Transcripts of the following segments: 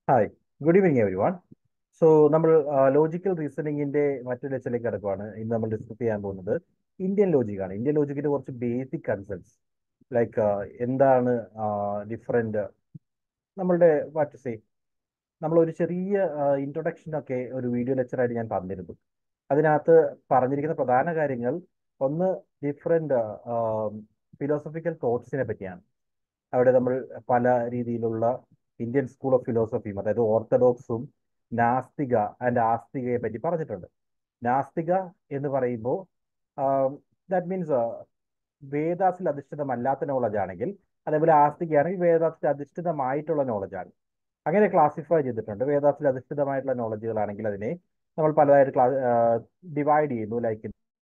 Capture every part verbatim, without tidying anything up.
Hi, good evening everyone. So നമ്മൾ logical റീസണിങ്ങിന്റെ മറ്റൊരു ലെക്ചറിലേക്ക് കിടക്കുവാണ്. ഇന്ന് നമ്മൾ ഡിസ്കസ് ചെയ്യാൻ പോകുന്നത് ഇന്ത്യൻ ലോജിക്കാണ്. ഇന്ത്യൻ ലോജിക്കിന്റെ കുറച്ച് ബേസിക് കൺസെപ്റ്റ്സ് ലൈക്ക് എന്താണ് ഡിഫറെന്റ് നമ്മളുടെ വാട്ട് സേ നമ്മൾ ഒരു ചെറിയ ഇൻട്രൊഡക്ഷൻ ഒക്കെ ഒരു വീഡിയോ ലെക്ചറായിട്ട് ഞാൻ പറഞ്ഞിരുന്നു. അതിനകത്ത് പറഞ്ഞിരിക്കുന്ന പ്രധാന കാര്യങ്ങൾ ഒന്ന് ഡിഫറെന്റ് ഫിലോസഫിക്കൽ തോട്ട്സിനെ പറ്റിയാണ്. അവിടെ നമ്മൾ പല രീതിയിലുള്ള ഇന്ത്യൻ സ്കൂൾ ഓഫ് ഫിലോസഫിയും അതായത് ഓർത്തഡോക്സും നാസ്തിക ആൻഡ് ആസ്തികയെ പറ്റി പറഞ്ഞിട്ടുണ്ട്. നാസ്തിക എന്ന് പറയുമ്പോൾ ദാറ്റ് മീൻസ് വേദാസിൽ അധിഷ്ഠിതമല്ലാത്ത നോളജ് ആണെങ്കിൽ, അതേപോലെ ആസ്തികയാണെങ്കിൽ വേദാസിൽ അധിഷ്ഠിതമായിട്ടുള്ള നോളജ് ആണ്. അങ്ങനെ ക്ലാസിഫൈ ചെയ്തിട്ടുണ്ട്. വേദാസിൽ അധിഷ്ഠിതമായിട്ടുള്ള നോളജുകളാണെങ്കിൽ അതിനെ നമ്മൾ പലതായിട്ട് ക്ലാ ഡിവൈഡ് ചെയ്യുന്നു. ലൈക്ക്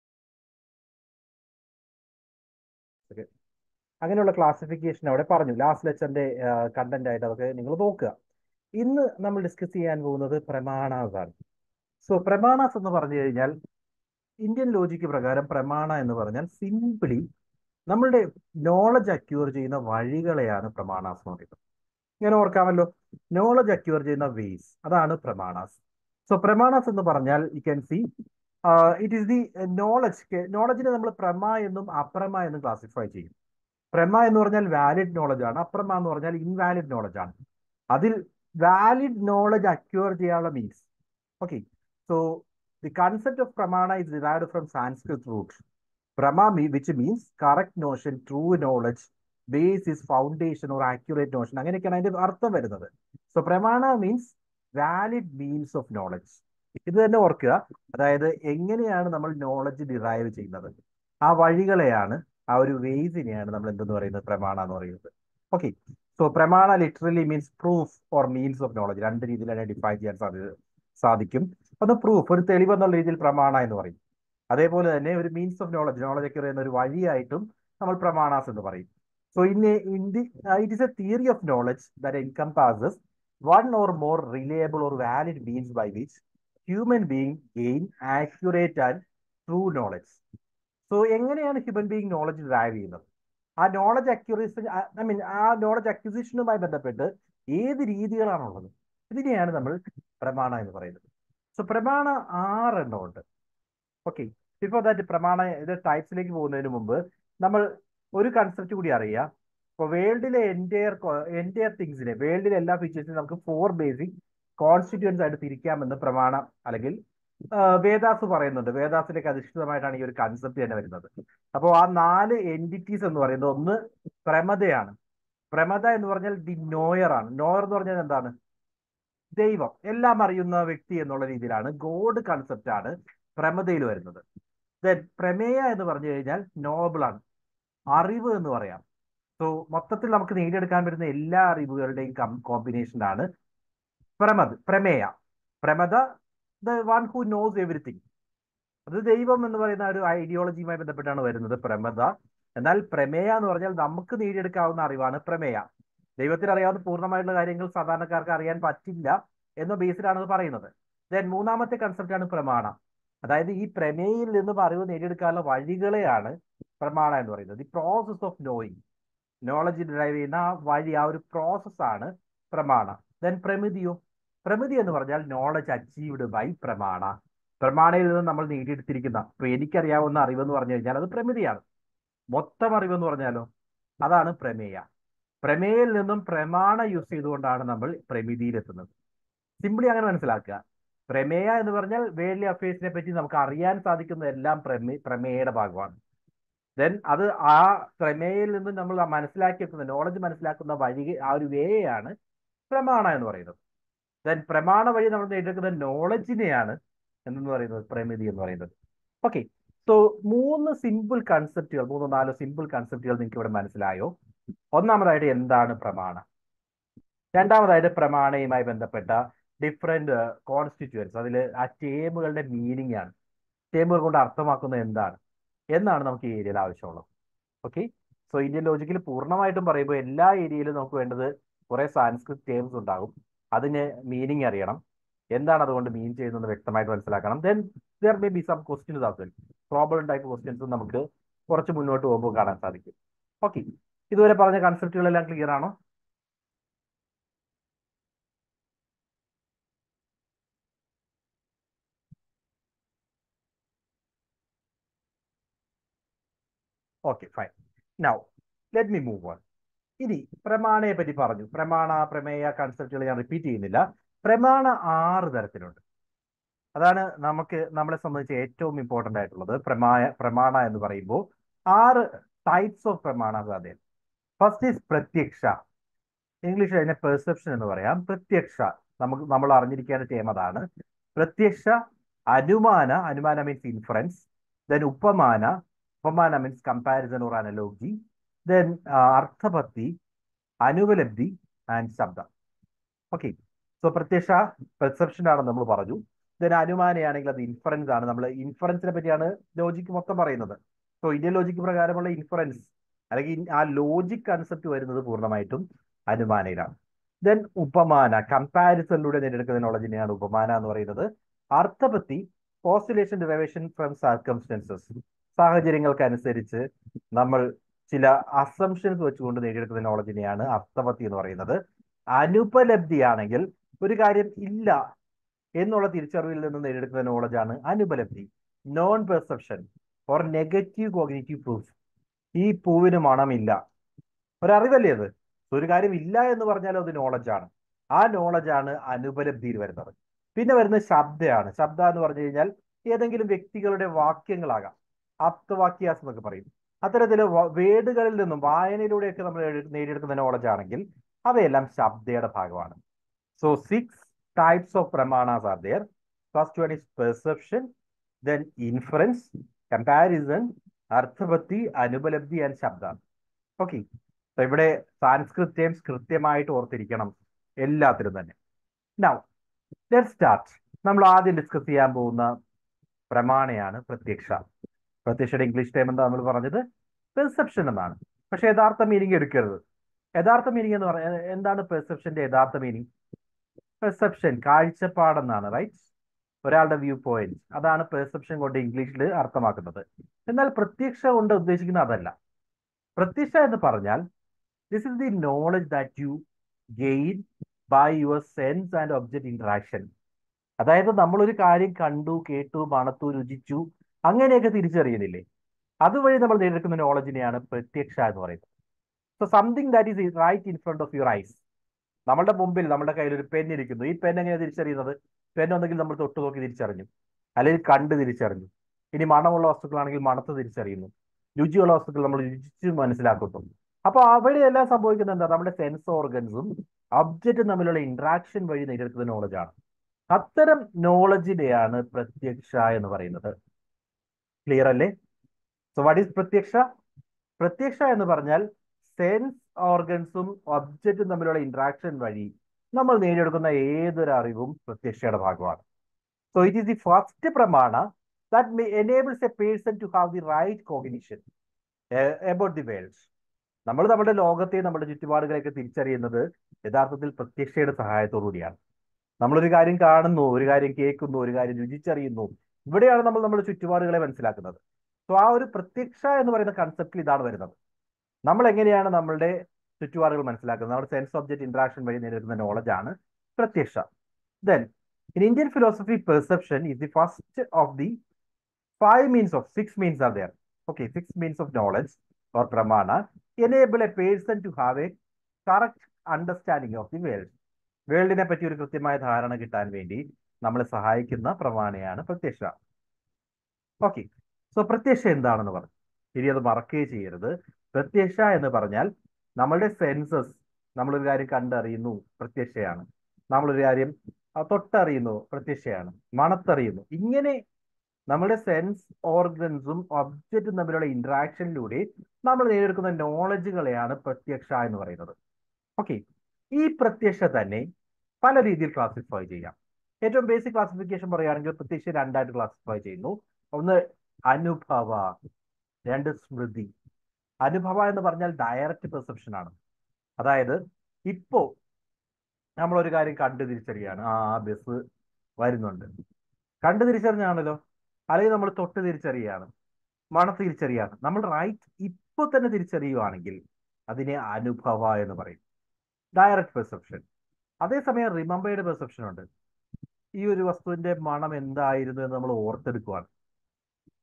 അങ്ങനെയുള്ള ക്ലാസിഫിക്കേഷൻ അവിടെ പറഞ്ഞു. ലാസ്റ്റ് ലെക്ചറിന്റെ കണ്ടന്റ് ആയിട്ട് അതൊക്കെ നിങ്ങൾ നോക്കുക. ഇന്ന് നമ്മൾ ഡിസ്കസ് ചെയ്യാൻ പോകുന്നത് പ്രമാണാസ് ആണ്. സോ പ്രമാണാസ് എന്ന് പറഞ്ഞു കഴിഞ്ഞാൽ ഇന്ത്യൻ ലോജിക്ക് പ്രകാരം പ്രമാണ എന്ന് പറഞ്ഞാൽ സിംപിളി നമ്മളുടെ നോളജ് അക്യൂർ ചെയ്യുന്ന വഴികളെയാണ് പ്രമാണാസ് എന്ന് പറയുന്നത്. ഇങ്ങനെ ഓർക്കാമല്ലോ, നോളജ് അക്യൂർ ചെയ്യുന്ന വേസ്, അതാണ് പ്രമാണാസ്. സോ പ്രമാണാസ് എന്ന് പറഞ്ഞാൽ you can see it is the knowledge. നോളജിനെ നമ്മൾ പ്രമ എന്നും അപ്രമ എന്നും ക്ലാസിഫൈ ചെയ്യും. പ്രമ എന്ന് പറഞ്ഞാൽ വാലിഡ് നോളജ് ആണ്, അപ്രമ എന്ന് പറഞ്ഞാൽ ഇൻവാലിഡ് നോളജ് ആണ്. അതിൽ വാലിഡ് നോളജ് അക്യൂർ ചെയ്യാനുള്ള means. Okay, so the concept of pramana is derived from Sanskrit root prama, which means correct notion, true knowledge, basis, foundation or accurate notion. അങ്ങനെയൊക്കെയാണ് അതിന്റെ അർത്ഥം വരുന്നത്. So pramana means valid means of knowledge. ഇത് തന്നെ ഓർക്കുക. അതായത് എങ്ങനെയാണ് നമ്മൾ നോളജ് ഡിറൈവ് ചെയ്യുന്നത്, ആ വഴികളെയാണ്, ആ ഒരു വേസിനെയാണ് നമ്മൾ എന്തെന്ന് പറയുന്നത്, പ്രമാണ എന്ന് പറയുന്നത്. Okay, so pramana literally means proof or means of knowledge. രണ്ട് രീതിയിൽ തന്നെ ഡിഫൈൻ ചെയ്യാൻ സാധ്യത സാധിക്കും. ഒന്ന് പ്രൂഫ്, ഒരു തെളിവ് എന്നുള്ള രീതിയിൽ പ്രമാണ എന്ന് പറയും. അതേപോലെ തന്നെ ഒരു മീൻസ് ഓഫ് നോളജ്, നോളജ് ഒക്കെ പറയുന്ന ഒരു വഴിയായിട്ടും നമ്മൾ പ്രമാണാസ് എന്ന് പറയും. So in in the it is a theory of knowledge that encompasses one or more reliable or valid means by which human being gain accurate and true knowledge. So എങ്ങനെയാണ് human being knowledge derive ചെയ്യുന്നത്, ആ knowledge അക്യൂറേഷൻ, I mean ആ knowledge അക്വിസിഷനുമായി ബന്ധപ്പെട്ട് ഏത് രീതികളാണുള്ളത്, ഇതിനെയാണ് നമ്മൾ പ്രമാണ എന്ന് പറയുന്നത്. സോ പ്രമാണ ആറെണ്ണം ഉണ്ട്. ഓക്കെ, ബിഫോർ ദാറ്റ് പ്രമാണ ഇത് ടൈപ്സിലേക്ക് പോകുന്നതിന് മുമ്പ് നമ്മൾ ഒരു കൺസെപ്റ്റ് കൂടി അറിയാം. ഇപ്പോൾ വേൾഡിലെ എൻറ്റയർ എൻറ്റയർ തിങ്സിനെ, വേൾഡിലെ എല്ലാ ഫീച്ചേഴ്സിനും നമുക്ക് ഫോർ ബേസിക് കോൺസ്റ്റിറ്റ്യൂൻസ് ആയിട്ട് തിരിക്കാമെന്ന് പ്രമാണം അല്ലെങ്കിൽ വേദാസ് പറയുന്നുണ്ട്. വേദാസിലേക്ക് അധിഷ്ഠിതമായിട്ടാണ് ഈ ഒരു കൺസെപ്റ്റ് തന്നെ വരുന്നത്. അപ്പോൾ ആ നാല് എൻറ്റിറ്റീസ് എന്ന് പറയുന്നത് ഒന്ന് പ്രമദയാണ്. പ്രമദ എന്ന് പറഞ്ഞാൽ ദി നോയർ ആണ്. നോയർ എന്ന് പറഞ്ഞാൽ എന്താണ്? ദൈവം, എല്ലാം അറിയുന്ന വ്യക്തി എന്നുള്ള രീതിയിലാണ്, ഗോഡ് കൺസെപ്റ്റ് ആണ് പ്രമദയിൽ വരുന്നത്. ദെൻ പ്രമേയ എന്ന് പറഞ്ഞു കഴിഞ്ഞാൽ നോബിൾ ആണ്, അറിവ് എന്ന് പറയാം. സോ മൊത്തത്തിൽ നമുക്ക് നേടിയെടുക്കാൻ പറ്റുന്ന എല്ലാ അറിവുകളുടെയും കോമ്പിനേഷനാണ് പ്രമദ് പ്രമേയ. പ്രമദ, the one who knows everything. അത് ദൈവം എന്ന് പറയുന്ന ഒരു ഐഡിയോളജിയുമായി ബന്ധപ്പെട്ടാണ് വരുന്നത് പ്രമദ. എന്നാൽ പ്രമേയ എന്ന് പറഞ്ഞാൽ നമുക്ക് നേടിയെടുക്കാവുന്ന അറിവാണ് പ്രമേയ. ദൈവത്തിന് അറിയാവുന്ന പൂർണ്ണമായിട്ടുള്ള കാര്യങ്ങൾ സാധാരണക്കാർക്ക് അറിയാൻ പറ്റില്ല എന്ന ബേസിലാണ് അത് പറയുന്നത്. ദെൻ മൂന്നാമത്തെ കൺസെപ്റ്റാണ് പ്രമാണ. അതായത് ഈ പ്രമേയിൽ നിന്നും അറിവ് നേടിയെടുക്കാനുള്ള വഴികളെയാണ് പ്രമാണ എന്ന് പറയുന്നത്. The process of knowing, knowledge derive ചെയ്യുന്ന ആ വഴി, ആ ഒരു പ്രോസസ്സാണ് പ്രമാണ. ദെൻ പ്രമിതിയോ, പ്രമിതി എന്ന് പറഞ്ഞാൽ നോളജ് അച്ചീവ്ഡ് ബൈ പ്രമാണ. പ്രമാണയിൽ നിന്ന് നമ്മൾ നേടിയെടുത്തിരിക്കുന്ന, ഇപ്പൊ എനിക്കറിയാവുന്ന അറിവെന്ന് പറഞ്ഞു കഴിഞ്ഞാൽ അത് പ്രമിതിയാണ്. മൊത്തം അറിവെന്ന് പറഞ്ഞാലോ, അതാണ് പ്രമേയ. പ്രമേയിൽ നിന്നും പ്രമാണ യൂസ് ചെയ്തുകൊണ്ടാണ് നമ്മൾ പ്രമിതിയിലെത്തുന്നത്. സിംപിളി അങ്ങനെ മനസ്സിലാക്കുക. പ്രമേയ എന്ന് പറഞ്ഞാൽ വേൾഡ് അഫയേഴ്സിനെ പറ്റി നമുക്ക് അറിയാൻ സാധിക്കുന്ന എല്ലാം പ്രമേ പ്രമേയയുടെ ഭാഗമാണ്. ദെൻ അത് ആ പ്രമേയയിൽ നിന്ന് നമ്മൾ മനസ്സിലാക്കിയെത്തുന്ന നോളജ് മനസ്സിലാക്കുന്ന വഴി, ആ ഒരു വേയാണ് പ്രമാണ എന്ന് പറയുന്നത്. ദെൻ പ്രമാണ വഴി നമ്മൾ നേടിയെടുക്കുന്ന നോളജിനെയാണ് എന്തെന്ന് പറയുന്നത്, പ്രമിതി എന്ന് പറയുന്നത്. ഓക്കെ, സോ മൂന്ന് സിമ്പിൾ കൺസെപ്റ്റുകൾ, മൂന്നോ നാലോ സിമ്പിൾ കൺസെപ്റ്റുകൾ നിങ്ങൾക്ക് ഇവിടെ മനസ്സിലായോ? ഒന്നാമതായിട്ട് എന്താണ് പ്രമാണ, രണ്ടാമതായിട്ട് പ്രമാണയുമായി ബന്ധപ്പെട്ട ഡിഫറെന്റ് കോൺസ്റ്റിറ്റ്യൂവൻസ്, അതിൽ ആ ടേമുകളുടെ മീനിങ് ആണ്, ടേമുകൾ കൊണ്ട് അർത്ഥമാക്കുന്നത് എന്താണ് എന്നാണ് നമുക്ക് ഈ ഏരിയയിൽ ആവശ്യമുള്ളത്. ഓക്കെ, സോ ഇന്ത്യൻ ലോജിക്കിൽ പൂർണ്ണമായിട്ടും പറയുമ്പോൾ എല്ലാ ഏരിയയിലും നമുക്ക് വേണ്ടത് കുറെ സാൻസ്ക്രിറ്റ് ടേംസ് ഉണ്ടാകും. അതിന് മീനിങ് അറിയണം, എന്താണ് അതുകൊണ്ട് മീൻ ചെയ്യുന്നത് വ്യക്തമായിട്ട് മനസ്സിലാക്കണം. Then there may be some questions as well, problem type ക്വസ്റ്റ്യൻസും നമുക്ക് കുറച്ച് മുന്നോട്ട് പോകുമ്പോൾ കാണാൻ സാധിക്കും. ഓക്കെ, ഇതുവരെ പറഞ്ഞ കൺസെപ്റ്റുകളെല്ലാം ക്ലിയർ ആണോ? Okay fine. Now let me move on. ഇനി പ്രമാണയെ പറ്റി പറഞ്ഞു. പ്രമാണ, പ്രമേയ കൺസെപ്റ്റുകൾ ഞാൻ റിപ്പീറ്റ് ചെയ്യുന്നില്ല. പ്രമാണ ആറ് തരത്തിലുണ്ട്. അതാണ് നമുക്ക് നമ്മളെ സംബന്ധിച്ച് ഏറ്റവും ഇമ്പോർട്ടൻ്റ് ആയിട്ടുള്ളത്. പ്രമായ പ്രമാണ എന്ന് പറയുമ്പോൾ ആറ് ടൈപ്സ് ഓഫ് പ്രമാണ സാധ്യത. ഫസ്റ്റ് ഈസ് പ്രത്യക്ഷ. ഇംഗ്ലീഷിൽ അതിനെ പെർസെപ്ഷൻ എന്ന് പറയാം. പ്രത്യക്ഷ നമുക്ക് നമ്മൾ അറിഞ്ഞിരിക്കേണ്ട ടേം അതാണ്. Pratyaksha, anumana, anumana means inference, then upamana, upamana means comparison or analogy, then arthapatti, anupalabdhi and ശബ്ദം. ഓക്കെ, സോ പ്രത്യക്ഷ പെർസെപ്ഷൻ ആണെന്ന് നമ്മൾ പറഞ്ഞു. ദെൻ അനുമാനയാണെങ്കിൽ അത് ഇൻഫറൻസ് ആണ്. നമ്മൾ ഇൻഫറൻസിനെ പറ്റിയാണ് ലോജിക്ക് മൊത്തം പറയുന്നത്. സോ ഇന്ത്യൻ ലോജിക്ക് പ്രകാരമുള്ള ഇൻഫറൻസ് അല്ലെങ്കിൽ ആ ലോജിക് കൺസെപ്റ്റ് വരുന്നത് പൂർണ്ണമായിട്ടും അനുമാനയിലാണ്. ദെൻ ഉപമാന, കമ്പാരിസണിലൂടെ നേടിയെടുക്കുന്ന നോളജിനെയാണ് ഉപമാന എന്ന് പറയുന്നത്. Arthapatti, postulation derivation from circumstances, സാഹചര്യങ്ങൾക്കനുസരിച്ച് നമ്മൾ ചില അസംഷൻസ് വെച്ചുകൊണ്ട് നേടിയെടുക്കുന്ന നോളജിനെയാണ് അർത്ഥപത്തി എന്ന് പറയുന്നത്. അനുപലബ്ധിയാണെങ്കിൽ ഒരു കാര്യം ഇല്ല എന്നുള്ള തിരിച്ചറിവിൽ നിന്ന് നേടിയെടുക്കുന്ന നോളജാണ് അനുപലബ്ധി. Non perception or negative cognitive proof. ഈ പൂവിന് മണമില്ല, ഒരറിവല്ലേ അത്. ഒരു കാര്യം ഇല്ല എന്ന് പറഞ്ഞാൽ അത് നോളജാണ്. ആ നോളജാണ് അനുപലബ്ധിയിൽ വരുന്നത്. പിന്നെ വരുന്നത് ശബ്ദമാണ്. ശബ്ദ എന്ന് പറഞ്ഞു കഴിഞ്ഞാൽ ഏതെങ്കിലും വ്യക്തികളുടെ വാക്യങ്ങളാകാം, ആപ്തവാക്യാസ് എന്നൊക്കെ പറയും. അത്തരത്തിൽ വേടുകളിൽ നിന്നും വായനയിലൂടെയൊക്കെ നമ്മൾ നേടിയെടുക്കുന്ന നോളജ് ആണെങ്കിൽ അവയെല്ലാം ശബ്ദയുടെ ഭാഗമാണ്. So six types of pramanas are there. First one is perception, then inference, comparison, arthapatti, anupalabdhi and shabda. Okay, ഇവിടെ സാൻസ്ക്രിറ്റ് ടേംസ് കൃത്യമായിട്ട് ഓർത്തിരിക്കണം എല്ലാത്തിലും തന്നെ. Now let's start. നമ്മൾ ആദ്യം ഡിസ്കസ് ചെയ്യാൻ പോകുന്ന പ്രമാണയാണ് പ്രത്യക്ഷ. പ്രത്യക്ഷയുടെ ഇംഗ്ലീഷ് ടേം എന്താ നമ്മൾ പറഞ്ഞത്? പെർസെപ്ഷൻ എന്നാണ്. പക്ഷെ യഥാർത്ഥ മീനിങ് എടുക്കരുത്. യഥാർത്ഥ മീനിങ് എന്ന് പറഞ്ഞാൽ എന്താണ്? പെർസെപ്ഷന്റെ യഥാർത്ഥ മീനിങ് പെർസെപ്ഷൻ കാഴ്ചപ്പാടെന്നാണ്, റൈറ്റ്? ഒരാളുടെ വ്യൂ പോയിന്റ്. അതാണ് പെർസെപ്ഷൻ കൊണ്ട് ഇംഗ്ലീഷിൽ അർത്ഥമാക്കുന്നത്. എന്നാൽ പ്രത്യക്ഷ കൊണ്ട് ഉദ്ദേശിക്കുന്നത് അതല്ല. പ്രത്യക്ഷ എന്ന് പറഞ്ഞാൽ this is the knowledge that you gain by your sense and object interaction. അതായത് നമ്മളൊരു കാര്യം കണ്ടു, കേട്ടു, മണത്തു, രുചിച്ചു, അങ്ങനെയൊക്കെ തിരിച്ചറിയുന്നില്ലേ? അതുവഴി നമ്മൾ നേടിയെടുക്കുന്ന നോളജിനെയാണ് പ്രത്യക്ഷ എന്ന് പറയുന്നത്. So something that is right in front of your eyes. നമ്മുടെ മുമ്പിൽ നമ്മുടെ കയ്യിൽ ഒരു പെൻ ഇരിക്കുന്നു. ഈ പെൻ എങ്ങനെയാണ് തിരിച്ചറിയുന്നത്? പെൻ ഒന്നെങ്കിൽ നമ്മൾ തൊട്ട് നോക്കി തിരിച്ചറിഞ്ഞു, അല്ലെങ്കിൽ കണ്ട് തിരിച്ചറിഞ്ഞു. ഇനി മണമുള്ള വസ്തുക്കളാണെങ്കിൽ മണത്ത് തിരിച്ചറിയുന്നു. രുചിയുള്ള വസ്തുക്കൾ നമ്മൾ രുചിച്ച് മനസ്സിലാക്കുന്നു. അപ്പോൾ അവിടെയെല്ലാം സംഭവിക്കുന്നത് എന്താ? നമ്മുടെ സെൻസ് ഓർഗൻസും ഒബ്ജക്റ്റും തമ്മിലുള്ള ഇന്ററാക്ഷൻ വഴി നേടിയെടുക്കുന്ന നോളജാണ്. അത്തരം നോളജിനെയാണ് പ്രത്യക്ഷ എന്ന് പറയുന്നത്. ക്ലിയർ അല്ലേ? സോ വാട്ട് ഈസ് പ്രത്യക്ഷ? പ്രത്യക്ഷ എന്ന് പറഞ്ഞാൽ സെൻസ് ഓർഗൻസും ഒബ്ജക്റ്റും തമ്മിലുള്ള ഇന്ററാക്ഷൻ വഴി നമ്മൾ നേടിയെടുക്കുന്ന ഏതൊരു അറിവും പ്രത്യക്ഷയുടെ ഭാഗമാണ്. So it is the first pramana that enables a person to have the right cognition about the world. നമ്മൾ നമ്മുടെ ലോകത്തെ, നമ്മുടെ ചുറ്റുപാടുകളെയൊക്കെ തിരിച്ചറിയുന്നത് യഥാർത്ഥത്തിൽ പ്രത്യക്ഷയുടെ സഹായത്തോടു കൂടിയാണ്. നമ്മളൊരു കാര്യം കാണുന്നു, ഒരു കാര്യം കേൾക്കുന്നു, ഒരു കാര്യം രുചിച്ചറിയുന്നു. ഇവിടെയാണ് നമ്മൾ നമ്മുടെ ചുറ്റുപാടുകളെ മനസ്സിലാക്കുന്നത്. സോ ആ ഒരു പ്രത്യക്ഷ എന്ന് പറയുന്ന കൺസെപ്റ്റിൽ ഇതാണ് വരുന്നത്. നമ്മൾ എങ്ങനെയാണ് നമ്മളുടെ ചുറ്റുപാടുകൾ മനസ്സിലാക്കുന്നത്? നമ്മുടെ സെൻസ് ഒബ്ജക്റ്റ് ഇന്ററാക്ഷൻ വഴി നേരിടുന്ന നോളജാണ് പ്രത്യക്ഷ. Then in Indian philosophy, perception is the first of the five means of six means are there. Okay, six means of knowledge or pramana enable a person to have a correct understanding of the world. വേൾഡിനെ പറ്റി ഒരു കൃത്യമായ ധാരണ കിട്ടാൻ വേണ്ടി നമ്മളെ സഹായിക്കുന്ന പ്രമാണയാണ് പ്രത്യക്ഷ. ഓക്കെ, സോ പ്രത്യക്ഷ എന്താണെന്ന് പറഞ്ഞു. ഇനി അത് മറക്കുകയും ചെയ്യരുത്. പ്രത്യക്ഷ എന്ന് പറഞ്ഞാൽ നമ്മളുടെ സെൻസസ്, നമ്മളൊരു കാര്യം കണ്ടറിയുന്നു, പ്രത്യക്ഷയാണ്. നമ്മളൊരു കാര്യം തൊട്ടറിയുന്നു, പ്രത്യക്ഷയാണ്. മണത്തറിയുന്നു. ഇങ്ങനെ നമ്മുടെ സെൻസ് ഓർഗൻസും ഒബ്ജക്റ്റും തമ്മിലുള്ള ഇന്ററാക്ഷനിലൂടെ നമ്മൾ നേടിയെടുക്കുന്ന നോളജുകളെയാണ് പ്രത്യക്ഷ എന്ന് പറയുന്നത്. ഓക്കെ, ഈ പ്രത്യക്ഷ തന്നെ പല രീതിയിൽ ക്ലാസിഫൈ ചെയ്യാം. ഏറ്റവും ബേസിക് ക്ലാസിഫിക്കേഷൻ പറയുകയാണെങ്കിൽ പ്രത്യക്ഷ രണ്ടായിട്ട് ക്ലാസിഫൈ ചെയ്യുന്നു. ഒന്ന് അനുഭവ, രണ്ട് സ്മൃതി. അനുഭവ എന്ന് പറഞ്ഞാൽ ഡയറക്റ്റ് പെർസെപ്ഷൻ ആണ്. അതായത് ഇപ്പോ നമ്മളൊരു കാര്യം കണ്ടു തിരിച്ചറിയാണ്. ആ ബസ് വരുന്നുണ്ട്, കണ്ടു തിരിച്ചറിഞ്ഞാണല്ലോ. അല്ലെങ്കിൽ നമ്മൾ തൊട്ട് തിരിച്ചറിയാണ്, മണത്ത് തിരിച്ചറിയാണ്. നമ്മൾ റൈറ്റ് ഇപ്പൊ തന്നെ തിരിച്ചറിയുവാണെങ്കിൽ അതിനെ അനുഭവ എന്ന് പറയും, ഡയറക്റ്റ് പെർസെപ്ഷൻ. അതേസമയം റിമെമ്പേർഡ് പെർസെപ്ഷൻ ഉണ്ട്. ഈ ഒരു വസ്തുവിന്റെ മണം എന്തായിരുന്നു എന്ന് നമ്മൾ ഓർത്തെടുക്കുവാണ്.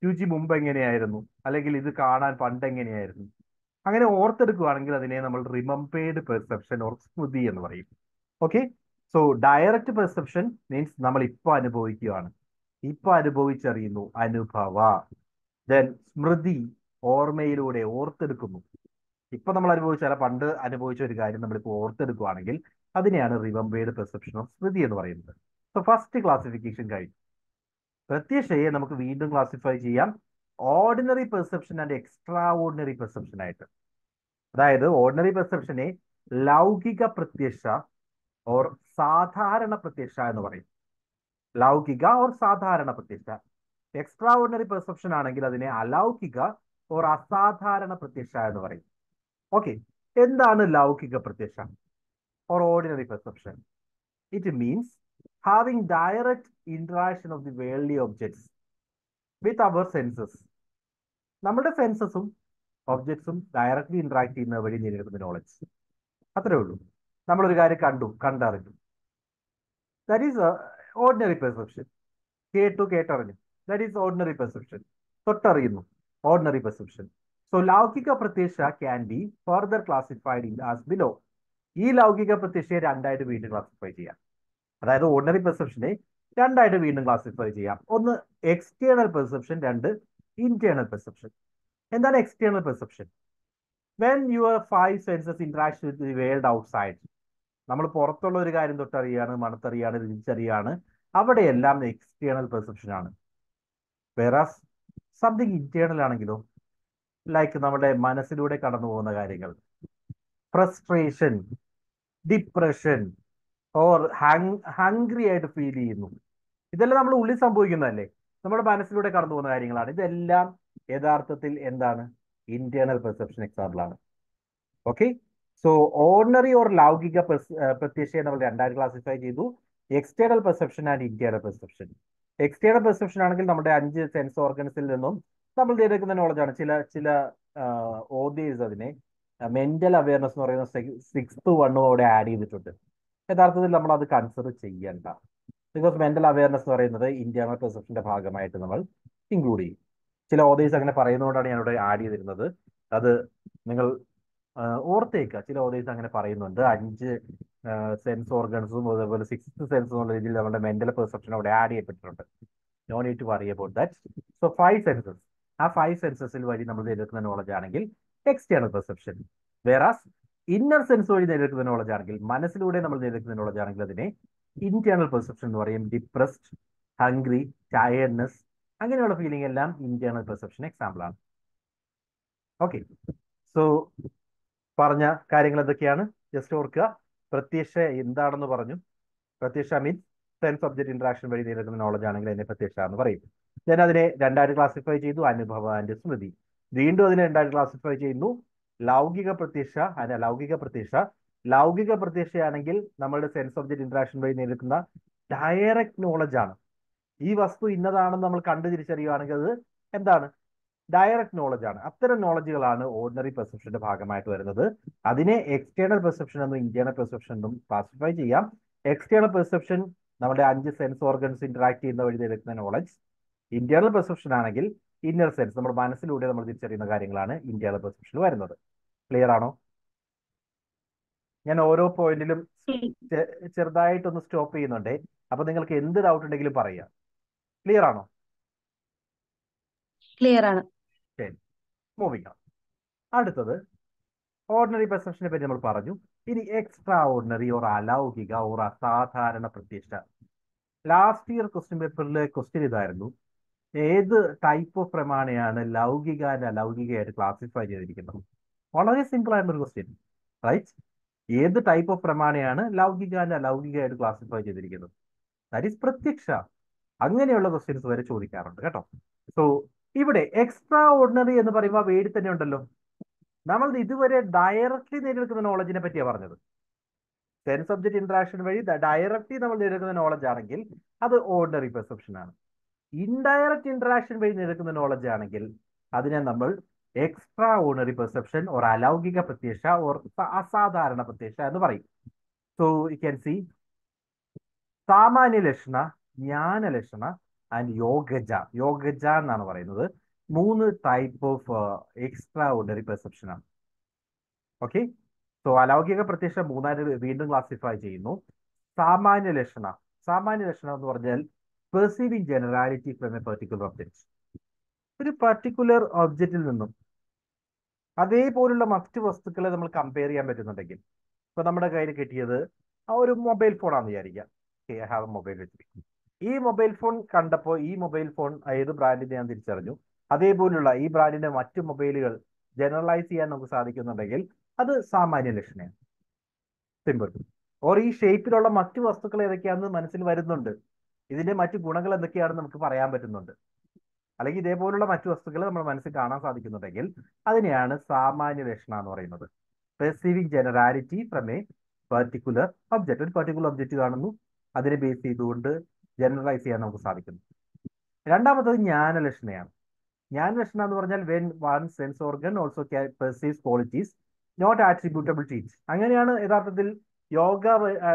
രുചി മുമ്പ് എങ്ങനെയായിരുന്നു, അല്ലെങ്കിൽ ഇത് കാണാൻ പണ്ട് എങ്ങനെയായിരുന്നു, അങ്ങനെ ഓർത്തെടുക്കുകയാണെങ്കിൽ അതിനെ നമ്മൾ റിമംബേർഡ് പെർസെപ്ഷൻ ഓർ സ്മൃതി എന്ന് പറയും. Okay, so direct perception means നമ്മൾ ഇപ്പൊ അനുഭവിക്കുകയാണ്, ഇപ്പൊ അനുഭവിച്ചറിയുന്നു, അനുഭവ. ദെൻ സ്മൃതി, ഓർമ്മയിലൂടെ ഓർത്തെടുക്കുന്നു. ഇപ്പൊ നമ്മൾ അനുഭവിച്ച അല്ല പണ്ട് അനുഭവിച്ച ഒരു കാര്യം നമ്മളിപ്പോൾ ഓർത്തെടുക്കുകയാണെങ്കിൽ അതിനെയാണ് റിമംബേർഡ് പെർസെപ്ഷൻ ഓഫ് സ്മൃതി എന്ന് പറയുന്നത്. സോ ഫസ്റ്റ് ക്ലാസിഫിക്കേഷൻ കഴിഞ്ഞു. പ്രത്യക്ഷയെ നമുക്ക് വീണ്ടും ക്ലാസിഫൈ ചെയ്യാം ordinary perception and extraordinary perception ആയിട്ട്. അതായത് ഓർഡിനറി പെർസെപ്ഷനെ ലൗകിക പ്രത്യക്ഷ ഓർ സാധാരണ പ്രത്യക്ഷ എന്ന് പറയും. ലൗകിക ഓർ സാധാരണ പ്രത്യക്ഷ. എക്സ്ട്രാ ഓർഡിനറി പെർസെപ്ഷൻ ആണെങ്കിൽ അതിനെ അലൗകിക ഓർ അസാധാരണ പ്രത്യക്ഷ എന്ന് പറയും. ഓക്കെ, എന്താണ് ലൗകിക പ്രത്യക്ഷ or ordinary perception? It means having direct interaction of the worldly objects with our senses. നമ്മുടെ സെൻസസും ഒബ്ജക്ട്സും ഡയറക്ട്ലി ഇന്ററാക്ട് ചെയ്യുന്ന വഴി നേരിടുന്ന നോളജ്. അത്രേ ഉള്ളൂ. നമ്മളൊരു കാര്യം കണ്ടു, കണ്ടറിഞ്ഞു, ദാറ്റ് ഈസ് ഓർഡിനറി പെർസെപ്ഷൻ. കേട്ടു, കേട്ടറിഞ്ഞു, ദാറ്റ് ഈസ് ഓർഡിനറി പെർസെപ്ഷൻ. തൊട്ടറിയുന്നു, ordinary perception. So laukika pratyaksha can be further classified in as below. ഈ ലൗകിക പ്രത്യക്ഷയെ രണ്ടായിട്ട് വീണ്ടും ക്ലാസിഫൈ ചെയ്യാം. അതായത് ഓർഡിനറി പെർസെപ്ഷനെ രണ്ടായിട്ട് വീണ്ടും ക്ലാസിഫൈ ചെയ്യാം. ഒന്ന് എക്സ്റ്റേണൽ പെർസെപ്ഷൻ, രണ്ട് ഇന്റേണൽ പെർസെപ്ഷൻ. എന്താണ് external perception? When your five senses interact with the world outside. നമ്മൾ പുറത്തുള്ള ഒരു കാര്യം തൊട്ടറിയാണ്, മണത്തറിയാണ്, രുചിച്ചറിയാണ്, അവിടെയെല്ലാം എക്സ്റ്റേണൽ പെർസെപ്ഷൻ ആണ്. വേറാസ് സംതിങ് ഇന്റേണൽ ആണെങ്കിലോ, ലൈക്ക് നമ്മുടെ മനസ്സിലൂടെ കടന്നു പോകുന്ന കാര്യങ്ങൾ, ഫ്രസ്ട്രേഷൻ, ഡിപ്രഷൻ ഓർ ഹംഗ്രി ആയിട്ട് ഫീൽ ചെയ്യുന്നു, ഇതെല്ലാം നമ്മൾ ഉള്ളിൽ സംഭവിക്കുന്നതല്ലേ, നമ്മുടെ മനസ്സിലൂടെ കടന്നു പോകുന്ന കാര്യങ്ങളാണ്. ഇതെല്ലാം യഥാർത്ഥത്തിൽ എന്താണ്? ഇന്റേണൽ പെർസെപ്ഷൻ എക്സാമ്പിൾ ആണ്. ഓക്കെ, സോ ഓർഡിനറി ഓർ ലൗകിക പ്രത്യക്ഷയെ നമ്മൾ രണ്ടായിട്ട് ക്ലാസിഫൈ ചെയ്തു, external perception and internal perception. External perception ആണെങ്കിൽ നമ്മുടെ അഞ്ച് സെൻസ് ഓർഗൻസിൽ നിന്നും നമ്മൾ നേടിയെടുക്കുന്ന നോളജാണ്. ചില ചില ഓതേഴ്സ് അതിനെ മെന്റൽ അവയർനെസ് എന്ന് പറയുന്ന സിക്സ്ത് വണ്ണും അവിടെ ആഡ് ചെയ്തിട്ടുണ്ട്. യഥാർത്ഥത്തിൽ നമ്മൾ അത് കൺസിഡർ ചെയ്യണ്ട, ബിക്കോസ് മെന്റൽ അവയർനെസ് എന്ന് പറയുന്നത് ഇന്റേണൽ പെർസെപ്ഷന്റെ ഭാഗമായിട്ട് നമ്മൾ ഇൻക്ലൂഡ് ചെയ്യും. ചില ഓതേഴ്സ് അങ്ങനെ പറയുന്നതുകൊണ്ടാണ് ഞാൻ ഇവിടെ ആഡ് ചെയ്തിരുന്നത്. അത് നിങ്ങൾ ഓർത്തേക്കുക. ചില ഓതേഴ്സ് അങ്ങനെ പറയുന്നുണ്ട്, അഞ്ച് സെൻസ് ഓർഗൻസും അതേപോലെ സിക്സ്ത് സെൻസ് എന്നുള്ള രീതിയിൽ നമ്മുടെ മെന്റൽ പെർസെപ്ഷൻ അവിടെ ആഡ് ചെയ്യപ്പെട്ടിട്ടുണ്ട്. No need to worry about that. So five senses, ആ ഫൈവ് സെൻസസിൽ വഴി നമ്മൾ നേടിയെടുക്കുന്ന നോളജ് ആണെങ്കിൽ external perception. Whereas inner sense വഴി നേടിയെടുക്കുന്ന നോളജ് ആണെങ്കിൽ, മനസ്സിലൂടെ നമ്മൾ നേടിയെടുക്കുന്ന നോളജ് ആണെങ്കിൽ അതിനെ ഇന്റേണൽ പെർസെപ്ഷൻ എന്ന് പറയും. ഡിപ്രസ്ഡ്, ഹംഗ്രി, ടയർഡ്നെസ്, അങ്ങനെയുള്ള ഫീലിംഗ് എല്ലാം ഇന്റേണൽ പെർസെപ്ഷൻ എക്സാമ്പിൾ ആണ്. ഓക്കെ, സോ പറഞ്ഞ കാര്യങ്ങൾ എന്തൊക്കെയാണ് ജസ്റ്റ് ഓർക്കുക. പ്രത്യക്ഷ എന്താണെന്ന് പറഞ്ഞു. പ്രത്യക്ഷ മീൻസ് സെൻസ് ഒബ്ജക്ട് ഇന്ററാക്ഷൻ വഴി നേരിടുന്ന നോളജ് ആണെങ്കിൽ അതിനെ പ്രത്യക്ഷ എന്ന് പറയും. ഞാൻ അതിനെ രണ്ടായിട്ട് ക്ലാസിഫൈ ചെയ്തു, അനുഭവ ആൻഡ് സ്മൃതി. വീണ്ടും അതിനെ രണ്ടായിട്ട് ക്ലാസിഫൈ ചെയ്യുന്നു, ലൗകിക പ്രത്യക്ഷ ആൻഡ് അലൗകിക പ്രത്യക്ഷ. ലൗകിക പ്രത്യക്ഷയാണെങ്കിൽ നമ്മളുടെ സെൻസ് ഒബ്ജക്ട് ഇന്ററാക്ഷൻ വഴി നേരിടുന്ന ഡയറക്റ്റ് നോളജ് ആണ്. ഈ വസ്തു ഇന്നതാണെന്ന് നമ്മൾ കണ്ടു തിരിച്ചറിയുകയാണെങ്കിൽ അത് എന്താണ്? ഡയറക്റ്റ് നോളജ് ആണ്. അത്തരം നോളജുകളാണ് ഓർഡിനറി പെർസെപ്ഷന്റെ ഭാഗമായിട്ട് വരുന്നത്. അതിനെ എക്സ്റ്റേണൽ പെർസെപ്ഷൻ എന്നും ഇന്റേണൽ പെർസെപ്ഷൻ എന്നും ക്ലാസിഫൈ ചെയ്യാം. എക്സ്റ്റേണൽ പെർസെപ്ഷൻ നമ്മുടെ അഞ്ച് സെൻസ് ഓർഗൻസ് ഇന്ററാക്ട് ചെയ്യുന്ന വഴി എടുക്കുന്ന നോളജ്. ഇന്റേണൽ പെർസെപ്ഷൻ ആണെങ്കിൽ ഇന്നർ സെൻസ്, നമ്മുടെ മനസ്സിലൂടെ നമ്മൾ തിരിച്ചറിയുന്ന കാര്യങ്ങളാണ് ഇന്റേണൽ പെർസെപ്ഷൻ വരുന്നത്. ക്ലിയർ ആണോ? ഞാൻ ഓരോ പോയിന്റിലും ചെറുതായിട്ടൊന്ന് സ്റ്റോപ്പ് ചെയ്യുന്നുണ്ടേ, അപ്പൊ നിങ്ങൾക്ക് എന്ത് ഡൗട്ട് ഉണ്ടെങ്കിലും പറയാം. ക്ലിയർ ആണോ? ക്ലിയർ ആണ്. ശരി, മൂവിങ് ഓൺ. അടുത്തത് ഓർഡിനറി പെർസെപ്ഷനെ പറ്റി നമ്മൾ പറഞ്ഞു. ഇനി extraordinary or alaukika or asadharana pratyaksha. Last year question പേപ്പറിലെ ക്വസ്റ്റ്യൻ ഇതായിരുന്നു, ഏത് ടൈപ്പ് ഓഫ് പ്രമാണയാണ് ലൗകിക ആൻഡ് അലൗകികയായിട്ട് ക്ലാസിഫൈ ചെയ്തിരിക്കുന്നത്? വളരെ സിമ്പിൾ ആയിട്ടുള്ള ഒരു ക്വസ്റ്റ്യൻ, റൈറ്റ്? ഏത് ടൈപ്പ് ഓഫ് പ്രമാണയാണ് ലൗകിക ആൻഡ് അലൗകികയായിട്ട് ക്ലാസിഫൈ ചെയ്തിരിക്കുന്നത്? That is pratyaksha. അങ്ങനെയുള്ള ക്വസ്റ്റ്യൻസ് വരെ ചോദിക്കാറുണ്ട് കേട്ടോ. സോ ഇവിടെ എക്സ്ട്രാ ഓർഡിനറി എന്ന് പറയുമ്പോൾ വേടി തന്നെ ഉണ്ടല്ലോ. നമ്മൾ ഇതുവരെ ഡയറക്ട്ലി നേടിയെടുക്കുന്ന നോളജിനെ പറ്റിയാണ് പറഞ്ഞത്. സെൻസ് ഒബ്ജക്ട് ഇന്ററാക്ഷൻ വഴി ഡയറക്ട്ലി നമ്മൾ നേടിയെടുക്കുന്ന നോളജ് ആണെങ്കിൽ അത് ഓർഡിനറി പെർസെപ്ഷൻ ആണ്. ഇൻഡയറക്റ്റ് ഇന്ററാക്ഷൻ വഴി നേടിയെടുക്കുന്ന നോളജ് ആണെങ്കിൽ അതിനെ നമ്മൾ extraordinary perception or alaukika pratyaksha or asadharana പ്രത്യക്ഷ എന്ന് പറയും. സോ യു ക്യാൻ സി സാമാന്യ ലക്ഷണ, ജ്ഞാന ലക്ഷണ, ആൻഡ് യോഗജ. യോഗജ എന്നാണ് പറയുന്നത്. മൂന്ന് type of extraordinary perception ആണ്. ഓക്കെ. സോ അലൗകിക പ്രത്യക്ഷം മൂന്നായിട്ട് വീണ്ടും ക്ലാസിഫൈ ചെയ്യുന്നു. സാമാന്യ ലക്ഷണ. സാമാന്യ ലക്ഷണം എന്ന് പറഞ്ഞാൽ perceiving generality from a particular object. ഒരു പർട്ടിക്കുലർ ഒബ്ജക്റ്റിൽ നിന്നും അതേപോലുള്ള മറ്റ് വസ്തുക്കളെ നമ്മൾ കമ്പയർ ചെയ്യാൻ പറ്റുന്നുണ്ടെങ്കിൽ, ഇപ്പൊ നമ്മുടെ കയ്യിൽ കിട്ടിയത് ആ ഒരു മൊബൈൽ ഫോൺ ആണെന്ന് വിചാരിക്കാം. ഐ ഹാവ് എ മൊബൈൽ വെച്ചിട്ട് ഈ മൊബൈൽ ഫോൺ കണ്ടപ്പോൾ ഈ മൊബൈൽ ഫോൺ ഏത് ബ്രാൻഡിന്റെ ഞാൻ തിരിച്ചറിഞ്ഞു. അതേപോലുള്ള ഈ ബ്രാൻഡിന്റെ മറ്റു മൊബൈലുകൾ ജനറലൈസ് ചെയ്യാൻ നമുക്ക് സാധിക്കുന്നുണ്ടെങ്കിൽ അത് സാമാന്യ ലക്ഷണമാണ്. സിമ്പിൾ. ഓർ ഈ ഷേപ്പിലുള്ള മറ്റു വസ്തുക്കൾ ഏതൊക്കെയാണെന്ന് മനസ്സിൽ വരുന്നുണ്ട്, ഇതിന്റെ മറ്റു ഗുണങ്ങൾ എന്തൊക്കെയാണെന്ന് നമുക്ക് പറയാൻ പറ്റുന്നുണ്ട്, അല്ലെങ്കിൽ ഇതേപോലുള്ള മറ്റു വസ്തുക്കൾ നമ്മൾ മനസ്സിൽ കാണാൻ സാധിക്കുന്നുണ്ടെങ്കിൽ അതിനെയാണ് സാമാന്യ ലക്ഷണം എന്ന് പറയുന്നത്. Perceiving generality from a particular object. ഒരു പെർട്ടിക്കുലർ ഒബ്ജക്റ്റ് കാണുന്നു, അതിനെ ബേസ് ചെയ്തുകൊണ്ട് ജനറലൈസ് ചെയ്യാൻ നമുക്ക് സാധിക്കുന്നു. രണ്ടാമത്തത് ജ്ഞാനലക്ഷണയാണ്. ജ്ഞാനലക്ഷണം എന്ന് പറഞ്ഞാൽ when one sense organ also perceives qualities not attributable to it. അങ്ങനെയാണ് യഥാർത്ഥത്തിൽ യോഗ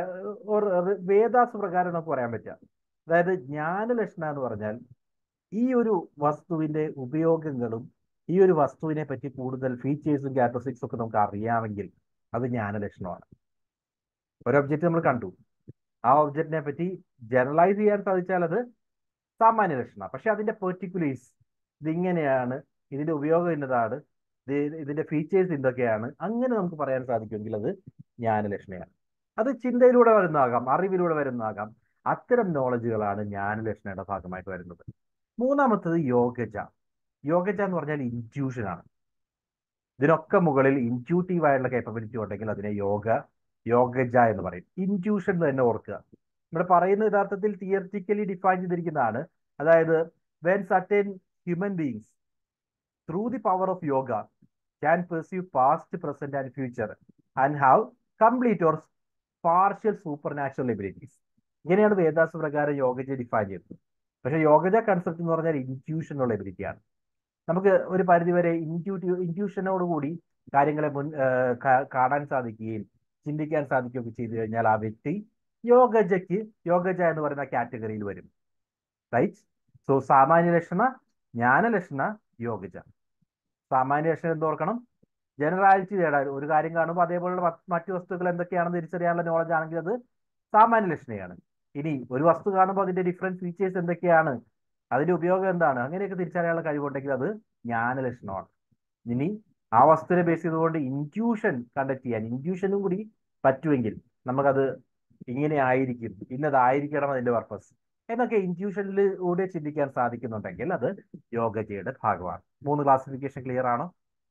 വേദാസ് പ്രകാരം നമുക്ക് പറയാൻ പറ്റുക. അതായത് ജ്ഞാനലക്ഷണം എന്ന് പറഞ്ഞാൽ ഈ ഒരു വസ്തുവിന്റെ ഉപയോഗങ്ങളും ഈ ഒരു വസ്തുവിനെ പറ്റി കൂടുതൽ ഫീച്ചേഴ്സും ക്യാരക്ടറിസ്റ്റിക്സും ഒക്കെ നമുക്ക് അറിയാമെങ്കിൽ അത് ജ്ഞാനലക്ഷണമാണ്. ഒരു ഒബ്ജക്റ്റ് നമ്മൾ കണ്ടു, ആ ഒബ്ജക്റ്റിനെ പറ്റി ജനറലൈസ് ചെയ്യാൻ സാധിച്ചാൽ അത് സാമാന്യ ലക്ഷണം. പക്ഷെ അതിന്റെ പെർട്ടിക്കുലേഴ്സ്, ഇതിങ്ങനെയാണ്, ഇതിന്റെ ഉപയോഗം ഇന്നതാണ്, ഇതിന്റെ ഫീച്ചേഴ്സ് എന്തൊക്കെയാണ്, അങ്ങനെ നമുക്ക് പറയാൻ സാധിക്കുമെങ്കിൽ അത് ജ്ഞാനലക്ഷണയാണ്. അത് ചിന്തയിലൂടെ വരുന്നതാകാം, അറിവിലൂടെ വരുന്നതാകാം. അത്തരം നോളജുകളാണ് ജ്ഞാനലക്ഷണയുടെ ഭാഗമായിട്ട് വരുന്നത്. മൂന്നാമത്തത് യോഗജ. യോഗജ എന്ന് പറഞ്ഞാൽ ഇൻറ്റ്യൂഷൻ ആണ്. ഇതിനൊക്കെ മുകളിൽ ഇൻറ്റ്യൂട്ടീവ് ആയിട്ടുള്ള കേപ്പബിലിറ്റി ഉണ്ടെങ്കിൽ അതിനെ യോഗ യോഗജ എന്ന് പറയും. ഇൻറ്റ്യൂഷൻ തന്നെ ഓർക്കുക. ഇവിടെ പറയുന്ന യഥാർത്ഥത്തിൽ തിയറിറ്റിക്കലി ഡിഫൈൻ ചെയ്തിരിക്കുന്നതാണ്. അതായത് when certain human beings through the power of yoga can perceive past, present and future and have complete or partial supernatural abilities. ഇങ്ങനെയാണ് വേദാസ് പ്രകാരം യോഗജ ഡിഫൈൻ ചെയ്തത്. പക്ഷേ യോഗജ കൺസെപ്റ്റ് എന്ന് പറഞ്ഞാൽ ഇൻറ്റ്യൂഷനുള്ള എബിലിറ്റിയാണ്. നമുക്ക് ഒരു പരിധിവരെ ഇൻറ്റ്യൂട്ടീവ് ഇൻറ്റ്യൂഷനോടുകൂടി കാര്യങ്ങളെ മുൻ കാണാൻ സാധിക്കുകയും ചിന്തിക്കാൻ സാധിക്കുകയൊക്കെ ചെയ്തു കഴിഞ്ഞാൽ ആ വ്യക്തി യോഗജയ്ക്ക് യോഗജ എന്ന് പറയുന്ന കാറ്റഗറിയിൽ വരും. റൈറ്റ്. സോ സാമാന്യ ലക്ഷണ, ജ്ഞാനലക്ഷണ, യോഗജ. സാമാന്യ ലക്ഷണം എന്തോർക്കണം? ജനറാലിറ്റി നേടാൻ ഒരു കാര്യം കാണുമ്പോൾ അതേപോലുള്ള മറ്റു വസ്തുക്കൾ എന്തൊക്കെയാണെന്ന് തിരിച്ചറിയാനുള്ള നോളജ് ആണെങ്കിൽ അത് സാമാന്യ ലക്ഷണയാണ്. ഇനി ഒരു വസ്തു കാണുമ്പോൾ അതിന്റെ ഡിഫറെന്റ് ഫീച്ചേഴ്സ് എന്തൊക്കെയാണ്, അതിന്റെ ഉപയോഗം എന്താണ്, അങ്ങനെയൊക്കെ തിരിച്ചറിയാനുള്ള കഴിവുണ്ടെങ്കിൽ അത് ജ്ഞാനലക്ഷണമാണ്. ഇനി ആ വസ്തുവിനെ ബേസ് ചെയ്തുകൊണ്ട് ഇൻറ്റ്യൂഷൻ കണ്ടക്ട് ചെയ്യാൻ ഇൻറ്റ്യൂഷനും കൂടി പറ്റുമെങ്കിൽ നമുക്കത് ഇങ്ങനെ ആയിരിക്കും, ഇന്നതായിരിക്കണം അതിന്റെ പർപ്പസ് എന്നൊക്കെ ഇൻറ്റ്യൂഷനിലൂടെ ചിന്തിക്കാൻ സാധിക്കുന്നുണ്ടെങ്കിൽ അത് യോഗജയുടെ ഭാഗമാണ്. മൂന്ന് ക്ലാസിഫിക്കേഷൻ ക്ലിയർ ആണോ?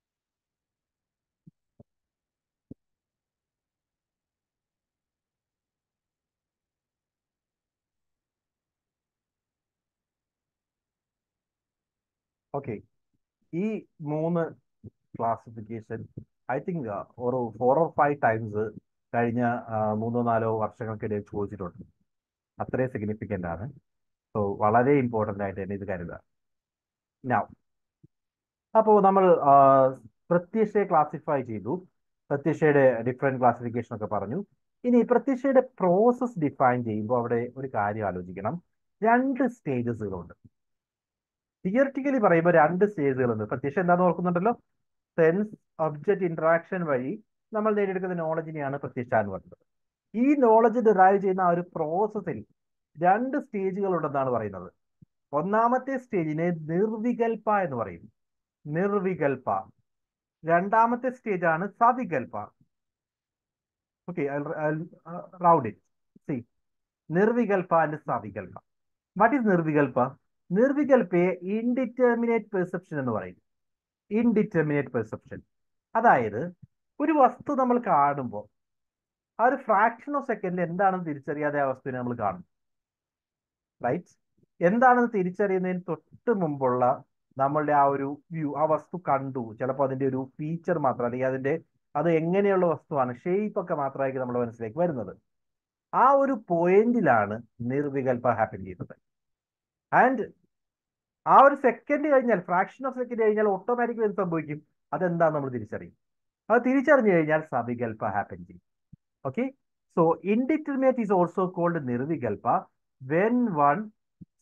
ഓക്കെ. ഈ മൂന്ന് ക്ലാസിഫിക്കേഷൻ ഐ തിങ്ക് ഒരു ഫോർ ഓർ ഫൈവ് ടൈംസ് കഴിഞ്ഞ മൂന്നോ നാലോ വർഷങ്ങൾക്കിടയിൽ ചോദിച്ചിട്ടുണ്ട്. അത്രയും സിഗ്നിഫിക്കൻ്റ് ആണ്. സോ വളരെ ഇമ്പോർട്ടൻ്റ് ആയിട്ട് തന്നെ ഇത് കരുതുക. നൗ അപ്പോൾ നമ്മൾ പ്രത്യക്ഷയെ ക്ലാസിഫൈ ചെയ്തു, പ്രത്യക്ഷയുടെ ഡിഫറെൻറ്റ് ക്ലാസിഫിക്കേഷൻ ഒക്കെ പറഞ്ഞു. ഇനി പ്രത്യക്ഷയുടെ പ്രോസസ് ഡിഫൈൻ ചെയ്യുമ്പോൾ അവിടെ ഒരു കാര്യം ആലോചിക്കണം. രണ്ട് സ്റ്റേജസുകളുണ്ട്. തിയറിറ്റിക്കലി പറയുമ്പോൾ രണ്ട് സ്റ്റേജുകളുണ്ട്. പ്രത്യക്ഷം എന്താണെന്ന് ഓർക്കുന്നുണ്ടല്ലോ? സെൻസ് ഒബ്ജക്റ്റ് ഇന്ററാക്ഷൻ വഴി നമ്മൾ നേടിയെടുക്കുന്ന നോളജിനെയാണ് പ്രത്യക്ഷ എന്ന് പറയുന്നത്. ഈ നോളജ് ഡിറൈവ് ചെയ്യുന്ന ആ ഒരു പ്രോസസ്സിൽ രണ്ട് സ്റ്റേജുകൾ ഉണ്ടെന്നാണ് പറയുന്നത്. ഒന്നാമത്തെ സ്റ്റേജിനെ നിർവികൽപ എന്ന് പറയും. നിർവികൽപ. രണ്ടാമത്തെ സ്റ്റേജ് ആണ് സവികൽപ. Okay, round it. See, nirvikalpa and savikalpa. What is nirvikalpa? നിർവികൽപയെ ഇൻഡിറ്റർമിനേറ്റ് പെർസെപ്ഷൻ എന്ന് പറയും. Indeterminate perception. അതായത് ഒരു വസ്തു നമ്മൾ കാണുമ്പോൾ ആ ഒരു ഫ്രാക്ഷൻ ഓഫ് സെക്കൻഡിൽ എന്താണെന്ന് തിരിച്ചറിയാതെ ആ വസ്തുവിനെ നമ്മൾ കാണും. റൈറ്റ്. എന്താണെന്ന് തിരിച്ചറിയുന്നതിന് തൊട്ട് മുമ്പുള്ള നമ്മളുടെ ആ ഒരു വ്യൂ, ആ വസ്തു കണ്ടു, ചിലപ്പോൾ അതിന്റെ ഒരു ഫീച്ചർ മാത്രം, അല്ലെങ്കിൽ അതിന്റെ അത് എങ്ങനെയുള്ള വസ്തുവാണ്, ഷേപ്പ് ഒക്കെ മാത്രമായിരിക്കും നമ്മുടെ മനസ്സിലേക്ക് വരുന്നത്. ആ ഒരു പോയിന്റിലാണ് നിർവികൽപ ഹാപ്പൻ ചെയ്യുന്നത്. ആൻഡ് ആ ഒരു സെക്കൻഡ് കഴിഞ്ഞാൽ, ഫ്രാക്ഷൻ ഓഫ് സെക്കൻഡ് കഴിഞ്ഞാൽ ഓട്ടോമാറ്റിക്കലി എന്ത് സംഭവിക്കും? അതെന്താ നമ്മൾ തിരിച്ചറിയും. അത് തിരിച്ചറിഞ്ഞു കഴിഞ്ഞാൽ സവികൽപ ഹാപ്പൻ ചെയ്യും. Okay. So indeterminate is also called nirvikalpa when one just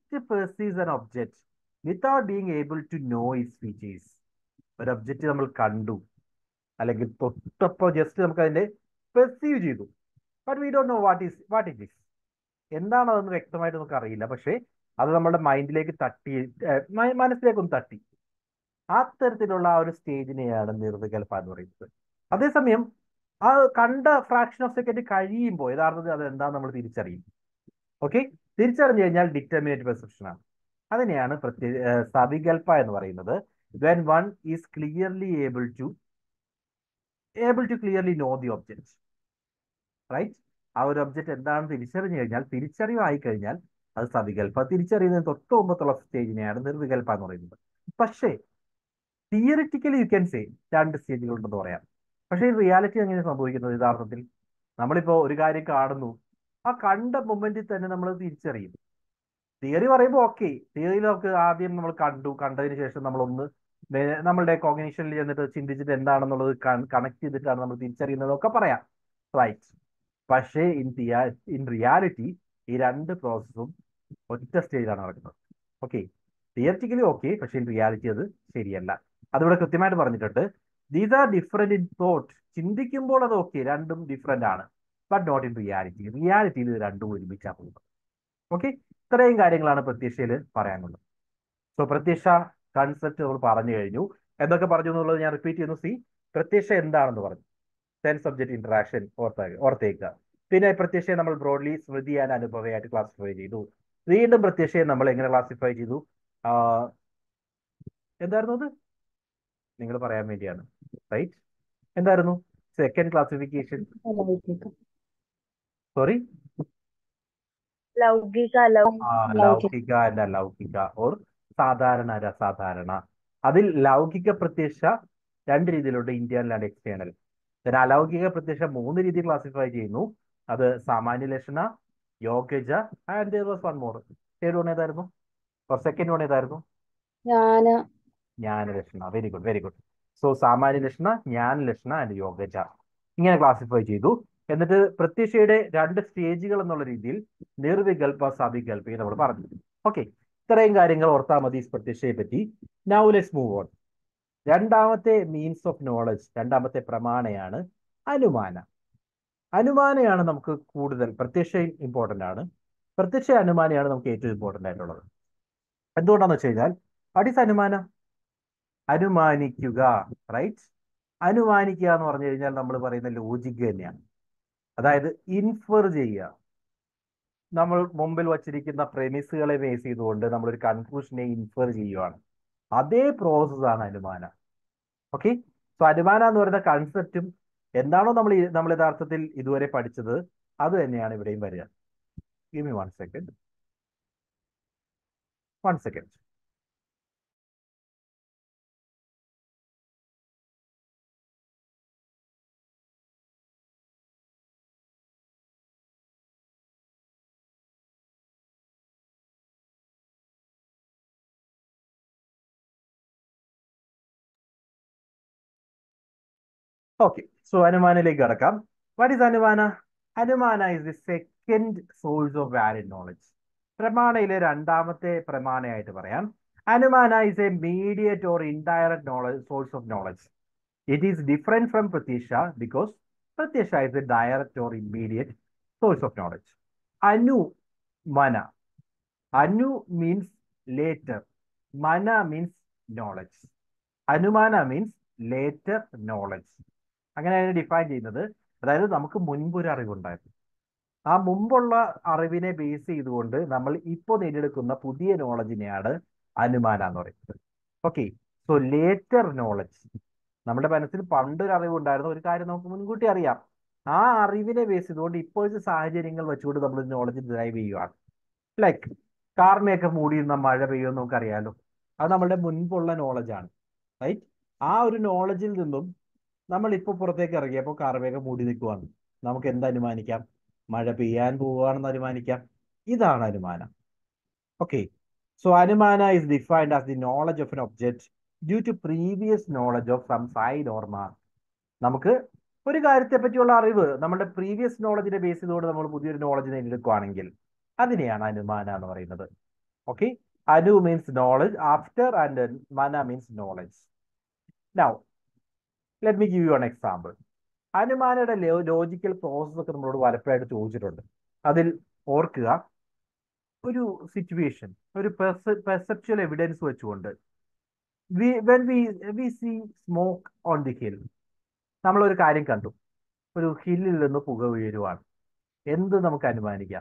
just perceives an object without being able to know its features. ഒരു ഒബ്ജക്റ്റ് നമ്മൾ കണ്ടു, അല്ലെങ്കിൽ തൊട്ടപ്പോൾ ജസ്റ്റ് നമുക്ക് അതിന്റെ പെർസീവ് ചെയ്തു, but we don't know what is what it is. എന്താണതെന്ന് വ്യക്തമായിട്ട് നമുക്ക് അറിയില്ല, പക്ഷേ അത് നമ്മുടെ മൈൻഡിലേക്ക് തട്ടി, മനസ്സിലേക്കൊന്ന് തട്ടി. അത്തരത്തിലുള്ള ആ ഒരു സ്റ്റേജിനെയാണ് നിർവികൽപ്പ എന്ന് പറയുന്നത്. അതേസമയം ആ കണ്ട ഫ്രാക്ഷൻ ഓഫ് സെക്കൻഡ് കഴിയുമ്പോൾ യഥാർത്ഥത്തിൽ അത് എന്താണെന്ന് നമ്മൾ തിരിച്ചറിയും. ഓക്കെ, തിരിച്ചറിഞ്ഞു കഴിഞ്ഞാൽ ഡിറ്റർമിനേറ്റ് പെർസെപ്ഷൻ ആണ്. അതിനെയാണ് പ്രത്യേക സവികൽപ്പ എന്ന് പറയുന്നത്. When one is clearly able to able to clearly know the object, right? ആ ഒരു ഒബ്ജക്റ്റ് എന്താണെന്ന് തിരിച്ചറിഞ്ഞു കഴിഞ്ഞാൽ, തിരിച്ചറിവായി കഴിഞ്ഞാൽ അത് സവികൽപ്പ. തിരിച്ചറിയുന്നതിന് തൊട്ട് മുമ്പത്തുള്ള സ്റ്റേജിനെയാണ് നിർവികൽപ്പ എന്ന് പറയുന്നത്. പക്ഷേ തിയറിറ്റിക്കലി യു ക്യാൻ സേ രണ്ട് സ്റ്റേജുകൾ ഉണ്ടെന്ന് പറയാം. പക്ഷേ ഈ റിയാലിറ്റി എങ്ങനെ സംഭവിക്കുന്നത്? യഥാർത്ഥത്തിൽ നമ്മളിപ്പോ ഒരു കാര്യം കാണുന്നു, ആ കണ്ട മൊമെന്റിൽ തന്നെ നമ്മൾ തിരിച്ചറിയും. തിയറി പറയുമ്പോൾ ഓക്കെ, തിയറിയിൽ നമുക്ക് ആദ്യം നമ്മൾ കണ്ടു, കണ്ടതിന് ശേഷം നമ്മളൊന്ന് നമ്മളുടെ കോഗ്നിഷനിൽ ചെന്നിട്ട് ചിന്തിച്ചിട്ട് എന്താണെന്നുള്ളത് കണക്ട് ചെയ്തിട്ടാണ് നമ്മൾ തിരിച്ചറിയുന്നതൊക്കെ പറയാം, റൈറ്റ്? പക്ഷേ ഇൻ ഇൻ റിയാലിറ്റി ഈ രണ്ട് പ്രോസസ്സും ഒറ്റ സ്റ്റേജിലാണ് നടക്കുന്നത്. ഓക്കെ, തിയറിറ്റിക്കലി ഓക്കെ, പക്ഷേ ഇൻ റിയാലിറ്റി അത് ശരിയല്ല. അതിവിടെ കൃത്യമായിട്ട് പറഞ്ഞിട്ടുണ്ട്. These are different in thought. ചിന്തിക്കുമ്പോൾ അത് ഓക്കെ, രണ്ടും ഡിഫറെന്റ് ആണ്, ബട്ട് നോട്ട് ഇൻ റിയാലിറ്റി. റിയാലിറ്റിയിൽ ഇത് രണ്ടും ഒരുമിച്ചാണ് പോകുന്നത്. ഓക്കെ, ഇത്രയും കാര്യങ്ങളാണ് പ്രത്യക്ഷയിൽ പറയാനുള്ളത്. സോ പ്രത്യക്ഷ കൺസെപ്റ്റ് നമ്മൾ പറഞ്ഞു കഴിഞ്ഞു. എന്തൊക്കെ പറഞ്ഞു എന്നുള്ളത് ഞാൻ റിപ്പീറ്റ് ചെയ്യുന്നു. സി, പ്രത്യക്ഷ എന്താണെന്ന് പറഞ്ഞു, സെൻസ് ഒബ്ജക്റ്റ് ഇന്ററാക്ഷൻ ഓർത്തേക്കുക. പിന്നെ പ്രത്യക്ഷയെ നമ്മൾ ബ്രോഡ്ലി സ്മൃതി ആൻഡ് അനുഭവമായിട്ട് ക്ലാസിഫൈ ചെയ്തു. വീണ്ടും പ്രത്യക്ഷയെ നമ്മൾ എങ്ങനെ ക്ലാസിഫൈ ചെയ്തു? എന്തായിരുന്നു അത്? നിങ്ങൾ പറയാൻ വേണ്ടിയാണ്, റൈറ്റ്? എന്തായിരുന്നു സെക്കൻഡ് ക്ലാസിഫിക്കേഷൻ? സോറി, ലൗകിക ലൗകിക ആൻഡ് അലൗകിക, ഓർ സാധാരണ അസാധാരണ. അതിൽ ലൗകിക പ്രത്യക്ഷ രണ്ട് രീതിയിലുണ്ട്, ഇന്റേണൽ ആൻഡ് എക്സ്റ്റേണൽ. അലൗകിക പ്രത്യക്ഷ മൂന്ന് രീതിയിൽ ക്ലാസിഫൈ ചെയ്യുന്നു. അത് samanya lakshana, yogaja and one more. Third one ഏതായിരുന്നു? സെക്കൻഡ് വൺ ഏതായിരുന്നു? Jnana lakshana. Very good, very good. So samanya lakshana, ജ്ഞാന ലക്ഷണ ആൻഡ് യോഗജ, ഇങ്ങനെ ക്ലാസിഫൈ ചെയ്തു. എന്നിട്ട് പ്രത്യക്ഷയുടെ രണ്ട് സ്റ്റേജുകൾ എന്നുള്ള രീതിയിൽ നിർവികൽപ്പ, സവികൽപ്പ നമ്മൾ പറഞ്ഞു. ഓക്കെ, ഇത്രയും കാര്യങ്ങൾ ഓർത്താൽ മതി പ്രത്യക്ഷയെ പറ്റി. Now let's move on. രണ്ടാമത്തെ മീൻസ് ഓഫ് നോളജ്, രണ്ടാമത്തെ പ്രമാണയാണ് അനുമാന. അനുമാനയാണ് നമുക്ക് കൂടുതൽ, പ്രത്യക്ഷ ഇമ്പോർട്ടൻ്റ് ആണ്, പ്രത്യക്ഷ അനുമാനയാണ് നമുക്ക് ഏറ്റവും ഇമ്പോർട്ടൻ്റ് ആയിട്ടുള്ളത്. എന്തുകൊണ്ടാന്ന് വെച്ച് കഴിഞ്ഞാൽ, വാട്ട് ഈസ് അനുമാനം? അനുമാനിക്കുക, റൈറ്റ്? അനുമാനിക്കുക എന്ന് പറഞ്ഞു കഴിഞ്ഞാൽ നമ്മൾ പറയുന്ന ലോജിക്ക് തന്നെയാണ്. അതായത് ഇൻഫർ ചെയ്യുക. നമ്മൾ മുമ്പിൽ വച്ചിരിക്കുന്ന പ്രെമിസുകളെ ബേസ് ചെയ്തുകൊണ്ട് നമ്മളൊരു കൺക്ലൂഷനെ ഇൻഫർ ചെയ്യുവാണ്. അതേ പ്രോസസ്സാണ് അനുമാനം. ഓക്കെ, സോ അനുമാനം എന്ന് പറയുന്ന കൺസെപ്റ്റും എന്താണോ നമ്മൾ നമ്മൾ യഥാർത്ഥത്തിൽ ഇതുവരെ പഠിച്ചത് അത് തന്നെയാണ് ഇവിടെയും വരിക. Give me one second one second okay, so അനുമാനയിലേക്ക് കടക്കാം. What is anumana? Anumana is the second source of valid knowledge. പ്രമാണയിലെ രണ്ടാമത്തെ പ്രമാണയായിട്ട് പറയാം. Anumana is a mediate or indirect knowledge source of knowledge. It is different from pratyaksha because pratyaksha is a direct or immediate source of knowledge. Anumana, anu means later, mana means knowledge. Anumana means later knowledge. അങ്ങനെയാണ് define ചെയ്യുന്നത്. അതായത് നമുക്ക് മുൻപ് ഒരു അറിവുണ്ടായിരുന്നു, ആ മുമ്പുള്ള അറിവിനെ ബേസ് ചെയ്തുകൊണ്ട് നമ്മൾ ഇപ്പോൾ നേടിയെടുക്കുന്ന പുതിയ നോളജിനെയാണ് അനുമാന എന്ന് പറയുന്നത്. ഓക്കെ, സോ ലേറ്റർ നോളജ്, നമ്മുടെ മനസ്സിൽ പണ്ടൊരു അറിവുണ്ടായിരുന്നു, ഒരു കാര്യം നമുക്ക് മുൻകൂട്ടി അറിയാം, ആ അറിവിനെ ബേസ് ചെയ്തുകൊണ്ട് ഇപ്പോഴത്തെ സാഹചര്യങ്ങൾ വെച്ചുകൊണ്ട് നമ്മൾ നോളജ് ഡ്രൈവ് ചെയ്യുകയാണ്. ലൈക്ക് കാർമയൊക്കെ മൂടിയിരുന്ന മഴ പെയ്യുമെന്ന് നമുക്കറിയാലോ, അത് നമ്മളുടെ മുൻപുള്ള നോളജാണ്, റൈറ്റ്? ആ ഒരു നോളജിൽ നിന്നും നമ്മൾ ഇപ്പോൾ പുറത്തേക്ക് ഇറങ്ങിയപ്പോൾ കാർമേഘം മൂടി നിൽക്കുവാണ്, നമുക്ക് എന്ത് അനുമാനിക്കാം? മഴ പെയ്യാൻ പോവുകയാണെന്ന് അനുമാനിക്കാം. ഇതാണ് അനുമാനം. Okay, so anumana is defined as the knowledge of an object due to previous knowledge of some സൈഡ് ഓർ മാർക്ക്. നമുക്ക് ഒരു കാര്യത്തെ പറ്റിയുള്ള അറിവ് നമ്മുടെ പ്രീവിയസ് നോളജിനെ ബേസ് ചെയ്തുകൊണ്ട് നമ്മൾ പുതിയൊരു നോളജ് നേടിയെടുക്കുകയാണെങ്കിൽ അതിനെയാണ് അനുമാന എന്ന് പറയുന്നത്. Okay, Anu means knowledge after, and then Mana means knowledge. Now, let me give you an example. അനുമാനയുടെ ലോജിക്കൽ പ്രോസസ് ഒക്കെ നമ്മളോട് പലപ്പോഴായിട്ട് ചോദിച്ചിട്ടുണ്ട്. അതിൽ ഓർക്കുക, ഒരു സിറ്റുവേഷൻ, ഒരു പെർസെപ്ച്വൽ എവിഡൻസ് വെച്ചുകൊണ്ട് we when we we see smoke on the hill, നമ്മളൊരു കാര്യം കണ്ടു, ഒരു ഹില്ലിൽ നിന്ന് പുക ഉയരുവാണ്. എന്ത് നമുക്ക് അനുമാനിക്കാം?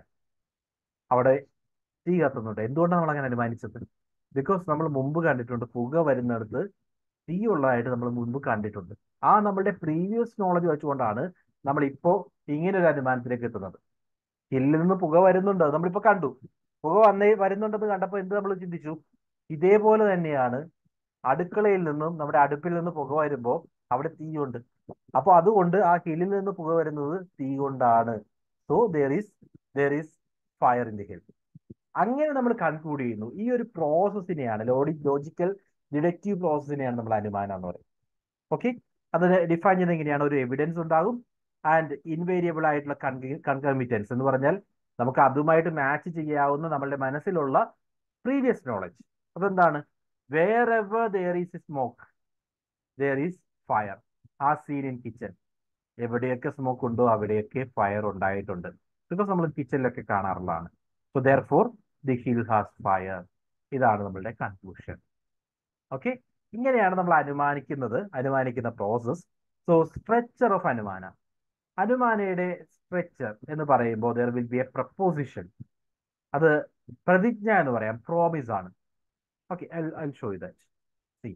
അവിടെ തീ കത്തുന്നുണ്ട്. എന്തുകൊണ്ടാണ് നമ്മൾ അങ്ങനെ അനുമാനിച്ചത്? ബിക്കോസ് നമ്മൾ മുമ്പ് കണ്ടിട്ടുണ്ട്, പുക വരുന്നിടത്ത് തീ ഉള്ളതായിട്ട് നമ്മൾ മുമ്പ് കണ്ടിട്ടുണ്ട്. ആ നമ്മളുടെ പ്രീവിയസ് നോളജ് വെച്ചുകൊണ്ടാണ് നമ്മൾ ഇപ്പോ ഇങ്ങനെ ഒരു അനുമാനത്തിലേക്ക് എത്തുന്നത്. ഹില്ലിൽ നിന്ന് പുക വരുന്നുണ്ട്, അത് നമ്മളിപ്പോ കണ്ടു. പുക വന്നേ വരുന്നുണ്ടെന്ന് കണ്ടപ്പോൾ എന്ത് നമ്മൾ ചിന്തിച്ചു? ഇതേപോലെ തന്നെയാണ് അടുക്കളയിൽ നിന്നും, നമ്മുടെ അടുപ്പിൽ നിന്ന് പുക വരുമ്പോൾ അവിടെ തീയുണ്ട്. അപ്പൊ അതുകൊണ്ട് ആ ഹില്ലിൽ നിന്ന് പുക വരുന്നത് തീ കൊണ്ടാണ്. So there is there is fire in the hill. അങ്ങനെ നമ്മൾ കൺക്ലൂഡ് ചെയ്യുന്നു. ഈ ഒരു പ്രോസസ്സിനെയാണ്, ലോജിക്കൽ ഡിഡക്റ്റീവ് പ്രോസസ്സിനെയാണ് നമ്മൾ അനുമാനം എന്ന് പറയുന്നത്. ഓക്കെ, അത് ഡിഫൈൻ ചെയ്യുന്നത് എങ്ങനെയാണ്? ഒരു എവിഡൻസ് ഉണ്ടാകും, ആൻഡ് ഇൻവേരിയബിൾ ആയിട്ടുള്ള കൺകമിറ്റൻസ് എന്ന് പറഞ്ഞാൽ നമുക്ക് അതുമായിട്ട് മാച്ച് ചെയ്യാവുന്ന നമ്മളുടെ മനസ്സിലുള്ള പ്രീവിയസ് നോളജ്. അതെന്താണ്? Wherever there is smoke there is fire. ആ സീൻ ഇൻ കിച്ചൺ, എവിടെയൊക്കെ സ്മോക്ക് ഉണ്ടോ അവിടെയൊക്കെ ഫയർ ഉണ്ടായിട്ടുണ്ട്. ബിക്കോസ് നമ്മൾ കിച്ചണിലൊക്കെ കാണാറുള്ളതാണ്. So therefore the hill has fire. ഇതാണ് നമ്മളുടെ കൺക്ലൂഷൻ. ഓക്കെ, ഇങ്ങനെയാണ് നമ്മൾ അനുമാനിക്കുന്നത്, അനുമാനിക്കുന്ന process. So structure of anumana, അനുമാനയുടെ സ്ട്രക്ചർ എന്ന് പറയുമ്പോൾ there will be a proposition. അത് പ്രതിജ്ഞ എന്ന് പറയാം, പ്രോമിസ് ആണ്. Okay, I show you that. C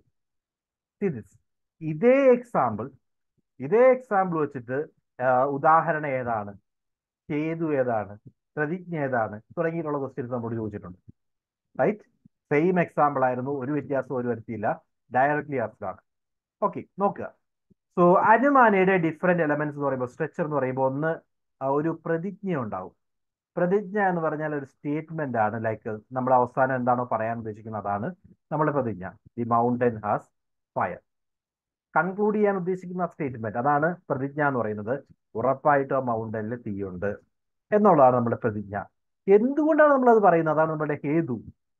C this. ഇതേ എക്സാമ്പിൾ ഇതേ എക്സാമ്പിൾ വെച്ചിട്ട് ഉദാഹരണം ഏതാണ്, ഹേതു ഏതാണ്, പ്രതിജ്ഞ ഏതാണ് തുടങ്ങിയിട്ടുള്ള ക്വസ്റ്റ്യൻസ് നമ്മളോട് ചോദിച്ചിട്ടുണ്ട്. റൈറ്റ്? സെയിം എക്സാമ്പിൾ ആയിരുന്നു, ഒരു വ്യത്യാസം ഒരു വരുത്തിയില്ല, ഡയറക്ട്ലി ആസ്ക്ഡ്. ഓക്കെ, നോക്കുക. സോ അനുമാനയുടെ ഡിഫറെന്റ് എലമെന്റ്സ് എന്ന് പറയുമ്പോൾ, സ്ട്രക്ചർ എന്ന് പറയുമ്പോൾ, ഒന്ന് ഒരു പ്രതിജ്ഞ ഉണ്ടാവും. പ്രതിജ്ഞ എന്ന് പറഞ്ഞാൽ ഒരു സ്റ്റേറ്റ്മെന്റ് ആണ്. ലൈക്ക് നമ്മൾ അവസാനം എന്താണോ പറയാൻ ഉദ്ദേശിക്കുന്നത് അതാണ് നമ്മുടെ പ്രതിജ്ഞ. The mountain has fire. Conclude ചെയ്യാൻ ഉദ്ദേശിക്കുന്ന സ്റ്റേറ്റ്മെന്റ്, അതാണ് പ്രതിജ്ഞ എന്ന് പറയുന്നത്. ഉറപ്പായിട്ടും ആ മൗണ്ടനിൽ തീയുണ്ട് എന്നുള്ളതാണ് നമ്മുടെ പ്രതിജ്ഞ. എന്തുകൊണ്ടാണ് നമ്മളത് പറയുന്നത്? അതാണ് നമ്മുടെ ഹേതു.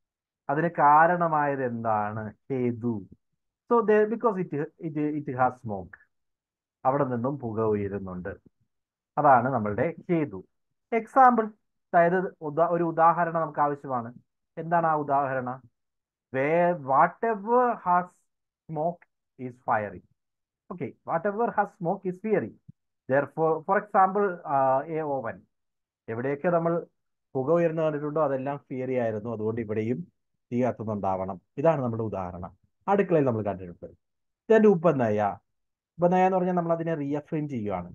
അതിന് കാരണമായത് എന്താണ്? ഹേതു. So because it it it has smoke, അവിടെ നിന്നും പുക ഉയരുന്നുണ്ട്. അതാണ് നമ്മളുടെ ഹേതു. എക്സാമ്പിൾ, അതായത് ഒരു ഉദാഹരണം നമുക്ക് ആവശ്യമാണ്. എന്താണ് ആ ഉദാഹരണം? Where whatever has smoke is fiery. Okay, whatever has smoke is fiery. Therefore for example a oven, എവിടെയൊക്കെ നമ്മൾ പുക ഉയർന്നു കണ്ടിട്ടുണ്ടോ അതെല്ലാം ഫിയറി ആയിരുന്നു. അതുകൊണ്ട് ഇവിടെയും തീ കത്തുന്നുണ്ടാവണം. ഇതാണ് നമ്മുടെ ഉദാഹരണം. അടുക്കളയിൽ നമ്മൾ കണ്ടിട്ടുണ്ട്. ഇതിന്റെ ഉപനയ, ഉപനയ എന്ന് പറഞ്ഞാൽ നമ്മൾ അതിനെ റീഅഫൈം ചെയ്യുകയാണ്.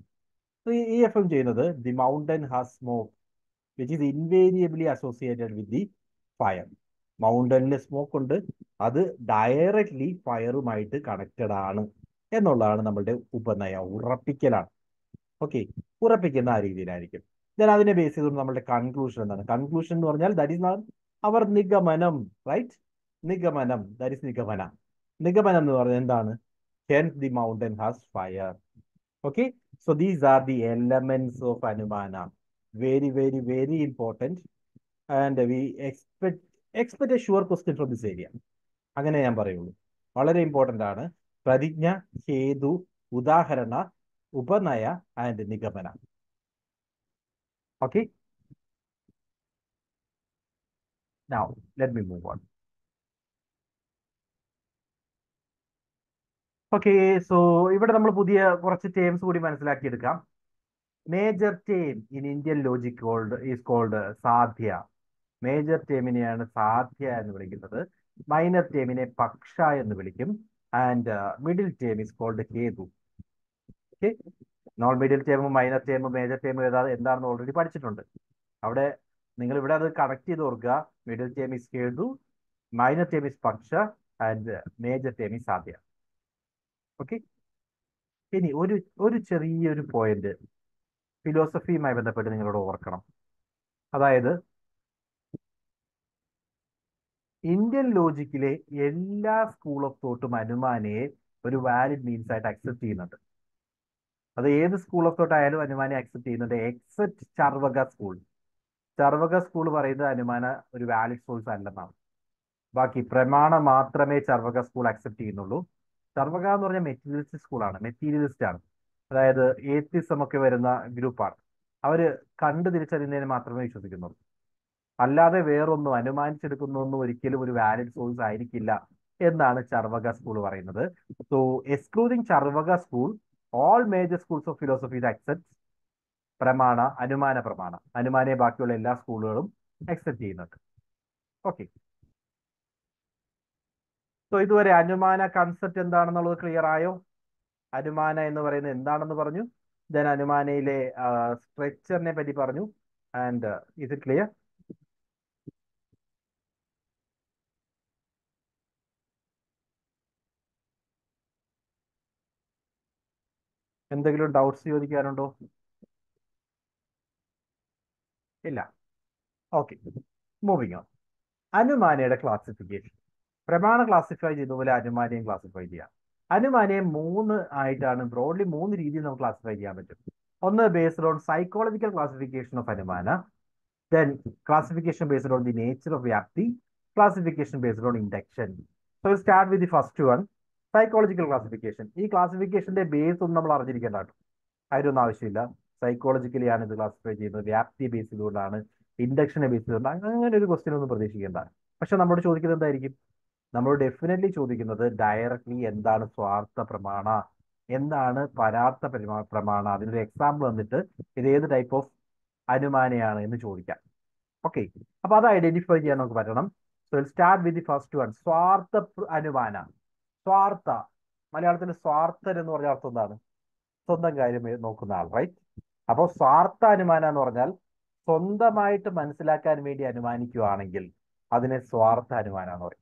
റീഅഫൈം ചെയ്യുന്നത് the mountain has smoke which is invariably associated with the fire. മൗണ്ടനിൽ സ്മോക്ക് ഉണ്ട്, അത് ഡയറക്ട്ലി ഫയറുമായിട്ട് കണക്റ്റഡ് ആണ് എന്നുള്ളതാണ് നമ്മളുടെ ഉപനയ, ഉറപ്പിക്കലാണ്. ഓക്കെ, ഉറപ്പിക്കുന്ന ആ രീതിയിലായിരിക്കും. ഞാൻ അതിനെ ബേസ് ചെയ്തുകൊണ്ട് നമ്മളുടെ കൺക്ലൂഷൻ എന്താണ്? കൺക്ലൂഷൻ എന്ന് പറഞ്ഞാൽ ദാറ്റ് ഈസ് അവർ നിഗമനം. റൈറ്റ്? നിഗമനം, ദാറ്റ് ഈസ് നിഗമന. നിഗമനം എന്ന് പറഞ്ഞാൽ എന്താണ്? Hence the mountain has fire. Okay, so these are the elements of anumana. Very very very important, and we expect expect a sure question from this area. അങ്ങനെ ഞാൻ പറയുള്ളൂ. വളരെ ഇമ്പോർട്ടൻ്റ് ആണ്. പ്രതിജ്ഞ, ഹേതു, ഉദാഹരണ, ഉപനയ ആൻഡ് നിഗമന. Okay, now let me move on. Okay, so ഇവിടെ നമ്മൾ പുതിയ കുറച്ച് ടേംസ് കൂടി മനസ്സിലാക്കിയെടുക്കാം. Major term in Indian logic called is called sadhya. Major ടേമിനെയാണ് സാധ്യ എന്ന് വിളിക്കുന്നത്. മൈനർ ടേമിനെ പക്ഷ എന്ന് വിളിക്കും. And middle term is called hetu. Okay, നോൺ മിഡിൽ ടേമും മൈനർ ടേമും മേജർ ടേമും ഏതാ എന്താണെന്ന് ഓൾറെഡി പഠിച്ചിട്ടുണ്ട്. അവിടെ നിങ്ങൾ ഇവിടെ അത് കണക്ട് ചെയ്ത് ഓർക്കുക. Middle term is hetu, minor term is paksha, and major term is sadhya. Okay, ഇനി ഒരു ഒരു ചെറിയൊരു പോയിന്റ് ഫിലോസഫിയുമായി ബന്ധപ്പെട്ട് നിങ്ങളോട് ഓർക്കണം. അതായത് ഇന്ത്യൻ ലോജിക്കിലെ എല്ലാ സ്കൂൾ ഓഫ് തോട്ടും അനുമാനയെ ഒരു വാലിഡ് മീൻസ് ആയിട്ട് അക്സെപ്റ്റ് ചെയ്യുന്നുണ്ട്. അത് ഏത് സ്കൂൾ ഓഫ് തോട്ട് ആയാലും അനുമാനെ അക്സെപ്റ്റ് ചെയ്യുന്നുണ്ട്, except Charvaka school. Charvaka school പറയുന്നത് അനുമാന ഒരു വാലിഡ് സോഴ്സ് അല്ലെന്നാണ്. ബാക്കി പ്രമാണം മാത്രമേ ചർവക സ്കൂൾ അക്സെപ്റ്റ് ചെയ്യുന്നുള്ളൂ. ചർവക എന്ന് പറഞ്ഞാൽ മെറ്റീരിയലിസ്റ്റ് സ്കൂളാണ്, മെറ്റീരിയലിസ്റ്റ് ആണ്. അതായത് ഏത്തിസം ഒക്കെ വരുന്ന ഗ്രൂപ്പാണ്. അവര് കണ്ടു തിരിച്ചറിയുന്നതിന് മാത്രമേ വിശ്വസിക്കുന്നുള്ളൂ. അല്ലാതെ വേറൊന്നും അനുമാനിച്ചെടുക്കുന്നൊന്നും ഒരിക്കലും ഒരു വാലിഡ് സോഴ്സ് ആയിരിക്കില്ല എന്നാണ് ചർവക സ്കൂൾ പറയുന്നത്. So excluding Charvaka school, all major schools of philosophy accept pramana, anumana പ്രമാണ. അനുമാനെ ബാക്കിയുള്ള എല്ലാ സ്കൂളുകളും അക്സെപ്റ്റ് ചെയ്യുന്നുണ്ട്. ഓക്കെ. സോ ഇതുവരെ അനുമാന കൺസെപ്റ്റ് എന്താണെന്നുള്ളത് ക്ലിയർ ആയോ? അനുമാന എന്ന് പറയുന്നത് എന്താണെന്ന് പറഞ്ഞു. ദെൻ അനുമാനയിലെ സ്ട്രക്ചറിനെ പറ്റി പറഞ്ഞു. And is it clear? എന്തെങ്കിലും ഡൗട്ട്സ് ചോദിക്കാനുണ്ടോ? ഇല്ല. Okay, moving on. അനുമാനയുടെ ക്ലാസിഫിക്കേഷൻ. പ്രമാണ ക്ലാസിഫൈ ചെയ്തതുപോലെ അനുമാനയും ക്ലാസിഫൈ ചെയ്യാം. അനുമാനയെ മൂന്ന് ആയിട്ടാണ്, ബ്രോഡ്ലി മൂന്ന് രീതിയിൽ നമുക്ക് ക്ലാസിഫൈ ചെയ്യാൻ പറ്റും. ഒന്ന് based on psychological classification of anumana, then classification based on the nature of vyapti, classification based on induction. So start with the first one, psychological classification. ഈ ക്ലാസിഫിക്കേഷന്റെ ബേസ് ഒന്നും നമ്മൾ അറിഞ്ഞിരിക്കേണ്ട കേട്ടോ, അതിനൊന്നും ആവശ്യമില്ല. സൈക്കോളജിക്കലി ആണ് ഇത് ക്ലാസിഫൈ ചെയ്യുന്നത്, വ്യാപ്തി ബേസ് ചെയ്തുകൊണ്ടാണ്, ഇൻഡക്ഷനെ ബേസ് ചെയ്തുകൊണ്ട്. അങ്ങനെ ഒരു ക്വസ്റ്റ്യൻ ഒന്നും പ്രതീക്ഷിക്കേണ്ട. പക്ഷെ നമ്മളോട് ചോദിക്കുന്നത് എന്തായിരിക്കും? നമ്മൾ ഡെഫിനറ്റ്ലി ചോദിക്കുന്നത് ഡയറക്ട്ലി എന്താണ് സ്വാർത്ഥ പ്രമാണ, എന്താണ് പരാർത്ഥ പ്രമാ പ്രമാണ അതിനൊരു എക്സാമ്പിൾ വന്നിട്ട് ഇത് ഏത് ടൈപ്പ് ഓഫ് അനുമാനയാണ് എന്ന് ചോദിക്കാം. ഓക്കെ, അപ്പൊ അത് ഐഡന്റിഫൈ ചെയ്യാൻ നമുക്ക് പറ്റണം. So start with the first one, svartha anumana. സ്വാർത്ഥ, മലയാളത്തിൽ സ്വാർത്ഥൻ എന്ന് പറഞ്ഞ അർത്ഥം എന്താണ്? സ്വന്തം കാര്യം നോക്കുന്ന ആൾ, റൈറ്റ്? അപ്പോൾ സ്വാർത്ഥ അനുമാനം എന്ന് പറഞ്ഞാൽ സ്വന്തമായിട്ട് മനസ്സിലാക്കാൻ വേണ്ടി അനുമാനിക്കുകയാണെങ്കിൽ അതിനെ സ്വാർത്ഥ അനുമാനം എന്ന് പറയും.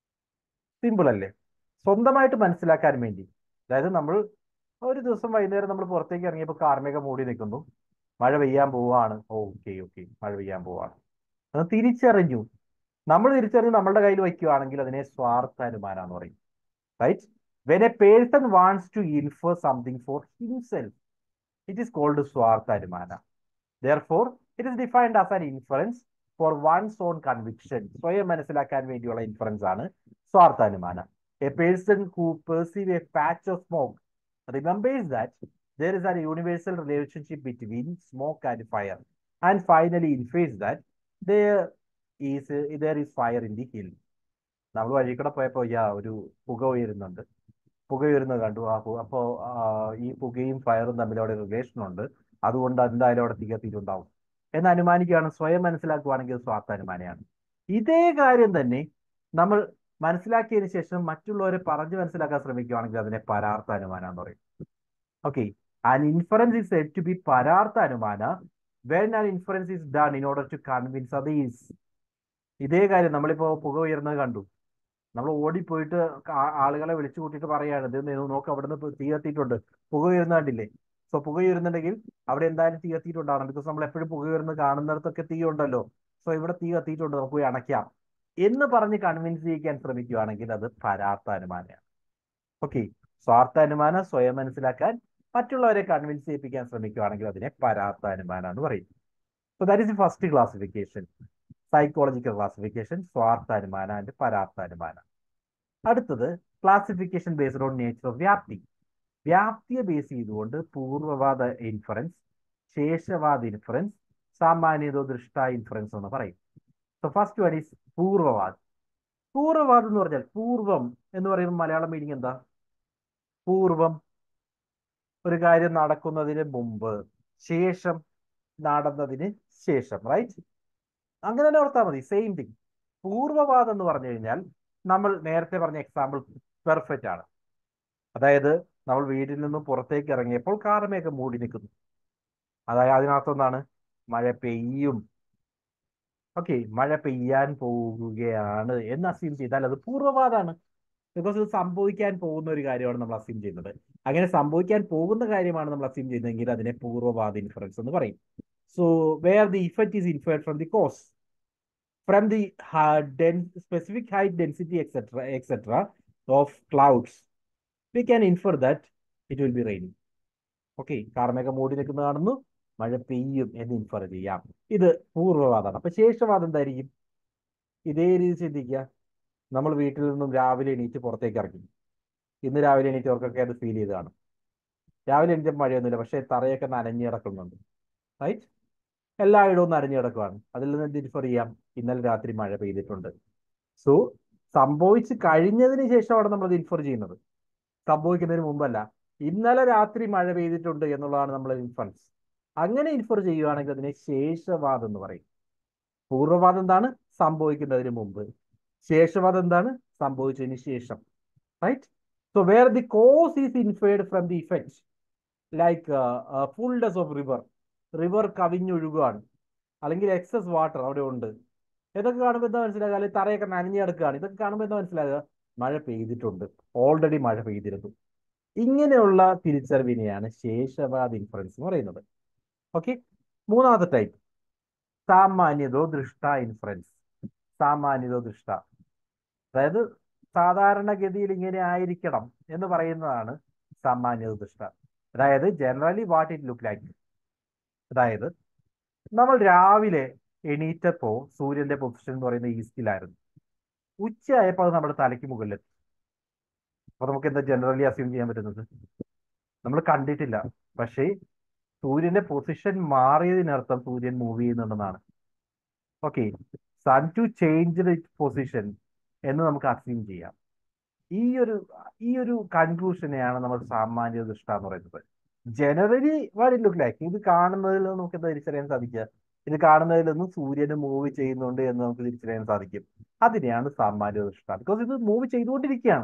സിമ്പിൾ അല്ലേ? സ്വന്തമായിട്ട് മനസ്സിലാക്കാൻ വേണ്ടി. അതായത് നമ്മൾ ഒരു ദിവസം വൈകുന്നേരം നമ്മൾ പുറത്തേക്ക് ഇറങ്ങിയപ്പോൾ കാർമേഘം മൂടി നിൽക്കുന്നു, മഴ പെയ്യാൻ പോവാണ്. ഓക്കെ ഓക്കെ മഴ പെയ്യാൻ പോവാണ്, അത് തിരിച്ചറിഞ്ഞു. നമ്മൾ തിരിച്ചറിഞ്ഞ് നമ്മളുടെ കയ്യിൽ വയ്ക്കുകയാണെങ്കിൽ അതിനെ സ്വാർത്ഥ അനുമാനം എന്ന് പറയും, right? When a person wants to infer something for himself, it is called svartha anumana. Therefore, it is defined as an inference for one's own conviction. സ്വയം മനസ്സിലാക്കാൻ വേണ്ടിയുള്ള ഇൻഫറൻസ് ആണ് സ്വാർത്ഥ അനുമാനം. A person who perceives a patch of smoke remembers that there is a universal relationship between smoke and fire, and finally infers that there is there is fire in the hill. നമ്മൾ വഴി കൂടെ പോയപ്പോ യാ ഒരു പുക ഉയരുന്നുണ്ട്, പുക ഉയരുന്നത് കണ്ടു. ആ അപ്പോ ഈ പുകയും ഫയറും തമ്മിൽ അവിടെ റിലേഷൻ ഉണ്ട്, അതുകൊണ്ട് എന്തായാലും അവിടെ തീ കത്തിയിട്ടുണ്ടാവും എന്ന് അനുമാനിക്കുകയാണ്. സ്വയം മനസ്സിലാക്കുകയാണെങ്കിൽ സ്വാർത്ഥ അനുമാനമാണ്. ഇതേ കാര്യം തന്നെ നമ്മൾ മനസ്സിലാക്കിയതിനു ശേഷം മറ്റുള്ളവരെ പറഞ്ഞു മനസ്സിലാക്കാൻ ശ്രമിക്കുകയാണെങ്കിൽ അതിനെ പരാർത്ഥ അനുമാനം എന്ന് പറയും. Okay, an inference is said to be parartha anumana when an inference is done in order to convince others. ഇതേ കാര്യം നമ്മളിപ്പോ പുക ഉയർന്നത് കണ്ടു, നമ്മൾ ഓടിപ്പോയിട്ട് ആളുകളെ വിളിച്ചു കൂട്ടിയിട്ട് പറയാണ്, ഇത് നോക്ക് അവിടുന്ന് തീ കത്തിയിട്ടുണ്ട്, പുക ഉയർന്ന കണ്ടില്ലേ? സോ പുക ഉയരുന്നുണ്ടെങ്കിൽ അവിടെ എന്തായാലും തീ കത്തിയിട്ടുണ്ടാവണം, ബിക്കോസ് നമ്മൾ എപ്പോഴും പുക ഉയർന്ന് കാണുന്നിടത്തൊക്കെ തീ ഉണ്ടല്ലോ. സോ ഇവിടെ തീ കത്തിയിട്ടുണ്ട്, നമുക്ക് പോയി അണയ്ക്കാം എന്ന് പറഞ്ഞ് കൺവിൻസ് ചെയ്യിക്കാൻ ശ്രമിക്കുകയാണെങ്കിൽ അത് പരാർത്ഥ അനുമാനമാണ്. ഓക്കെ, സ്വാർത്ഥ അനുമാനം സ്വയം മനസ്സിലാക്കാൻ മറ്റുള്ളവരെ കൺവിൻസ് ചെയ്യിപ്പിക്കാൻ ശ്രമിക്കുകയാണെങ്കിൽ അതിനെ പരാർത്ഥ അനുമാനം എന്ന് പറയും. So that is the first classification, psychological classification, svartha അനുമാനം ആൻഡ് പരാർത്ഥ അനുമാനം. അടുത്തത് classification based on nature of vyapti. വ്യാപ്തിയെ ബേസ് ചെയ്തുകൊണ്ട് purvavat inference, sheshavat inference, samanyato drishta inference എന്ന് പറയും. സോ ഫസ്റ്റ് വൺ ഈസ് പൂർവവാദം. പൂർവവാദം എന്ന് പറഞ്ഞാൽ പൂർവം എന്ന് പറയുമ്പോൾ മലയാളം മീനിങ് എന്താ? പൂർവം ഒരു കാര്യം നടക്കുന്നതിന് മുമ്പ്, ശേഷം നടന്നതിന് ശേഷം, റൈറ്റ്? അങ്ങനെ തന്നെ ഓർത്താൽ മതി, സെയിം തിങ്. പൂർവവാദം എന്ന് പറഞ്ഞു കഴിഞ്ഞാൽ നമ്മൾ നേരത്തെ പറഞ്ഞ എക്സാമ്പിൾ പെർഫെക്റ്റ് ആണ്. അതായത് നമ്മൾ വീട്ടിൽ നിന്നും പുറത്തേക്ക് ഇറങ്ങിയപ്പോൾ കാർമേഘം മൂടി നിൽക്കുന്നു, അതായത് അതിനകത്തൊന്നാണ് മഴ പെയ്യും. ഓക്കെ, മഴ പെയ്യാൻ പോകുകയാണ് എന്ന് അസ്യൂം ചെയ്താൽ അത് പൂർവ്വവാദമാണ്. ബിക്കോസ് ഇത് സംഭവിക്കാൻ പോകുന്ന ഒരു കാര്യമാണ് നമ്മൾ അസ്യൂം ചെയ്യുന്നത്. അങ്ങനെ സംഭവിക്കാൻ പോകുന്ന കാര്യമാണ് നമ്മൾ അസ്യൂം ചെയ്യുന്നതെങ്കിൽ അതിനെ പൂർവ്വവാദ ഇൻഫറൻസ് എന്ന് പറയും. So where the effect is inferred from the cause, from the specific height, density etcetera etcetera of clouds, we can infer that it will be raining. Okay, കാർമേഘം മൂടി നിൽക്കുന്നത് കാണുന്നു, മഴ പെയ്യും എന്ന് ഇൻഫർ ചെയ്യാം. ഇത് പൂർവ്വവാദമാണ്. അപ്പൊ ശേഷവാദം എന്തായിരിക്കും? ഇതേ രീതി ചിന്തിക്കുക. നമ്മൾ വീട്ടിൽ നിന്നും രാവിലെ എണീറ്റ് പുറത്തേക്ക് ഇറങ്ങി. ഇന്ന് രാവിലെ എണീറ്റവർക്കൊക്കെ അത് ഫീൽ ചെയ്ത് കാണും. രാവിലെ എണീറ്റ് മഴയൊന്നുമില്ല, പക്ഷേ തറയൊക്കെ നനഞ്ഞു കിടക്കുന്നുണ്ട്. റൈറ്റ്? എല്ലായിടവും നനഞ്ഞു കിടക്കുകയാണ്. അതിൽ നിന്ന് ഇൻഫർ ചെയ്യാം ഇന്നലെ രാത്രി മഴ പെയ്തിട്ടുണ്ട്. സോ സംഭവിച്ച് കഴിഞ്ഞതിന് ശേഷമാണ് നമ്മൾ ഇൻഫർ ചെയ്യുന്നത്, സംഭവിക്കുന്നതിന് മുമ്പല്ല. ഇന്നലെ രാത്രി മഴ പെയ്തിട്ടുണ്ട് എന്നുള്ളതാണ് നമ്മൾ ഇൻഫറൻസ്. അങ്ങനെ ഇൻഫർ ചെയ്യുകയാണെങ്കിൽ അതിനെ ശേഷവാദം എന്ന് പറയും. പൂർവ്വവാദം എന്താണ്? സംഭവിക്കുന്നതിന് മുമ്പ്. ശേഷവാദം എന്താണ്? സംഭവിച്ചതിന് ശേഷം. Right? So where the cause is inferred from the effect, like fullness of river, river കവിഞ്ഞൊഴുകുകയാണ്, അല്ലെങ്കിൽ എക്സസ് വാട്ടർ അവിടെ ഉണ്ട്. ഇതൊക്കെ കാണുമ്പോൾ എന്താ മനസ്സിലാകുക? അല്ലെങ്കിൽ തറയൊക്കെ നനഞ്ഞു കിടക്കുകയാണ്. ഇതൊക്കെ കാണുമ്പോൾ എന്താ മനസ്സിലാകുക? മഴ പെയ്തിട്ടുണ്ട്, ഓൾറെഡി മഴ പെയ്തിരുന്നു. ഇങ്ങനെയുള്ള തിരിച്ചറിവിനെയാണ് ശേഷവാദ ഇൻഫറൻസ് എന്ന് പറയുന്നത്. ഓക്കെ. മൂന്നാമത്തെ ടൈപ്പ് സാമാന്യതോ ദൃഷ്ട ഇൻഫറൻസ്. സാമാന്യതോ ദൃഷ്ട, അതായത് സാധാരണഗതിയിൽ ഇങ്ങനെ ആയിരിക്കണം എന്ന് പറയുന്നതാണ് സാമാന്യതോ ദൃഷ്ട. അതായത് generally what it look like. അതായത് നമ്മൾ രാവിലെ എണീറ്റപ്പോ സൂര്യന്റെ പൊസിഷൻ എന്ന് പറയുന്നത് ഈസ്റ്റിലായിരുന്നു. ഉച്ചയായപ്പോൾ അത് നമ്മുടെ തലയ്ക്ക് മുകളിലെത്തി. അപ്പൊ നമുക്ക് എന്താ ജനറലി അസ്യൂം ചെയ്യാൻ പറ്റുന്നത്? നമ്മൾ കണ്ടിട്ടില്ല, പക്ഷേ സൂര്യന്റെ പൊസിഷൻ മാറിയതിനർത്ഥം സൂര്യൻ മൂവ് ചെയ്യുന്നുണ്ടെന്നാണ്. Okay. Sun to change it position എന്ന് നമുക്ക് അസ്യൂം ചെയ്യാം. ഈ ഒരു ഈ ഒരു കൺക്ലൂഷനെയാണ് നമ്മൾ സാമാന്യ ദൃഷ്ട എന്ന് പറയുന്നത്. Generally what it look like, ഇത് കാണുന്നതിൽ നിന്ന് നമുക്ക് എന്താ തിരിച്ചറിയാൻ സാധിക്കുക? ഇത് കാണുന്നതിൽ നിന്ന് സൂര്യന് മൂവ് ചെയ്യുന്നുണ്ട് എന്ന് നമുക്ക് തിരിച്ചറിയാൻ സാധിക്കും. അതിനെയാണ് സാമാന്യ ദൃഷ്ട. ബിക്കോസ് ഇത് മൂവ് ചെയ്തുകൊണ്ടിരിക്കുകയാണ്.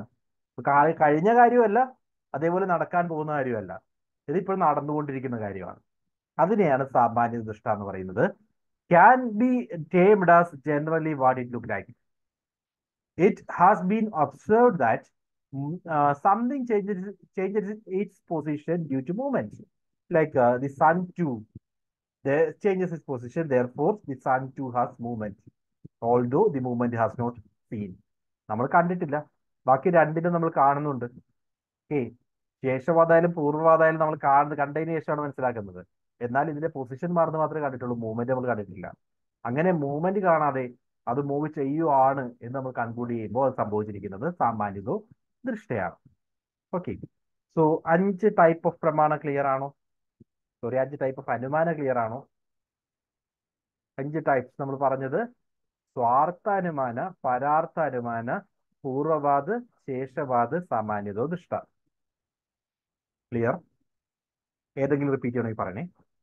കഴിഞ്ഞ കാര്യമല്ല, അതേപോലെ നടക്കാൻ പോകുന്ന കാര്യമല്ല, ഇതിപ്പോൾ നടന്നുകൊണ്ടിരിക്കുന്ന കാര്യമാണ്. അതിനെയാണ് സാമാന്യ ദൃഷ്ട എന്ന് പറയുന്നത്. Can be termed as generally what it look like. It has been observed that mm, uh, something changes changes its position due to movement, like uh, the sun too the changes its position. Therefore, the sun too has movement, although the movement has not seen. നമ്മൾ കണ്ടിട്ടില്ല, ബാക്കി രണ്ടിനും നമ്മൾ കാണുന്നുണ്ട്. ഏ ശേഷവാദായാലും പൂർവ്വവാദായാലും നമ്മൾ കാണുന്നത് കണ്ടതിന് ശേഷമാണ് മനസ്സിലാക്കുന്നത്. എന്നാൽ ഇതിന്റെ പൊസിഷൻ മാറുന്നത് മാത്രമേ കണ്ടിട്ടുള്ളൂ, മൂവ്മെന്റ് നമ്മൾ കണ്ടിട്ടില്ല. അങ്ങനെ മൂവ്മെന്റ് കാണാതെ അത് മൂവ് ചെയ്യുവാണ് എന്ന് നമ്മൾ കൺക്ലൂഡ് ചെയ്യുമ്പോൾ അത് സംഭവിച്ചിരിക്കുന്നത് സാമാന്യതോ ദൃഷ്ടയാണ്. ഓക്കെ. സോ അഞ്ച് ടൈപ്പ് ഓഫ് പ്രമാണം ക്ലിയർ ആണോ? സോറി, അഞ്ച് ടൈപ്പ് ഓഫ് അനുമാനം ക്ലിയർ ആണോ? അഞ്ച് ടൈപ്സ് നമ്മൾ പറഞ്ഞത് സ്വാർത്ഥ അനുമാന, പരാർത്ഥ അനുമാന, പൂർവവാദ്, ശേഷവാദ്, സാമാന്യതോ ദൃഷ്ട. ക്ലിയർ? ഏതെങ്കിലും റിപ്പീറ്റ് ചെയ്യണമെങ്കിൽ പറയണേ.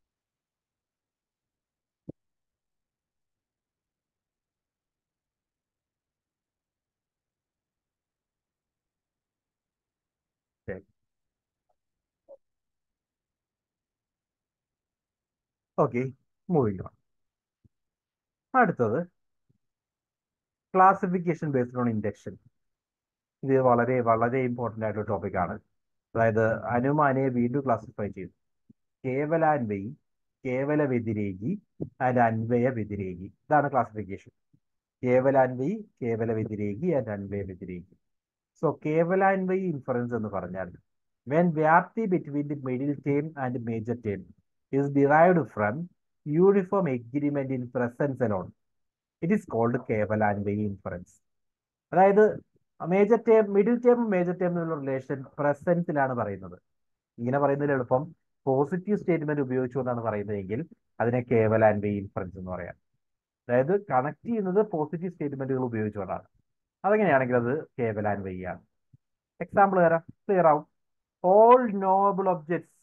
Okay, moving on. അടുത്തത് ക്ലാസിഫിക്കേഷൻ ബേസ്ഡ് ഓൺ ഇൻഡക്ഷൻ. ഇത് വളരെ വളരെ ഇമ്പോർട്ടൻ്റ് ആയിട്ടുള്ള ടോപ്പിക്കാണ്. അതായത് അനുമാനയെ വീണ്ടും ക്ലാസിഫൈ ചെയ്തു. കേവലാൻവയി, കേവല വ്യതിരേകി ആൻഡ് അൻവയ വ്യതിരേകി. ഇതാണ് classification. Kevalanvayi, kevala vyatireki and anvaya vyatireki. So kevalanvayi inference എന്ന് പറഞ്ഞാൽ when വ്യാപ്തി between the middle term and major term is derived from uniform agreement in presence alone, it is called kevalanvayi inference. അതായത് major term, middle term, major term എന്നുള്ള relation പ്രസൻസിലാണ് പറയുന്നത്. ഇങ്ങനെ പറയുന്നതിൽ എളുപ്പം പോസിറ്റീവ് സ്റ്റേറ്റ്മെന്റ് ഉപയോഗിച്ചുകൊണ്ടാണ് പറയുന്നതെങ്കിൽ അതിനെ കേവലാൻവയി ഇൻഫറൻസ് എന്ന് പറയാം. അതായത് കണക്ട് ചെയ്യുന്നത് പോസിറ്റീവ് സ്റ്റേറ്റ്മെന്റുകൾ ഉപയോഗിച്ചുകൊണ്ടാണ്. അതെങ്ങനെയാണെങ്കിൽ അത് കേവലാൻവയിയാണ്. എക്സാമ്പിൾ തരാം, ക്ലിയർ ആവും. All knowable objects,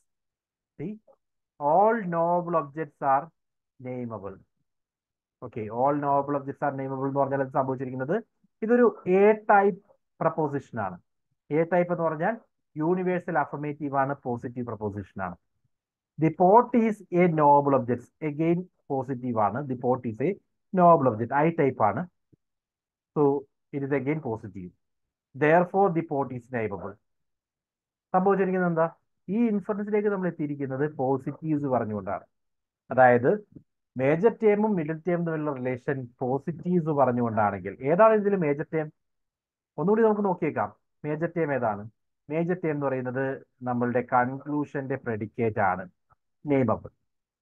all knowable objects are nameable. Okay, all knowable objects are nameable എന്ന് പറഞ്ഞാൽ അത് സംഭവിച്ചിരിക്കുന്നത് ഇതൊരു എ ടൈപ്പ് പ്രപ്പോസിഷൻ ആണ്. എ ടൈപ്പ് എന്ന് പറഞ്ഞാൽ യൂണിവേഴ്സൽ അഫർമേറ്റീവ് ആണ്, പോസിറ്റീവ് പ്രപ്പോസിഷൻ ആണ്. The pot is a knowable objects, again positive ആണ്. The pot is a knowable object, I type ആണ്. So it is again positive. Therefore the pot is നെയിമബിൾ. സംഭവിച്ചിരിക്കുന്നത് എന്താ? ഈ ഇൻഫറൻസിലേക്ക് നമ്മൾ എത്തിയിരിക്കുന്നത് പോസിറ്റീവ്സ് പറഞ്ഞുകൊണ്ടാണ്. അതായത് മേജർ ടേമും മിഡിൽ ടേമും തമ്മിലുള്ള റിലേഷൻ പോസിറ്റീവ്സ് പറഞ്ഞുകൊണ്ടാണെങ്കിൽ ഏതാണ് ഇതിൽ മേജർ ടേം? ഒന്നുകൂടി നമുക്ക് നോക്കിയേക്കാം. മേജർ ടേം ഏതാണ്? മേജർ ടേം എന്ന് പറയുന്നത് നമ്മളുടെ കൺക്ലൂഷന്റെ പ്രെഡിക്കേറ്റ് ആണ്, നെയിമബിൾ.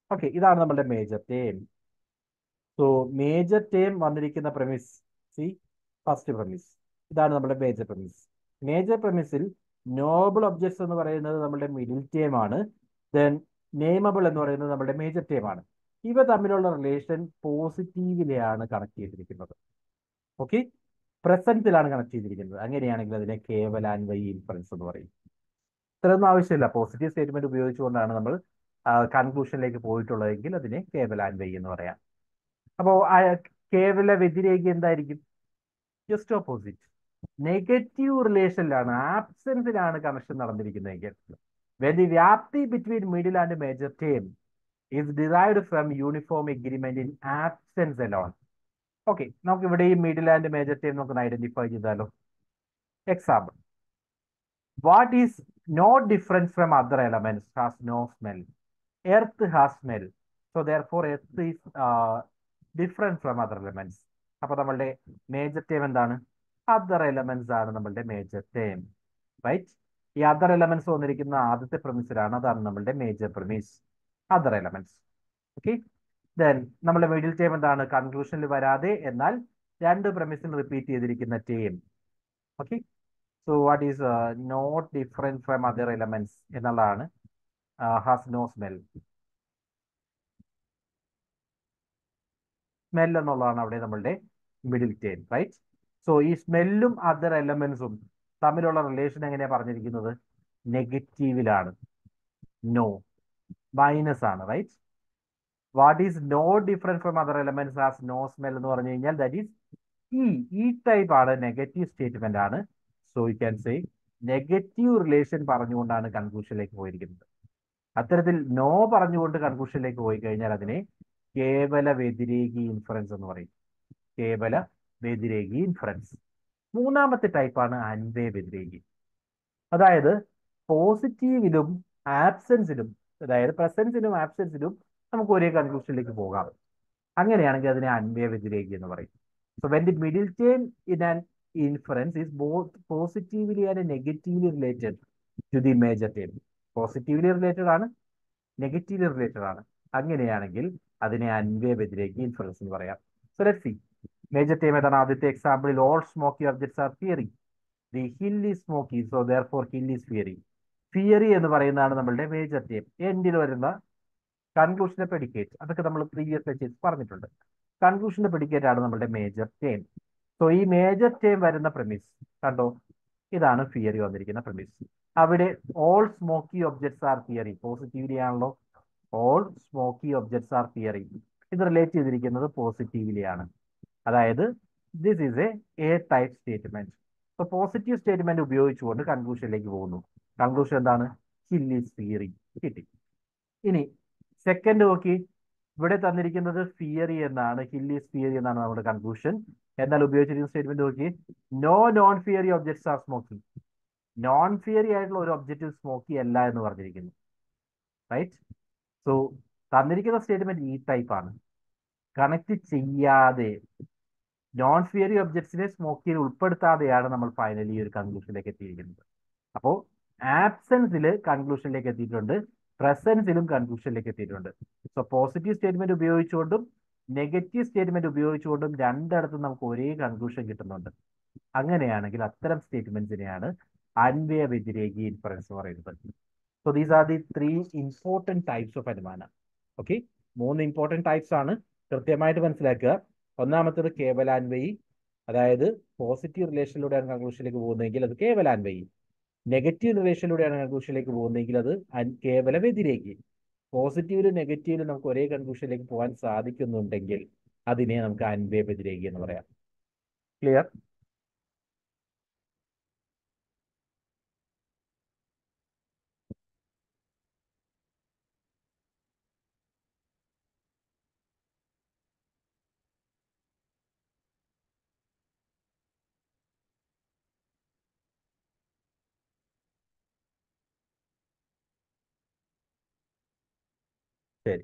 ഓക്കെ, ഇതാണ് നമ്മുടെ major term. So major term വന്നിരിക്കുന്ന പ്രമിസ്, സി ഫസ്റ്റ് പ്രമിസ്, ഇതാണ് നമ്മുടെ മേജർ പ്രമിസ്. മേജർ പ്രമിസിൽ നോബിൾ ഒബ്ജക്ട്സ് എന്ന് പറയുന്നത് നമ്മുടെ മിഡിൽ ടേം ആണ്. ദെൻ നെയിമബിൾ എന്ന് പറയുന്നത് നമ്മുടെ മേജർ ടേം ആണ്. ഇവ തമ്മിലുള്ള റിലേഷൻ പോസിറ്റീവിലെയാണ് കണക്ട് ചെയ്തിരിക്കുന്നത്. ഓക്കെ, പ്രസൻസിലാണ് കണക്ട് ചെയ്തിരിക്കുന്നത്. അങ്ങനെയാണെങ്കിൽ അതിനെ കേവലാൻവയി ഇൻഫറൻസ് എന്ന് പറയും. ഇത്രയൊന്നും ആവശ്യമില്ല. പോസിറ്റീവ് സ്റ്റേറ്റ്മെന്റ് ഉപയോഗിച്ചുകൊണ്ടാണ് നമ്മൾ കൺക്ലൂഷനിലേക്ക് പോയിട്ടുള്ളതെങ്കിൽ അതിനെ കേവലാൻവയി എന്ന് പറയാം. അപ്പോൾ കേവല വ്യതിരേഖി എന്തായിരിക്കും? ജസ്റ്റ് ഓപ്പോസിറ്റ്, നെഗറ്റീവ് റിലേഷനിലാണ്, ആബ്സെൻസിലാണ് കണക്ഷൻ നടന്നിരിക്കുന്നതെങ്കിൽ when the വ്യാപ്തി between middle and major term is derived from uniform agreement in absence alone. Okay, നമുക്ക് ഇവിടെ ഈ മിഡിൽ ആൻഡ് മേജർ ടേം നമുക്ക് ഐഡന്റിഫൈ ചെയ്താലോ. Example, what is not different from other elements has no smell. Earth has smell, so therefore earth is different from other elements. അപ്പൊ നമ്മളുടെ major term എന്താണ്? Other elements ആണ് നമ്മളുടെ major term, right? ഈ other elements വന്നിരിക്കുന്ന ആദ്യത്തെ പ്രമിസിലാണ്, അതാണ് നമ്മളുടെ major premise, other elements. Okay, then നമ്മുടെ മിഡിൽ ടേം എന്താണ്? കൺക്ലൂഷനിൽ വരാതെ എന്നാൽ രണ്ട് പ്രമിസിൽ റിപ്പീറ്റ് ചെയ്തിരിക്കുന്ന term. Okay, so what is not different from other elements എന്നുള്ളതാണ്. ഹാസ് നോ സ്മെൽ, സ്മെൽ എന്നുള്ളതാണ് അവിടെ നമ്മളുടെ മിഡിൽ ടേം, റൈറ്റ്? സോ ഈ സ്മെല്ലും അതർ എലമെന്റ്സും തമ്മിലുള്ള റിലേഷൻ എങ്ങനെയാ പറഞ്ഞിരിക്കുന്നത്? നെഗറ്റീവിലാണ്, നോ, മൈനസ് ആണ്, right? What is not different from other elements has no smell എന്ന് പറഞ്ഞു കഴിഞ്ഞാൽ that is E E type ആണ്, നെഗറ്റീവ് സ്റ്റേറ്റ്മെന്റ് ആണ്. So you can say negative relation പറഞ്ഞുകൊണ്ടാണ് കൺക്ലൂഷനിലേക്ക് പോയിരിക്കുന്നത്. അത്തരത്തിൽ നോ പറഞ്ഞുകൊണ്ട് കൺക്ലൂഷനിലേക്ക് പോയി കഴിഞ്ഞാൽ അതിനെ കേവല വ്യതിരേകി ഇൻഫറൻസ് എന്ന് പറയും. കേവല വ്യതിരേകി ഇൻഫറൻസ്. മൂന്നാമത്തെ ടൈപ്പാണ് അൻവേ വ്യതിരേകി. അതായത് പോസിറ്റീവിലും ആബ്സെൻസിലും, അതായത് പ്രസൻസിലും ആബ്സെൻസിലും നമുക്ക് ഒരേ കൺക്ലൂഷനിലേക്ക് പോകാം. അങ്ങനെയാണെങ്കിൽ അതിനെ അൻവേ വ്യതിരേകി എന്ന് പറയും. So when the middle term in an inference is both positively and negatively related to the major term. Positively related ആണ്, നെഗറ്റീവ്ലി റിലേറ്റഡ് ആണ്. അങ്ങനെയാണെങ്കിൽ അതിനെ അൻവേ വ്യതിരേകി ഇൻഫറൻസ് എന്ന് പറയാം. So let's see. Major term ഏതാണ്? ആദ്യത്തെ എക്സാമ്പിളിൽ all smoky objects are fiery. The hill is smoky, so therefore hill is fiery. Fiery എന്ന് പറയുന്നതാണ് നമ്മളുടെ മേജർ ടേം. എൻഡിൽ വരുന്ന കൺക്ലൂഷന്റെ പ്രെഡിക്കേറ്റ്, അതൊക്കെ നമ്മൾ പ്രീവിയസ് ലെക്ചേഴ്സ് പറഞ്ഞിട്ടുണ്ട്. കൺക്ലൂഷന്റെ പ്രെഡിക്കേറ്റ് ആണ് നമ്മുടെ മേജർ ടേം. സോ ഈ മേജർ ടേം വരുന്ന പ്രമിസ് കണ്ടോ, ഇതാണ് ഫിയറി വന്നിരിക്കുന്ന പ്രമിസ്. അവിടെ all smoky objects are fiery, positively ആണല്ലോ. All smoky objects are fiery, ഇത് റിലേറ്റ് ചെയ്തിരിക്കുന്നത് പോസിറ്റീവ്ലി ആണ്. അതായത് this is a a type statement. So positive statement ഉപയോഗിച്ചുകൊണ്ട് കൺക്ലൂഷനിലേക്ക് പോകുന്നു. കൺക്ലൂഷൻ എന്താണ്? ഹിൽ ഈസ് ഫിയറി, കിട്ടി. ഇനി സെക്കൻഡ് നോക്കി, ഇവിടെ തന്നിരിക്കുന്നത് ഫിയറി എന്നാണ്, ഹിൽ ഈസ് ഫിയറി എന്നാണ് നമ്മുടെ കൺക്ലൂഷൻ. എന്നാൽ ഉപയോഗിച്ചിരിക്കുന്ന സ്റ്റേറ്റ്മെന്റ് നോക്കി, no non fiery objects are smoky. Non fiery ആയിട്ടുള്ള ഒരു ഒബ്ജക്റ്റ് സ്മോക്കി അല്ല എന്ന് പറഞ്ഞിരിക്കുന്നു, റൈറ്റ്? സോ തന്നിരിക്കുന്ന സ്റ്റേറ്റ്മെന്റ് ഈ ടൈപ്പ് ആണ്. കണക്ട് ചെയ്യാതെ, നോൺ ഫിയറി ഒബ്ജക്ട്സിനെ സ്മോക്കിയിൽ ഉൾപ്പെടുത്താതെയാണ് നമ്മൾ ഫൈനലി ഒരു കൺക്ലൂഷനിലേക്ക് എത്തിയിരിക്കുന്നത്. അപ്പോൾ ആബ്സെൻസിൽ കൺക്ലൂഷനിലേക്ക് എത്തിയിട്ടുണ്ട്, പ്രസൻസിലും കൺക്ലൂഷനിലേക്ക് എത്തിയിട്ടുണ്ട്. സോ പോസിറ്റീവ് സ്റ്റേറ്റ്മെന്റ് ഉപയോഗിച്ചുകൊണ്ടും നെഗറ്റീവ് സ്റ്റേറ്റ്മെന്റ് ഉപയോഗിച്ചുകൊണ്ടും രണ്ടിടത്തും നമുക്ക് ഒരേ കൺക്ലൂഷൻ കിട്ടുന്നുണ്ട്. അങ്ങനെയാണെങ്കിൽ അത്തരം സ്റ്റേറ്റ്മെന്റ്സിനെയാണ് അൻവയ വ്യതിരേകി ഇൻഫറൻസ് എന്ന് പറയുന്നത്. So these are the three important types of anumana. Okay, മൂന്ന് ഇമ്പോർട്ടൻറ്റ് ടൈപ്സ് ആണ്, കൃത്യമായിട്ട് മനസ്സിലാക്കുക. ഒന്നാമത്തേത് കേവലാൻവയി, അതായത് പോസിറ്റീവ് റിലേഷനിലൂടെയാണ് കൺക്ലൂഷനിലേക്ക് പോകുന്നതെങ്കിൽ അത് കേവലാൻവയി. നെഗറ്റീവ് റിലേഷനിലൂടെയാണ് കൺക്ലൂഷനിലേക്ക് പോകുന്നതെങ്കിൽ അത് കേവല വ്യതിരേകി. പോസിറ്റീവിലും നെഗറ്റീവിലും നമുക്ക് ഒരേ കൺക്ലൂഷനിലേക്ക് പോകാൻ സാധിക്കുന്നുണ്ടെങ്കിൽ അതിനെ നമുക്ക് അൻവയ വ്യതിരേകി എന്ന് പറയാം. ക്ലിയർ? ശരി,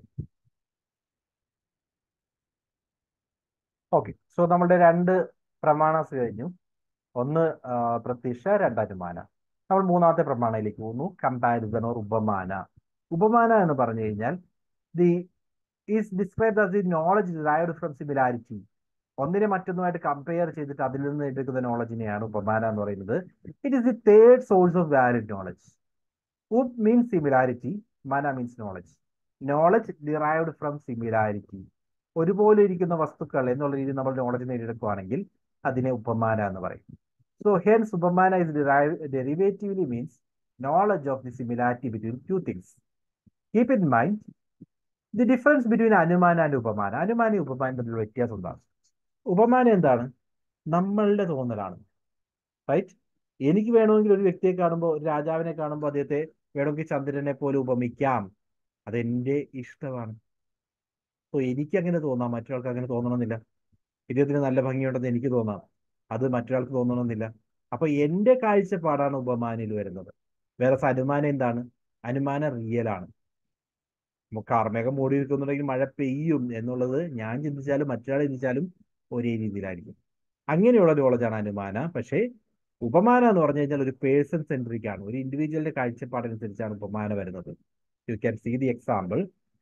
ഓക്കെ. സോ നമ്മുടെ രണ്ട് പ്രമാണസ് കഴിഞ്ഞു. ഒന്ന് പ്രത്യക്ഷ, രണ്ട് അനുമാന. നമ്മൾ മൂന്നാമത്തെ പ്രമാണയിലേക്ക് പോകുന്നു, കമ്പാരിസൺ ഓർ ഉപമാന. ഉപമാന എന്ന് പറഞ്ഞു കഴിഞ്ഞാൽ the is described as the knowledge derived from similarity. ഒന്നിനെ മറ്റൊന്നുമായിട്ട് കമ്പയർ ചെയ്തിട്ട് അതിൽ നിന്ന് എടുക്കുന്ന നോളജിനെയാണ് ഉപമാന എന്ന് പറയുന്നത്. It is the third source of valid knowledge. Upa means similarity, mana means knowledge. Knowledge derived from similarity, ഒരുപോലെ ഇരിക്കുന്ന വസ്തുക്കൾ എന്നുള്ള രീതിയിൽ നമ്മൾ നോളജ് നേടിയെടുക്കുകയാണെങ്കിൽ അതിനെ ഉപമാന എന്ന് പറയും. So hence upamana is derive derivatively means knowledge of the similarity between two things. Keep in mind the difference between anumana and upamana. അനുമാന ഉപമാന തമ്മിലുള്ള വ്യത്യാസം എന്താണ്? ഉപമാനം എന്താണ്? നമ്മളുടെ തോന്നലാണ്. റൈറ്റ്? എനിക്ക് വേണമെങ്കിൽ ഒരു വ്യക്തിയെ കാണുമ്പോൾ, ഒരു രാജാവിനെ കാണുമ്പോൾ അദ്ദേഹത്തെ വേണമെങ്കിൽ ചന്ദ്രനെ പോലെ ഉപമിക്കാം. അതെന്റെ ഇഷ്ടമാണ്. സോ എനിക്ക് അങ്ങനെ തോന്നാം, മറ്റൊരാൾക്ക് അങ്ങനെ തോന്നണമെന്നില്ല. ഇദ്ദേഹത്തിന് നല്ല ഭംഗിയുണ്ടെന്ന് എനിക്ക് തോന്നാം, അത് മറ്റൊരാൾക്ക് തോന്നണമെന്നില്ല. അപ്പൊ എന്റെ കാഴ്ചപ്പാടാണ് ഉപമാനയിൽ വരുന്നത്. വേറെ അനുമാനം എന്താണ്? അനുമാനം റിയൽ ആണ്. കാർമേഘം മൂടി നിൽക്കുന്നുണ്ടെങ്കിൽ മഴ പെയ്യും എന്നുള്ളത് ഞാൻ ചിന്തിച്ചാലും മറ്റൊരാൾ ചിന്തിച്ചാലും ഒരേ രീതിയിലായിരിക്കും. അങ്ങനെയുള്ള നോളജാണ് അനുമാന. പക്ഷേ ഉപമാന എന്ന് പറഞ്ഞു കഴിഞ്ഞാൽ ഒരു പേഴ്സൺ സെൻട്രിക് ആണ്. ഒരു ഇൻഡിവിജ്വലിന്റെ കാഴ്ചപ്പാടനുസരിച്ചാണ് ഉപമാന വരുന്നത്. You can see the example.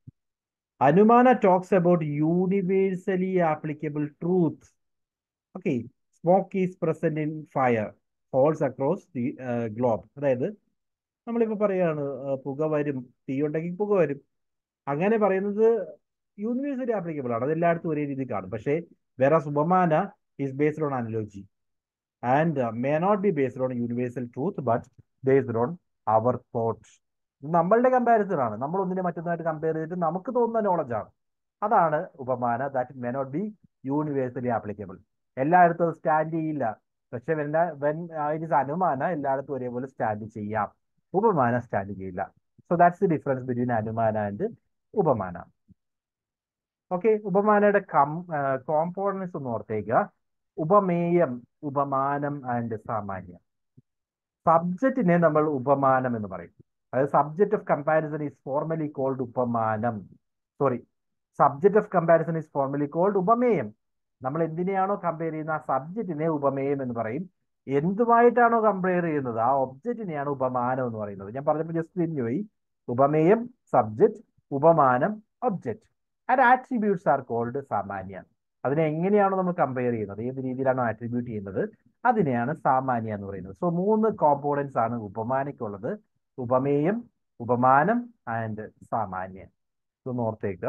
Anumana talks about universally applicable truth. Okay, smoke is present in fire holds across the globe. അതായത് നമ്മളിപ്പോൾ പറയാണ് പുക വരും, തീ ഉണ്ടെങ്കിൽ പുക വരും. അങ്ങനെ പറയുന്നത് യൂണിവേഴ്സലി ആപ്ലിക്കബിൾ ആണ്, അത് എല്ലായിടത്തും ഒരേ രീതിയിൽ കാണും. പക്ഷേ വേറെ upamana is based on analogy and may not be based on universal truth but based on our thoughts. നമ്മളുടെ കമ്പാരിസൺ ആണ്. നമ്മൾ ഒന്നിനെ മറ്റൊന്നായിട്ട് കമ്പയർ ചെയ്തിട്ട് നമുക്ക് തോന്നുന്ന നോളജാണ്. അതാണ് ഉപമാന. That may not be universally applicable. എല്ലായിടത്തും അത് സ്റ്റാൻഡ് ചെയ്യില്ല. പക്ഷെ when when it is anumana എല്ലായിടത്തും ഒരേപോലെ സ്റ്റാൻഡ് ചെയ്യാം. ഉപമാന സ്റ്റാൻഡ് ചെയ്യില്ല. So that's the difference between anumana and upamana. Okay, ഉപമാനയുടെ കം കോമ്പോണൻസ് ഒന്ന് ഓർത്തേക്കുക. ഉപമേയം, ഉപമാനം ആൻഡ് സാമാന്യം. സബ്ജക്റ്റിനെ നമ്മൾ ഉപമാനം എന്ന് പറയും. അതായത് subject of comparison is formally called upamanam. Sorry, subject of comparison is formally called upameyam. നമ്മൾ എന്തിനെയാണോ കമ്പയർ ചെയ്യുന്ന ആ സബ്ജക്റ്റിനെ ഉപമേയം എന്ന് പറയും. എന്തുമായിട്ടാണോ കമ്പയർ ചെയ്യുന്നത് ആ ഒബ്ജക്റ്റിനെയാണ് ഉപമാനം എന്ന് പറയുന്നത്. ഞാൻ പറഞ്ഞപ്പോൾ ജസ്റ്റ് തിരിഞ്ഞുപോയി. ഉപമേയം സബ്ജക്റ്റ്, ഉപമാനം object. And attributes are called samanya. അതിനെ എങ്ങനെയാണോ നമ്മൾ കമ്പയർ ചെയ്യുന്നത്, ഏത് രീതിയിലാണോ ആട്രിബ്യൂട്ട് ചെയ്യുന്നത്, അതിനെയാണ് സാമാന്യ എന്ന് പറയുന്നത്. സോ മൂന്ന് കോമ്പോണൻസ് ആണ് ഉപമാനയ്ക്കുള്ളത്: ഉപമേയം, ഉപമാനം ആൻഡ് സാമാന്യ. ഇതൊന്ന് ഓർത്തേക്കുക.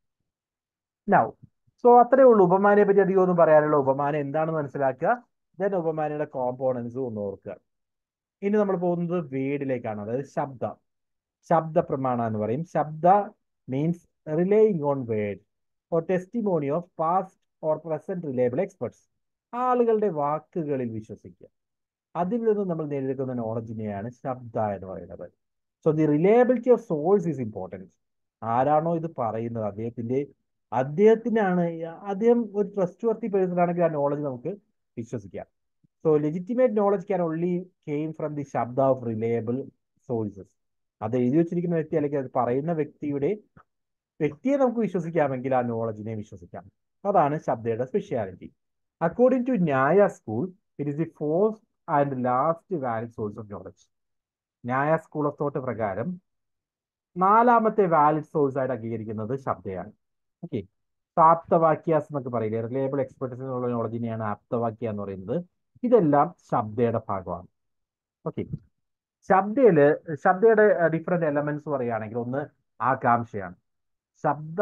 നൗ സോ അത്രേ ഉള്ളൂ. ഉപമാനയെ പറ്റി അധികം ഒന്നും പറയാനുള്ള. ഉപമാനം എന്താണെന്ന് മനസ്സിലാക്കുക, ദെൻ ഉപമാനയുടെ കോമ്പോണൻസ് ഒന്ന് ഓർക്കുക. ഇനി നമ്മൾ പോകുന്നത് വേർഡിലേക്കാണ്, അതായത് ശബ്ദ. ശബ്ദ പ്രമാണ എന്ന് പറയും. Shabda means relying on word or testimony of past or present reliable experts. ആളുകളുടെ വാക്കുകളിൽ വിശ്വസിക്കുക. അതിൽ നിന്ന് നമ്മൾ നേടിയെടുക്കുന്ന നോളജിനെയാണ് ശബ്ദ എന്ന് പറയുന്നത്. So the reliability of source is important. ആരാണോ ഇത് പറയുന്നത് അദ്ദേഹത്തിന്റെ അദ്ദേഹത്തിനാണ് അദ്ദേഹം ഒരു ട്രസ്റ്റ് വർത്തി പേഴ്സൺ ആണെങ്കിൽ ആ നോളജ് നമുക്ക് വിശ്വസിക്കാം. So legitimate knowledge can only came from the shabda of reliable sources. അത് എഴുതി വെച്ചിരിക്കുന്ന വ്യക്തി അല്ലെങ്കിൽ അത് പറയുന്ന വ്യക്തിയുടെ വ്യക്തിയെ നമുക്ക് വിശ്വസിക്കാമെങ്കിൽ ആ നോളജിനെ വിശ്വസിക്കാം. അതാണ് ശബ്ദയുടെ speciality. According to Nyaya school, it is the fourth and last valid source of knowledge. Nyaya school of thought പ്രകാരം നാലാമത്തെ വാലിഡ് സോഴ്സ് ആയിട്ട് അംഗീകരിക്കുന്നത് ശബ്ദയാണ്. ഓക്കെ, ആപ്തവാക്യാസ് എന്നൊക്കെ പറയില്ലേ, റിലയബിൾ എക്സ്പെർട്ടിനുള്ള നോളജിനെയാണ് ആപ്തവാക്യ എന്ന് പറയുന്നത്. ഇതെല്ലാം ശബ്ദയുടെ ഭാഗമാണ്. ഓക്കെ, ശബ്ദയില് ശബ്ദയുടെ ഡിഫറെന്റ് എലമെന്റ്സ് പറയുകയാണെങ്കിൽ ഒന്ന് ആകാംക്ഷയാണ്. ശബ്ദ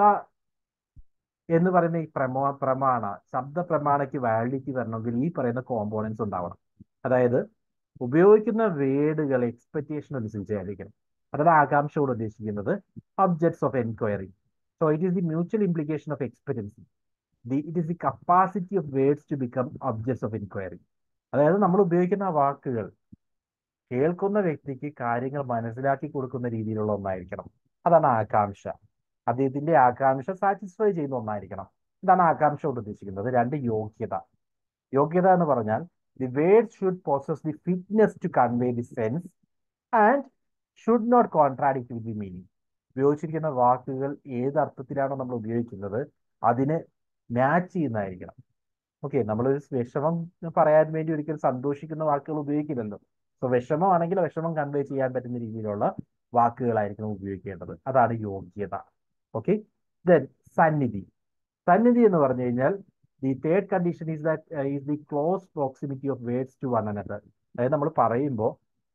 എന്ന് പറയുന്ന ഈ പ്രമോ പ്രമാണ ശബ്ദ പ്രമാണയ്ക്ക് വാലിഡിറ്റി വരണമെങ്കിൽ ഈ പറയുന്ന കോമ്പോണൻസ് ഉണ്ടാവണം. അതായത് ഉപയോഗിക്കുന്ന വേർഡുകൾ എക്സ്പെക്ടേഷൻ അനുസരിച്ചായിരിക്കണം. അതാണ് ആകാംക്ഷയോട് ഉദ്ദേശിക്കുന്നത്. Objects of enquiry. So it is the mutual implication of experience. The it is the capacity of words to become objects of enquiry. അതായത് നമ്മൾ ഉപയോഗിക്കുന്ന വാക്കുകൾ കേൾക്കുന്ന വ്യക്തിക്ക് കാര്യങ്ങൾ മനസ്സിലാക്കി കൊടുക്കുന്ന രീതിയിലുള്ള ഒന്നായിരിക്കണം. അതാണ് ആകാംക്ഷ. അദ്ദേഹത്തിന്റെ ആകാംക്ഷ സാറ്റിസ്ഫൈ ചെയ്യുന്ന ഒന്നായിരിക്കണം. ഇതാണ് ആകാംക്ഷ കൊണ്ട് ഉദ്ദേശിക്കുന്നത്. രണ്ട്, യോഗ്യത. യോഗ്യത എന്ന് പറഞ്ഞാൽ the word should possess the fitness to convey the sense and should not contradict with the meaning. ഉപയോഗിച്ചിരിക്കുന്ന വാക്കുകൾ ഏത് അർത്ഥത്തിലാണോ നമ്മൾ ഉപയോഗിക്കുന്നത് അതിന് മാച്ച് ചെയ്യുന്നതായിരിക്കണം. ഓക്കെ, നമ്മളൊരു വിഷമം പറയാൻ വേണ്ടി ഒരിക്കലും സന്തോഷിക്കുന്ന വാക്കുകൾ ഉപയോഗിക്കില്ലല്ലോ. സോ വിഷമമാണെങ്കിൽ വിഷമം കൺവേ ചെയ്യാൻ പറ്റുന്ന രീതിയിലുള്ള വാക്കുകളായിരിക്കണം ഉപയോഗിക്കേണ്ടത്. അതാണ് യോഗ്യത. ഓക്കെ, ദെൻ സന്നിധി. സന്നിധി എന്ന് പറഞ്ഞു കഴിഞ്ഞാൽ the third condition is that is the close proximity of words to one another. അതായത് നമ്മൾ പറയുമ്പോൾ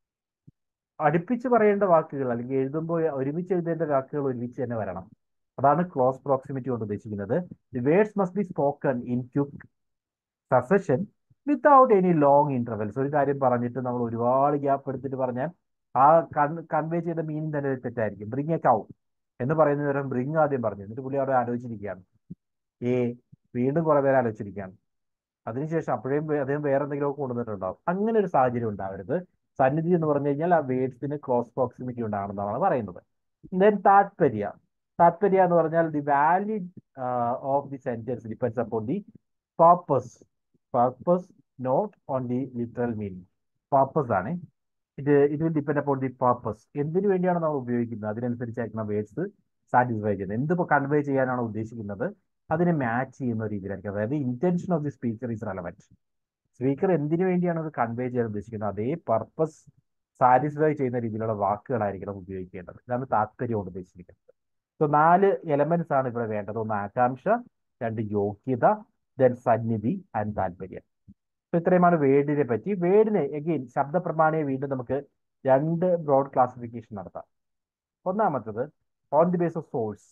അടുപ്പിച്ച് പറയേണ്ട വാക്കുകൾ അല്ലെങ്കിൽ എഴുതുമ്പോൾ ഒരുമിച്ച് എഴുതേണ്ട വാക്കുകൾ ഒരുമിച്ച് തന്നെ വരണം. അതാണ് ക്ലോസ് പ്രോക്സിമിറ്റി കൊണ്ട് ഉദ്ദേശിക്കുന്നത്. The words must be spoken in quick succession without any long intervals. ഒരു കാര്യം പറഞ്ഞിട്ട് നമ്മൾ ഒരുപാട് ഗ്യാപ്പ് എടുത്തിട്ട് പറഞ്ഞാൽ ആ കൺവേ ചെയ്ത മീനിങ് തന്നെ തെറ്റായിരിക്കും. ബ്രിങ് എ കൗ എന്ന് പറയുന്ന നേരം ബ്രിങ് ആദ്യം പറഞ്ഞു, എന്നിട്ട് പുള്ളി അവിടെ ആലോചിച്ചിരിക്കുകയാണ്. ഏ വീണ്ടും കുറെ പേര് ആലോചിച്ചിരിക്കുകയാണ്. അതിനുശേഷം അപ്പോഴേയും അദ്ദേഹം വേറെ എന്തെങ്കിലുമൊക്കെ കൊണ്ടുവന്നിട്ടുണ്ടാവും. അങ്ങനെ ഒരു സാഹചര്യം ഉണ്ടാവരുത്. സന്നിധി എന്ന് പറഞ്ഞു കഴിഞ്ഞാൽ ആ വേർഡ്സിന് ക്ലോസ് പ്രോക്സിമിറ്റി ഉണ്ടാകണമെന്നാണ് പറയുന്നത്. ദെൻ താത്പര്യ. താത്പര്യ എന്ന് പറഞ്ഞാൽ the valid of the sentence depends upon the purpose. Purpose not on the literal meaning. Purpose ആണ്. ഇത് it will depend upon the purpose. എന്തിനു വേണ്ടിയാണ് നമ്മൾ ഉപയോഗിക്കുന്നത് അതിനനുസരിച്ചായിരിക്കണം വേർഡ്സ് സാറ്റിസ്ഫൈ ചെയ്യുന്നത്. എന്തിപ്പോൾ കൺവേ ചെയ്യാനാണോ ഉദ്ദേശിക്കുന്നത് അതിനെ മാച്ച് ചെയ്യുന്ന രീതിയിലായിരിക്കും. അതായത് intention of the speaker is relevant. Speaker എന്തിനു വേണ്ടിയാണ് അത് കൺവേ ചെയ്യാൻ ഉദ്ദേശിക്കുന്നത് അതേ പർപ്പസ് സാറ്റിസ്ഫൈ ചെയ്യുന്ന രീതിയിലുള്ള വാക്കുകളായിരിക്കണം ഉപയോഗിക്കേണ്ടത്. ഇതാണ് താത്പര്യം കൊണ്ട് ഉദ്ദേശിച്ചിരിക്കുന്നത്. സോ നാല് എലമെന്റ്സ് ആണ് ഇവിടെ വേണ്ടത്. ഒന്ന് ആകാംക്ഷ, രണ്ട് യോഗ്യത, ദെൻ സന്നിധി ആൻഡ് താല്പര്യം. സോ ഇത്രയുമാണ് വേർഡിനെ പറ്റി. വേർഡിനെ എഗെയിൻ ശബ്ദപ്രമാണയെ വീണ്ടും നമുക്ക് രണ്ട് ബ്രോഡ് ക്ലാസിഫിക്കേഷൻ നടത്താം. ഒന്നാമത്തത് on the base of source.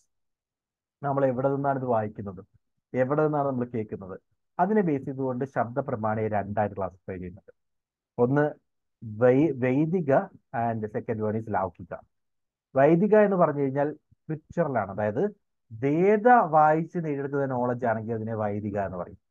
നമ്മൾ എവിടെ നിന്നാണ് ഇത് വായിക്കുന്നത്, എവിടെ നിന്നാണ് നമ്മൾ കേൾക്കുന്നത്, അതിനെ ബേസ് ചെയ്തുകൊണ്ട് ശബ്ദപ്രമാണയെ രണ്ടായിട്ട് ക്ലാസിഫൈ ചെയ്യുന്നുണ്ട്. ഒന്ന് വൈ വൈദിക ആൻഡ് സെക്കൻഡ് വൺ ഈസ് ലൗകിക. വൈദിക എന്ന് പറഞ്ഞു കഴിഞ്ഞാൽ സ്ക്രിപ്ചറലാണ്, അതായത് വേദ വായിച്ച് നേടിയെടുക്കുന്ന നോളജ് ആണെങ്കിൽ അതിനെ വൈദിക എന്ന് പറയും.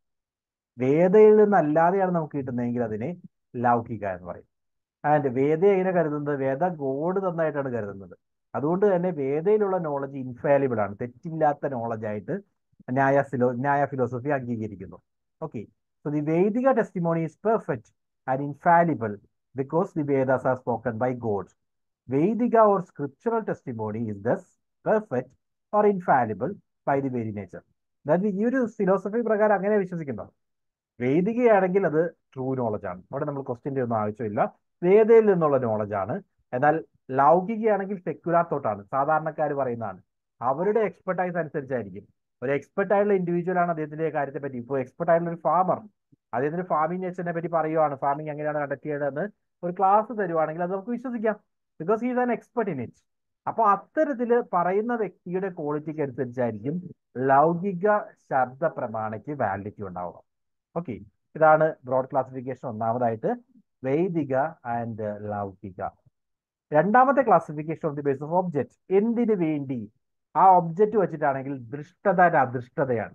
വേദയിൽ നിന്നല്ലാതെയാണ് നമുക്ക് കിട്ടുന്നതെങ്കിൽ അതിനെ ലൗകിക എന്ന് പറയും. ആൻഡ് വേദ എങ്ങനെ കരുതുന്നത്, വേദ ഗോഡ് തന്നായിട്ടാണ് കരുതുന്നത്. അതുകൊണ്ട് തന്നെ വേദയിലുള്ള നോളജ് ഇൻഫാലിബിൾ ആണ്, തെറ്റില്ലാത്ത നോളജ് ആയിട്ട് ന്യായ ഫിലോ ന്യായ ഫിലോസഫി അംഗീകരിക്കുന്നു. Okay, so the Vedika testimony is perfect and infallible because the Vedas are spoken by God. Vedika or scriptural testimony is thus perfect or infallible by the very nature. അതായത് ഈ ഒരു philosophy പ്രകാരം അങ്ങനെ വിശ്വസിക്കുന്നത്. വേദികയാണെങ്കിൽ അത് ട്രൂ നോളജ് ആണ്, അവിടെ നമ്മൾ ക്വസ്റ്റ്യൻ്റെ ഒന്നും ആവശ്യമില്ല, വേദയിൽ നിന്നുള്ള നോളജ് ആണ്. എന്നാൽ ലൗകികയാണെങ്കിൽ സെക്യുലാർ തോട്ടാണ്, സാധാരണക്കാർ പറയുന്നതാണ്, അവരുടെ എക്സ്പെർട്ടൈസ് അനുസരിച്ചായിരിക്കും. ഒരു എക്സ്പെർട്ട് ആയിട്ടുള്ള ഇൻഡിവിജ്വൽ ആണ് അദ്ദേഹത്തിന്റെ കാര്യത്തെ പറ്റി. ഇപ്പോൾ എക്സ്പെർട്ട് ആയിട്ടുള്ള ഒരു ഫാമർ അദ്ദേഹത്തിന് ഫാമിംഗ് നേച്ചറിനെ പറ്റി പറയുവാണ്, ഫാമിംഗ് എങ്ങനെയാണ് കണ്ടക്ട് ചെയ്യേണ്ടതെന്ന് ഒരു ക്ലാസ് തരുവാണെങ്കിൽ അത് നമുക്ക് വിശ്വസിക്കാം, because he is an expert in it. അപ്പോൾ അത്തരത്തിൽ പറയുന്ന വ്യക്തിയുടെ ക്വാളിറ്റിക്ക് അനുസരിച്ചായിരിക്കും ലൗകിക ശബ്ദ പ്രമാണയ്ക്ക് വാലിഡിറ്റി ഉണ്ടാവുക. ഓക്കെ, ഇതാണ് ബ്രോഡ് ക്ലാസിഫിക്കേഷൻ. ഒന്നാമതായിട്ട് വൈദിക ആൻഡ് ലൗകിക. രണ്ടാമത്തെ classification of the base of object. എന്തിനു വേണ്ടി? ആ ഒബ്ജക്റ്റ് വെച്ചിട്ടാണെങ്കിൽ ദൃഷ്ടത ആൻഡ് അദൃഷ്ടതയാണ്.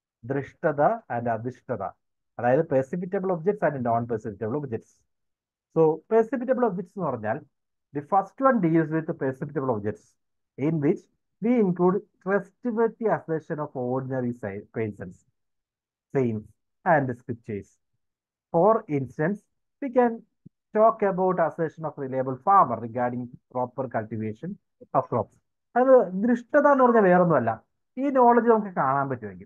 ദൃഷ്ടത ആൻഡ് അധിഷ്ഠത, അതായത് perceptible objects and non perceptible objects. So perceptible objects എന്ന് പറഞ്ഞാൽ the first one deals with perceptible objects in which V include trustworthy assertion of ordinary persons, saints and scriptures. For instance, we can talk about assertion of reliable farmer regarding proper cultivation of crops. അത് ദൃഷ്ടത എന്ന് പറഞ്ഞാൽ വേറൊന്നുമല്ല, ഈ knowledge നമുക്ക് കാണാൻ പറ്റുമെങ്കിൽ,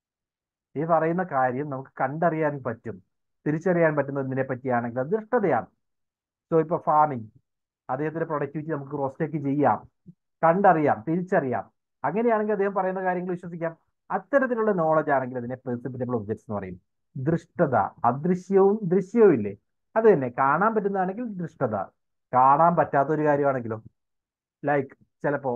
ഈ പറയുന്ന കാര്യം നമുക്ക് കണ്ടറിയാൻ പറ്റും, തിരിച്ചറിയാൻ പറ്റുന്നതിനെ പറ്റിയാണെങ്കിൽ അത് ദൃഷ്ടതയാണ്. സോ ഇപ്പൊ ഫാമിംഗ്, അദ്ദേഹത്തിന്റെ പ്രൊഡക്ടിവിറ്റി നമുക്ക് റോസ്റ്റേക്ക് ചെയ്യാം, കണ്ടറിയാം, തിരിച്ചറിയാം. അങ്ങനെയാണെങ്കിൽ അദ്ദേഹം പറയുന്ന കാര്യങ്ങൾ വിശ്വസിക്കാം. അത്തരത്തിലുള്ള നോളജ് ആണെങ്കിൽ അതിനെ പെർസിപ്പിറ്റബിൾ ഒബ്ജക്ട്സ് എന്ന് പറയും. ദൃഷ്ടത, അദൃശ്യവും ദൃശ്യവും ഇല്ലേ, അത് തന്നെ. കാണാൻ പറ്റുന്നതാണെങ്കിൽ ദൃഷ്ടത, കാണാൻ പറ്റാത്ത ഒരു കാര്യമാണെങ്കിലോ, ലൈക്ക് ചിലപ്പോ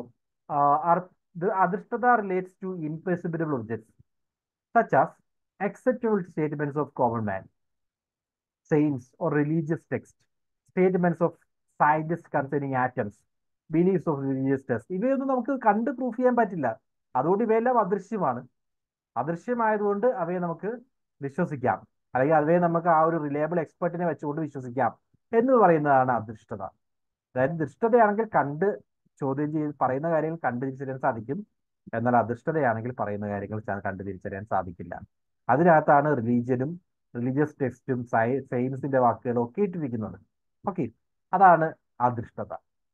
അദൃഷ്ടത relates to imperceptible objects such as acceptable statements of common man, saints or religious texts, statements of scientists concerning atoms, beliefs of religious texts. ഇവയൊന്നും നമുക്ക് കണ്ട് പ്രൂഫ് ചെയ്യാൻ പറ്റില്ല, അതുകൊണ്ട് ഇവയെല്ലാം അദൃശ്യമാണ്. അദൃശ്യമായതുകൊണ്ട് അവയെ നമുക്ക് വിശ്വസിക്കാം, അല്ലെങ്കിൽ അവയെ നമുക്ക് ആ ഒരു റിലയബിൾ എക്സ്പെർട്ടിനെ വെച്ചുകൊണ്ട് വിശ്വസിക്കാം എന്ന് പറയുന്നതാണ് അദൃഷ്ടത. അതായത് ദൃഷ്ടതയാണെങ്കിൽ കണ്ട് ചോദ്യം ചെയ്ത് പറയുന്ന കാര്യങ്ങൾ കണ്ടു തിരിച്ചറിയാൻ സാധിക്കും, എന്നാൽ അദൃഷ്ടതയാണെങ്കിൽ പറയുന്ന കാര്യങ്ങൾ കണ്ടു തിരിച്ചറിയാൻ സാധിക്കില്ല. അതിനകത്താണ് റിലീജിയനും റിലീജിയസ് ടെക്സ്റ്റും സയൻസിന്റെ വാക്കുകളും ഒക്കെ ഇട്ടിരിക്കുന്നത്. ഓക്കെ, അതാണ് അദൃഷ്ടത.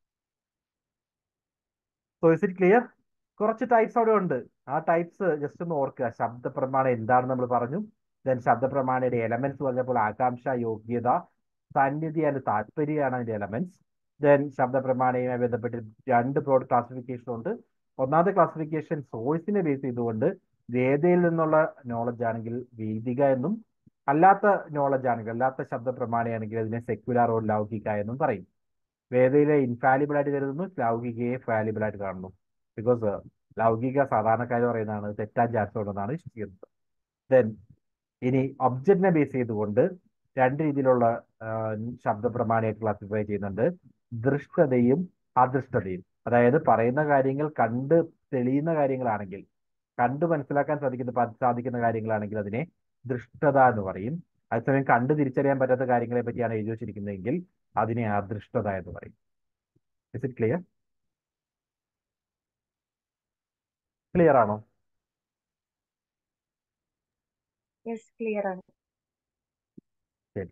So is it clear? കുറച്ച് ടൈപ്സ് അവിടെ ഉണ്ട്, ആ ടൈപ്സ് ജസ്റ്റ് ഒന്ന് ഓർക്കുക. ശബ്ദപ്രമാണം എന്താണെന്ന് നമ്മൾ പറഞ്ഞു, ദെൻ ശബ്ദപ്രമാണയുടെ എലമെന്റ്സ് പറഞ്ഞപ്പോൾ ആകാംക്ഷ, യോഗ്യത, സന്നിധി ആൻഡ് താല്പര്യമാണ് അതിന്റെ എലമെന്റ്സ്. ദെൻ ശബ്ദപ്രമാണയുമായി ബന്ധപ്പെട്ട് രണ്ട് ബ്രോഡ് ക്ലാസിഫിക്കേഷൻ ഉണ്ട്, ഒന്നാമത്തെ ക്ലാസിഫിക്കേഷൻ സോഴ്സിനെ ബേസ് ചെയ്തുകൊണ്ട് വേദയിൽ നിന്നുള്ള നോളജ് ആണെങ്കിൽ വേദിക എന്നും, അല്ലാത്ത നോളജ് ആണെങ്കിൽ, അല്ലാത്ത ശബ്ദ പ്രമാണയാണെങ്കിൽ അതിനെ സെക്യുലർ ഓർ ലൗകിക എന്നും പറയും. വേദയിലെ ഇൻഫാലിബിൾ ആയിട്ട് കരുതുന്നു, ലൗകികയെ ഫാലിബിൾ ആയിട്ട് കാണുന്നു. ബിക്കോസ് ലൗകിക സാധാരണക്കാർ പറയുന്നതാണ്, തെറ്റാൻ ചാൻസ് ഉണ്ടെന്നാണ് വിശ്വസിക്കുന്നത്. ദെൻ ഇനി ഒബ്ജക്റ്റിനെ ബേസ് ചെയ്തുകൊണ്ട് രണ്ട് രീതിയിലുള്ള ശബ്ദ പ്രമാണയായിട്ട് ക്ലാസിഫൈ ചെയ്യുന്നുണ്ട്. ദൃഷ്ടതയും അദൃഷ്ടതയും. അതായത് പറയുന്ന കാര്യങ്ങൾ കണ്ട് തെളിയുന്ന കാര്യങ്ങളാണെങ്കിൽ, കണ്ടു മനസ്സിലാക്കാൻ സാധിക്കുന്ന സാധിക്കുന്ന കാര്യങ്ങളാണെങ്കിൽ അതിനെ ദൃഷ്ടത എന്ന് പറയും. അതേസമയം കണ്ട് തിരിച്ചറിയാൻ പറ്റാത്ത കാര്യങ്ങളെ പറ്റിയാണ് എഴുതി വച്ചിരിക്കുന്നതെങ്കിൽ അതിനെ അദൃഷ്ടത എന്ന് പറയും. Is it clear? ക്ലിയർ ആണോ? ക്ലിയർ ആണ്. ശരി.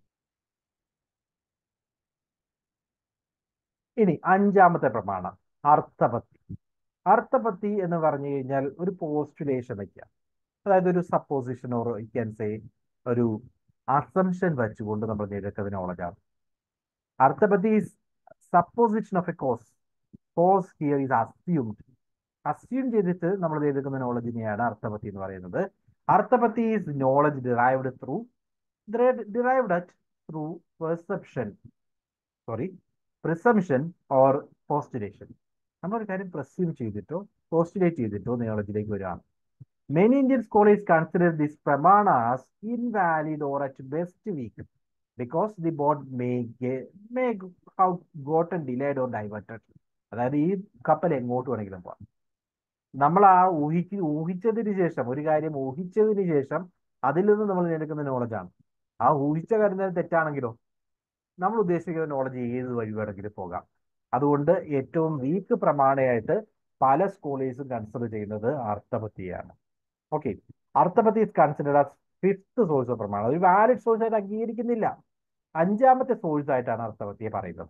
ഇനി അഞ്ചാമത്തെ പ്രമാണം അർത്ഥപത്തി. അർത്ഥപത്തി എന്ന് പറഞ്ഞു കഴിഞ്ഞാൽ ഒരു പോസ്റ്റുലേഷൻ വയ്ക്കുക. അതായത് ഒരു supposition or you can say ഒരു അസംഷൻ വെച്ചുകൊണ്ട് നമ്മൾ നേരിടുന്ന നോളജാണ്. Arthapatti is supposition of a cause. Cause here is assumed. Assume ചെയ്തിട്ട് നമ്മൾ നേരിടുന്ന നോളജിനെയാണ് അർത്ഥപത്തി എന്ന് പറയുന്നത്. Arthapatti is knowledge derived through derived at through perception sorry presumption or postulation. നമ്മളൊരു കാര്യം പ്രസ്യൂം ചെയ്തിട്ടോ പോസ്റ്റുലേറ്റ് ചെയ്തിട്ടോ നോളജിലേക്ക് വരികയാണ്. Many Indian scholars consider these pramanas invalid or at best weak because the boat may, get, may have gotten delayed or diverted. അതായത് ഈ കപ്പൽ എങ്ങോട്ട് വേണമെങ്കിലും പോകാം. നമ്മൾ ആ ഊഹിക്ക് ഊഹിച്ചതിന് ശേഷം ഒരു കാര്യം ഊഹിച്ചതിന് ശേഷം അതിൽ നിന്ന് നമ്മൾ നേടുന്ന നോളജാണ്. ആ ഊഹിച്ച കാര്യം തന്നെ തെറ്റാണെങ്കിലോ നമ്മൾ ഉദ്ദേശിക്കുന്ന നോളജ് ഏത് വഴി വേണമെങ്കിലും പോകാം. അതുകൊണ്ട് ഏറ്റവും വീക്ക് പ്രമാണയായിട്ട് പല സ്കോളേഴ്സും കൺസിഡർ ചെയ്യുന്നത് അർത്ഥപത്തിയാണ്. ഓക്കെ, arthapatti is considered as fifth source of pramanam. ഒരു വാലിഡ് സോഴ്സ് ആയിട്ട് അംഗീകരിക്കുന്നില്ല. അഞ്ചാമത്തെ സോഴ്സ് ആയിട്ടാണ് അർത്ഥപത്തിയെ പറയുന്നത്.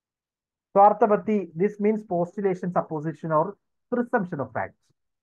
So arthapatti this means postulation, supposition or presumption of facts.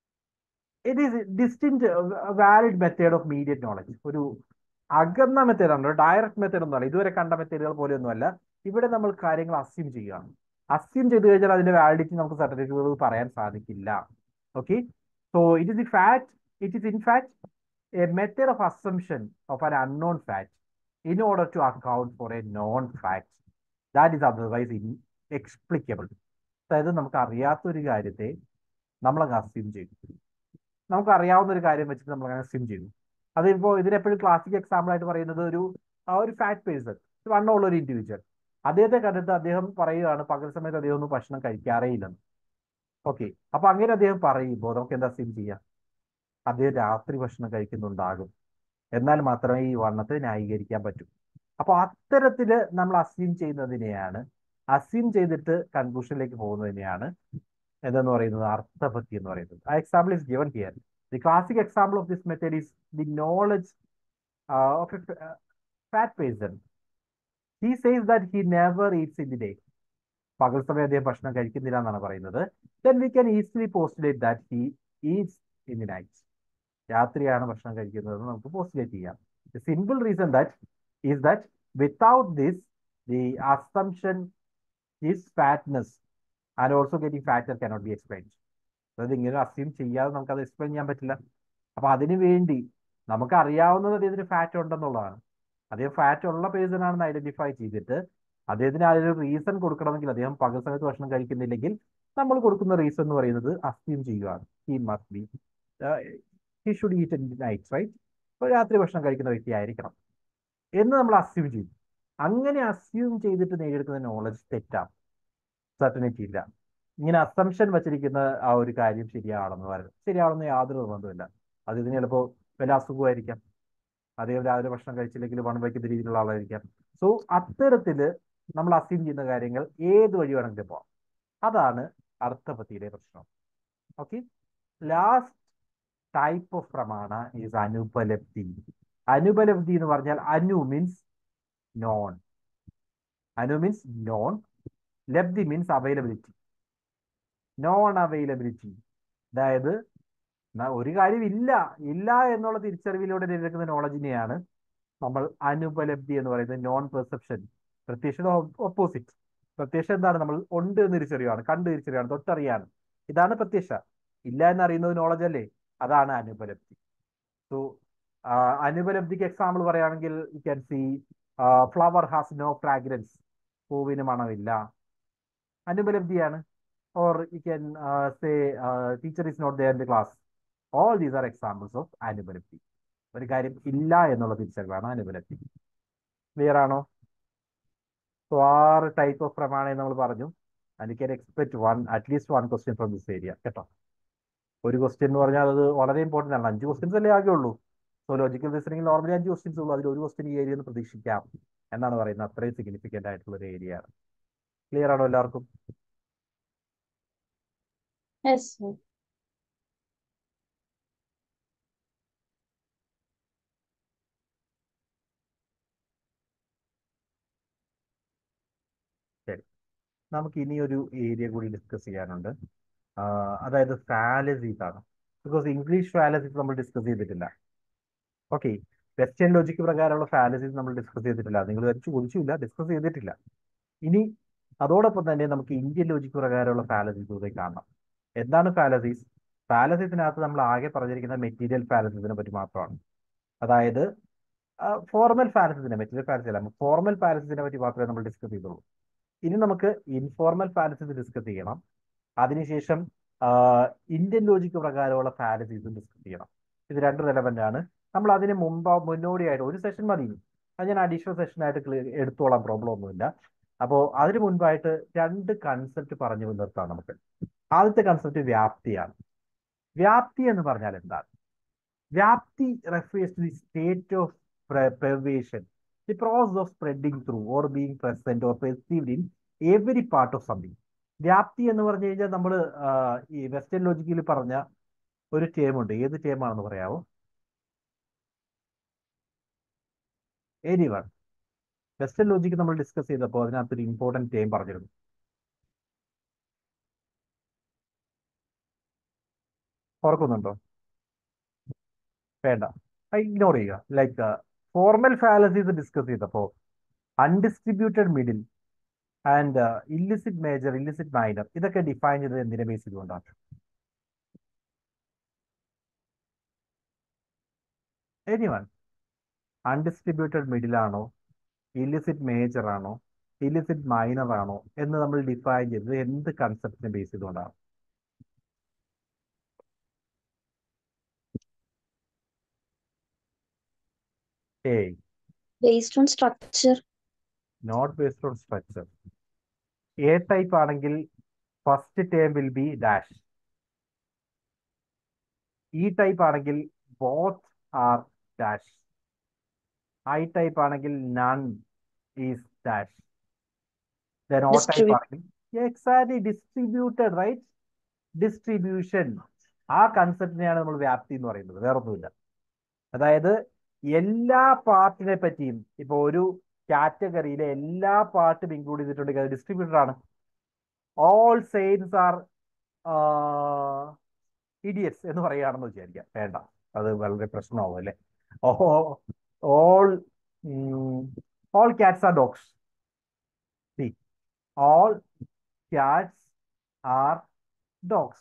It is distinct valid method of mediate knowledge. ഒരു അകന്ന മെത്തേഡാണ്, ഡയറക്റ്റ് മെത്തേഡ് ഒന്നുമല്ല. ഇതുവരെ കണ്ട മെത്തേഡുകൾ പോലെയൊന്നുമല്ല. ഇവിടെ നമ്മൾ കാര്യങ്ങൾ അസ്യൂം ചെയ്യുകയാണ്. അസ്യൂം ചെയ്ത് കഴിഞ്ഞാൽ അതിന്റെ വാലിഡിറ്റി നമുക്ക് സർട്ടിഫിക്കറ്റുകൾ പറയാൻ സാധിക്കില്ല. Okay, so it is the fact it is in fact a method of assumption of an unknown fact in order to account for a known fact that is otherwise inexplicable. അതായത് നമുക്ക് അറിയാത്തൊരു കാര്യത്തെ നമ്മളങ്ങ് assume ചെയ്തു. നമുക്ക് അറിയാവുന്ന ഒരു കാര്യം വെച്ചിട്ട് നമ്മൾ അങ്ങനെ അസ്യൂം ചെയ്തു. അതിപ്പോ ഇതിനെപ്പോഴും ക്ലാസിക് എക്സാമ്പിൾ ആയിട്ട് പറയുന്നത് ഒരു ഒരു ഫാറ്റ് പേഴ്സൺ, വണ്ണമുള്ള ഒരു ഇൻഡിവിജ്വൽ. അദ്ദേഹത്തെ കണ്ടിട്ട് അദ്ദേഹം പറയുകയാണ് പകൽ സമയത്ത് അദ്ദേഹം ഒന്നും ഭക്ഷണം കഴിക്കാറേ ഇല്ലെന്ന്. ഓക്കെ, അപ്പൊ അങ്ങനെ അദ്ദേഹം പറയുമ്പോൾ നമുക്ക് എന്താ അസ്യൂം ചെയ്യാം? അദ്ദേഹം രാത്രി ഭക്ഷണം കഴിക്കുന്നുണ്ടാകും. എന്നാൽ മാത്രമേ ഈ വണ്ണത്തെ ന്യായീകരിക്കാൻ പറ്റൂ. അപ്പൊ അത്തരത്തില് നമ്മൾ അസ്യൂം ചെയ്യുന്നതിനെയാണ്, അസ്യൂം ചെയ്തിട്ട് കൺക്ലൂഷനിലേക്ക് പോകുന്നതിനെയാണ് എന്തെന്ന് പറയുന്നത് അർത്ഥപത്തി എന്ന് പറയുന്നത്. ആ example is given here. The classic example of this method is the knowledge uh, of a uh, fat person. He says that he never eats in the day. പകൽ സമയം അദ്ദേഹം ഭക്ഷണം കഴിക്കുന്നില്ല എന്നാണ് പറയുന്നത്. Then we can easily postulate that he eats in the night. രാത്രിയാണ് ഭക്ഷണം കഴിക്കുന്നത് നമുക്ക് പോസ്റ്റുലേറ്റ് ചെയ്യാം. The simple reason that is that without this the assumption is fatness and also getting fatter cannot be explained. അതായത് ഇങ്ങനെ assume ചെയ്യാതെ നമുക്ക് അത് എക്സ്പ്ലെയിൻ ചെയ്യാൻ പറ്റില്ല. അപ്പൊ അതിനു വേണ്ടി നമുക്ക് അറിയാവുന്നത് അദ്ദേഹത്തിന് ഫാറ്റ് ഉണ്ടെന്നുള്ളതാണ്. അദ്ദേഹം ഫാറ്റ് ഉള്ള പേഴ്സൺ ആണെന്ന് ഐഡന്റിഫൈ ചെയ്തിട്ട് അദ്ദേഹത്തിന് അതിനൊരു റീസൺ കൊടുക്കണമെങ്കിൽ, അദ്ദേഹം പകൽ സമയത്ത് ഭക്ഷണം കഴിക്കുന്നില്ലെങ്കിൽ നമ്മൾ കൊടുക്കുന്ന റീസൺ എന്ന് പറയുന്നത് അസ്യൂം ചെയ്യുകയാണ്. He must be he should eat in night right. അപ്പോൾ രാത്രി ഭക്ഷണം കഴിക്കുന്ന വ്യക്തി ആയിരിക്കണം എന്ന് നമ്മൾ അസ്യൂം ചെയ്തു. അങ്ങനെ അസ്യൂം ചെയ്തിട്ട് നേടിയെടുക്കുന്ന നോളജ് തെറ്റാം, സർട്ടനിറ്റി ഇല്ല. ഇങ്ങനെ അസംഷൻ വെച്ചിരിക്കുന്ന ആ ഒരു കാര്യം ശരിയാണെന്ന് പറയുന്നത് ശരിയാണെന്ന് യാതൊരു നിർബന്ധമില്ല. അത് ഇതിന് ചിലപ്പോൾ വല്ല അസുഖമായിരിക്കാം, അദ്ദേഹം രാവിലെ ഭക്ഷണം കഴിച്ചില്ലെങ്കിൽ പണം വയ്ക്കുന്ന രീതിയിലുള്ള ആളായിരിക്കാം. സോ അത്തരത്തില് നമ്മൾ അസ്യൂം ചെയ്യുന്ന കാര്യങ്ങൾ ഏത് വഴി വേണമെങ്കിലും പോവാം. അതാണ് അർത്ഥപത്തിയിലെ പ്രശ്നം. Okay, last type of pramana is anupalabdhi. അനുപലബ്ധി എന്ന് പറഞ്ഞാൽ anu means non, anu means non, labdhi means availability. Non availability, അതായത് ഒരു കാര്യം ഇല്ല ഇല്ല എന്നുള്ള തിരിച്ചറിവിലൂടെ നേരിടുന്ന നോളജിനെയാണ് നമ്മൾ അനുപലബ്ധി എന്ന് പറയുന്നത്. Non perception, pratyaksha opposite. പ്രത്യക്ഷം എന്താണ്? നമ്മൾ ഉണ്ട് എന്ന് തിരിച്ചറിയാണ്, കണ്ട് തിരിച്ചറിയാണ്, തൊട്ടറിയാണ്. ഇതാണ് പ്രത്യക്ഷ. ഇല്ല എന്നറിയുന്നത് നോളജ് അല്ലേ? അതാണ് അനുപലബ്ധി. സോ അനുപലബ്ധിക്ക് എക്സാമ്പിൾ പറയുകയാണെങ്കിൽ you can see flower has no fragrance, പൂവിന് മണമില്ല, അനുപലബ്ധിയാണ്. Or you can say teacher is not there in the class. All these are examples of anupalabdhi. ഒരു കാര്യം ഇല്ല എന്നുള്ള തിരിച്ചറിവാണ് അനുപലബ്ധി. ക്ലിയർ ആണോ? സോ ആറ് ടൈപ്പ് ഓഫ് പ്രമാണം നമ്മൾ പറഞ്ഞു. And you can expect one at least one question from this area കേട്ടോ. ഒരു ക്വസ്റ്റ്യൻ എന്ന് പറഞ്ഞാൽ അത് വളരെ ഇമ്പോർട്ടൻ്റ് ആണ്. അഞ്ച് ക്വസ്റ്റ്യൻസ് അല്ലേ ആകെ ഉള്ളൂ. സോ ലോജിക്കൽ റീസണിംഗ് നോർമലി അഞ്ച് ക്വസ്റ്റ്യൻസ് ഉള്ളൂ. അതിൽ ഒരു ക്വസ്റ്റ്യൻ ഈ ഏരിയ എന്ന് പ്രതീക്ഷിക്കാം എന്നാണ് പറയുന്നത്. അത്രയും സിഗ്നിഫിക്കൻ്റ് ആയിട്ടുള്ള ഒരു ഏരിയ ആണ്. ക്ലിയർ ആണോ എല്ലാവർക്കും? Yes, sir. ശരി, നമുക്ക് ഇനി ഒരു ഏരിയ കൂടി ഡിസ്കസ് ചെയ്യാനുണ്ട്. ആഹ് അതായത് ഫാലസീസ് ആണ്. ബിക്കോസ് ഇംഗ്ലീഷ് ഫാലസീസ് നമ്മൾ ഡിസ്കസ് ചെയ്തിട്ടില്ല. ഓക്കെ, വെസ്റ്റേൺ ലോജിക്ക് പ്രകാരമുള്ള ഫാലസീസ് നമ്മൾ ഡിസ്കസ് ചെയ്തിട്ടില്ല. നിങ്ങൾ ചോദിച്ചില്ല, ഡിസ്കസ് ചെയ്തിട്ടില്ല. ഇനി അതോടൊപ്പം തന്നെ നമുക്ക് ഇന്ത്യൻ ലോജിക്ക് പ്രകാരമുള്ള ഫാലസീസ് കൂടെ കാണണം. എന്താണ് ഫാലസീസ്? ഫാലസീസിനകത്ത് നമ്മൾ ആകെ പറഞ്ഞിരിക്കുന്ന മെറ്റീരിയൽ ഫാലസീസിനെ പറ്റി മാത്രമാണ്. അതായത് ഫോർമൽ ഫാലസീസിനെ, മെറ്റീരിയൽ ഫാലസി അല്ല, ഫോർമൽ ഫാലസീസിനെ പറ്റി മാത്രമേ നമ്മൾ ഡിസ്കസ് ചെയ്തുള്ളൂ. ഇനി നമുക്ക് ഇൻഫോർമൽ ഫാലസീസ് ഡിസ്കസ് ചെയ്യണം. അതിനുശേഷം ഇന്ത്യൻ ലോജിക്ക് പ്രകാരമുള്ള ഫാലസീസും ഡിസ്കസ് ചെയ്യണം. ഇത് രണ്ട് റെലവൻ്റ് ആണ്. നമ്മൾ അതിന് മുമ്പ് മുന്നോടിയായിട്ട് ഒരു സെഷൻ മതി, അത് ഞാൻ അഡീഷണൽ സെഷനായിട്ട് ക്ലിയർ എടുത്തോളാം, പ്രോബ്ലം ഒന്നുമില്ല. അപ്പോൾ അതിന് മുൻപായിട്ട് രണ്ട് കൺസെപ്റ്റ് പറഞ്ഞു നിർത്താം നമുക്ക്. ആദ്യത്തെ കൺസെപ്റ്റ് വ്യാപ്തിയാണ്. വ്യാപ്തി എന്ന് പറഞ്ഞാൽ എന്താണ്? വ്യാപ്തി refers to the state of pervation, the process of spreading through or being present or perceived in every part of something. വ്യാപ്തി എന്ന് പറഞ്ഞു കഴിഞ്ഞാൽ നമ്മൾ ഈ വെസ്റ്റേൺ ലോജിക്കിൽ പറഞ്ഞ ഒരു ടേം ഉണ്ട്. ഏത് ടേം ആണെന്ന് പറയാമോ? എനിവൺ? വെസ്റ്റേൺ ലോജിക്ക് നമ്മൾ ഡിസ്കസ് ചെയ്തപ്പോൾ അതിനകത്തൊരു ഇമ്പോർട്ടൻറ്റ് ടേം പറഞ്ഞിരുന്നു. ഓർക്കുന്നുണ്ടോ? വേണ്ട, ഇഗ്നോർ ചെയ്യുക. ലൈക്ക് ഫോർമൽ ഫാലസീസ് ഡിസ്കസ് ചെയ്തപ്പോൾ undistributed middle and illicit major, illicit minor, ഇതൊക്കെ ഡിഫൈൻ ചെയ്തത് എന്തിനെ ബേസ് ചെയ്തുകൊണ്ടാണ്? എനിവൺ? അൺഡിസ്ട്രിബ്യൂട്ടഡ് മിഡിൽ ആണോ, ഇല്ലിസിറ്റ് മേജർ ആണോ, ഇല്ലിസിറ്റ് മൈനർ ആണോ എന്ന് നമ്മൾ ഡിഫൈൻ ചെയ്തത് എന്ത് കൺസെപ്റ്റിനെ ബേസ് ചെയ്തുകൊണ്ടാണ്? ഏയ്, Based on structure. Not based on structure. A type ആണെങ്കിൽ first term will be dash. E type ആണെങ്കിൽ both are dash. I type ആണെങ്കിൽ none is dash. Then O type Distribute. ആണെങ്കിൽ എക്സാക്ട്ലി ഡിസ്ട്രിബ്യൂട്ടഡ്, റൈറ്റ്? ഡിസ്ട്രിബ്യൂഷൻ, ആ കൺസെപ്റ്റിനെയാണ് നമ്മൾ വ്യാപ്തി എന്ന് പറയുന്നത്, വേറൊന്നുമില്ല. അതായത് എല്ലാ പാർട്ടിനെ പറ്റിയും, ഇപ്പൊ ഒരു കാറ്റഗറിയിലെ എല്ലാ പാർട്ടും ഇൻക്ലൂഡ് ചെയ്തിട്ടുണ്ടെങ്കിൽ അത് ഡിസ്ട്രിബ്യൂട്ടഡ് ആണ്. ഓൾ സെയിൻസ് ആർ ഇഡിയറ്റ്സ് എന്ന് പറയുകയാണെന്ന് വിചാരിക്കാം. വേണ്ട, അത് വളരെ പ്രശ്നമാവും അല്ലേ? All all cats are dogs. See, all cats are dogs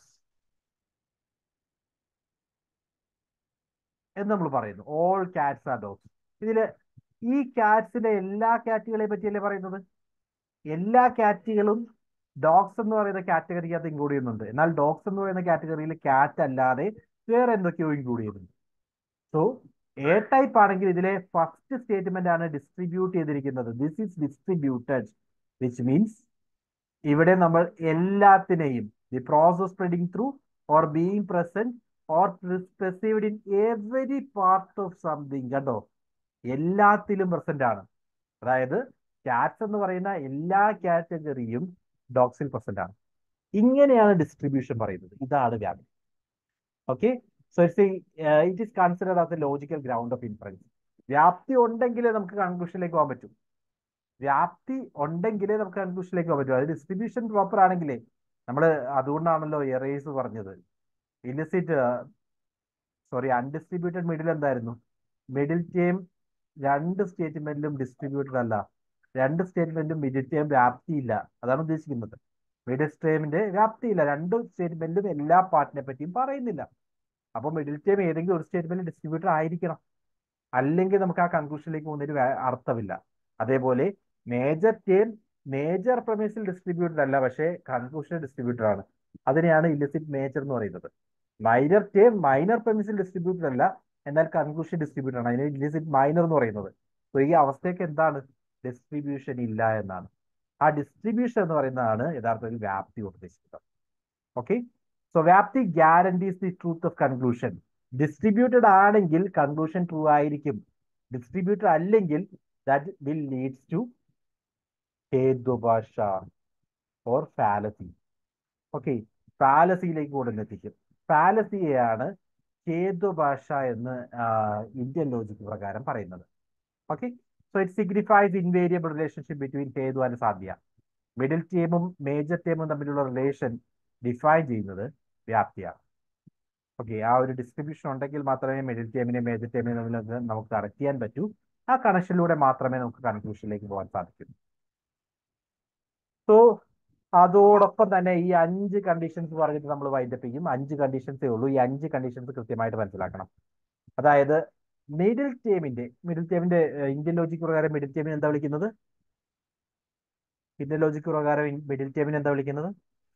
എന്ന് നമ്മൾ പറയുന്നു. All cats are dogs. ഇതില് ഈ കാറ്റ്സിലെ എല്ലാ കാറ്റുകളെ പറ്റിയല്ലേ പറയുന്നത്? എല്ലാ കാറ്റുകളും ഡോഗ്സ് എന്ന് പറയുന്ന കാറ്റഗറിക്കകത്ത് ഇൻക്ലൂഡ് ചെയ്യുന്നുണ്ട്. എന്നാൽ ഡോഗ്സ് എന്ന് പറയുന്ന കാറ്റഗറിയിൽ കാറ്റ് അല്ലാതെ വേറെ എന്തൊക്കെയോ ഇൻക്ലൂഡ് ചെയ്യുന്നുണ്ട്. സോ എ ടൈപ്പ് ആണെങ്കിൽ ഇതിലെ ഫസ്റ്റ് സ്റ്റേറ്റ്മെന്റ് ആണ് ഡിസ്ട്രിബ്യൂട്ട് ചെയ്തിരിക്കുന്നത്. This is distributed, which means ഇവിടെ നമ്മൾ എല്ലാത്തിനെയും, the process spreading through or being present or perceived in every part of something, കണ്ടോ? എല്ലാത്തിലും പ്രസന്റ് ആണ്. അതായത് കാറ്റ്സ് എന്ന് പറയുന്ന എല്ലാ കാറ്റഗറിയും ഡോഗ്സിൽ പ്രസന്റ് ആണ്. ഇങ്ങനെയാണ് ഡിസ്ട്രിബ്യൂഷൻ പറയുന്നത്. ഇതാണ് വ്യാപ്തി. Okay, so it's it is considered as a logical ground of inference. വ്യാപ്തി ഉണ്ടെങ്കിലേ നമുക്ക് കൺക്ലൂഷനിലേക്ക് പോകാൻ പറ്റും. വ്യാപ്തി ഉണ്ടെങ്കിലേ നമുക്ക് കൺക്ലൂഷനിലേക്ക് പോകാൻ പറ്റും. അത് ഡിസ്ട്രിബ്യൂഷൻ പ്രോപ്പർ ആണെങ്കിലേ നമ്മൾ, അതുകൊണ്ടാണല്ലോ എറേസ് പറഞ്ഞത്. ഇലിസിറ്റ് സോറി അൺഡിസ്ട്രിബ്യൂട്ടഡ് മിഡിൽ എന്തായിരുന്നു? മിഡിൽ ടേം രണ്ട് സ്റ്റേറ്റ്മെന്റിലും ഡിസ്ട്രിബ്യൂട്ടഡ് അല്ല. രണ്ട് സ്റ്റേറ്റ്മെന്റും മിഡിൽ ടേം വ്യാപ്തിയില്ല. അതാണ് ഉദ്ദേശിക്കുന്നത്. മിഡിൽ ടേമിന്റെ വ്യാപ്തിയില്ല. രണ്ട് സ്റ്റേറ്റ്മെന്റും എല്ലാ പാർട്ടിനെ പറ്റിയും പറയുന്നില്ല. അപ്പൊ മിഡിൽ ടേം ഏതെങ്കിലും ഒരു സ്റ്റേറ്റ്മെന്റ് ഡിസ്ട്രിബ്യൂട്ടർ ആയിരിക്കണം, അല്ലെങ്കിൽ നമുക്ക് ആ കൺക്ലൂഷനിലേക്ക് പോകുന്നതിന് വേ- അർത്ഥമില്ല. അതേപോലെ മേജർ ടേം മേജർ പ്രമേസിൽ ഡിസ്ട്രിബ്യൂട്ടർ അല്ല, പക്ഷേ കൺക്ലൂഷൻ ഡിസ്ട്രിബ്യൂട്ടർ ആണ്. അതിനെയാണ് ഇലിസിറ്റ് മേജർ എന്ന് പറയുന്നത്. മൈനർ ടേം മൈനർ പ്രമേസിൽ ഡിസ്ട്രിബ്യൂട്ടർ അല്ല, എന്നാൽ കൺക്ലൂഷൻ ഡിസ്ട്രിബ്യൂട്ടർ ആണ്. അതിന് ഇലിസിറ്റ് മൈനർ എന്ന് പറയുന്നത്. അപ്പൊ ഈ അവസ്ഥയ്ക്ക് എന്താണ്? ഡിസ്ട്രിബ്യൂഷൻ ഇല്ല എന്നാണ്. ആ ഡിസ്ട്രിബ്യൂഷൻ എന്ന് പറയുന്നതാണ് യഥാർത്ഥത്തിൽ വ്യാപ്തി ഉദ്ദേശിക്കുന്നത്. ഓക്കെ, സോ വ്യാപ്തി guarantees the truth of conclusion. Distributed ആണെങ്കിൽ കൺക്ലൂഷൻ ട്രൂ ആയിരിക്കും. ഡിസ്ട്രിബ്യൂട്ടഡ് അല്ലെങ്കിൽ that will leads to hetvabhasa or fallacy. Okay, ഫാലസിയിലേക്ക് കൊണ്ടുവന്നെത്തിക്കും. ഫാലസിയെയാണ് ഹേതുഭാഷ എന്ന് ഇന്ത്യൻ ലോജിക് പ്രകാരം പറയുന്നത്. Okay, so it signifies invariable relationship between hetu and sadhya. Middle ടേമും മേജർ ടേമും തമ്മിലുള്ള റിലേഷൻ ഡിഫൈൻ ചെയ്യുന്നത് വ്യാപ്തിയാണ്. ഓക്കെ, ആ ഒരു ഡിസ്ട്രിബ്യൂഷൻ ഉണ്ടെങ്കിൽ മാത്രമേ മിഡിൽ ടേമിനെ മേജർ ടേമിനെ തമ്മിൽ നമുക്ക് കണക്ട് ചെയ്യാൻ പറ്റൂ. ആ കണക്ഷനിലൂടെ മാത്രമേ നമുക്ക് കൺക്ലൂഷനിലേക്ക് പോകാൻ സാധിക്കൂ. സോ അതോടൊപ്പം തന്നെ ഈ അഞ്ച് കണ്ടീഷൻസ് പറഞ്ഞിട്ട് നമ്മൾ വൈൻഡപ്പ് ചെയ്യും. അഞ്ച് കണ്ടീഷൻസേ ഉള്ളൂ. ഈ അഞ്ച് കണ്ടീഷൻസ് കൃത്യമായിട്ട് മനസ്സിലാക്കണം. അതായത് മിഡിൽ ടേമിന്റെ മിഡിൽ ടേമിന്റെ ഇന്ത്യൻ ലോജിക് പ്രകാരം മിഡിൽ ടേമിനെ എന്താ വിളിക്കുന്നത്? ഇന്ത്യൻ ലോജിക് പ്രകാരം മിഡിൽ ടേമിനെ എന്താ വിളിക്കുന്നത്?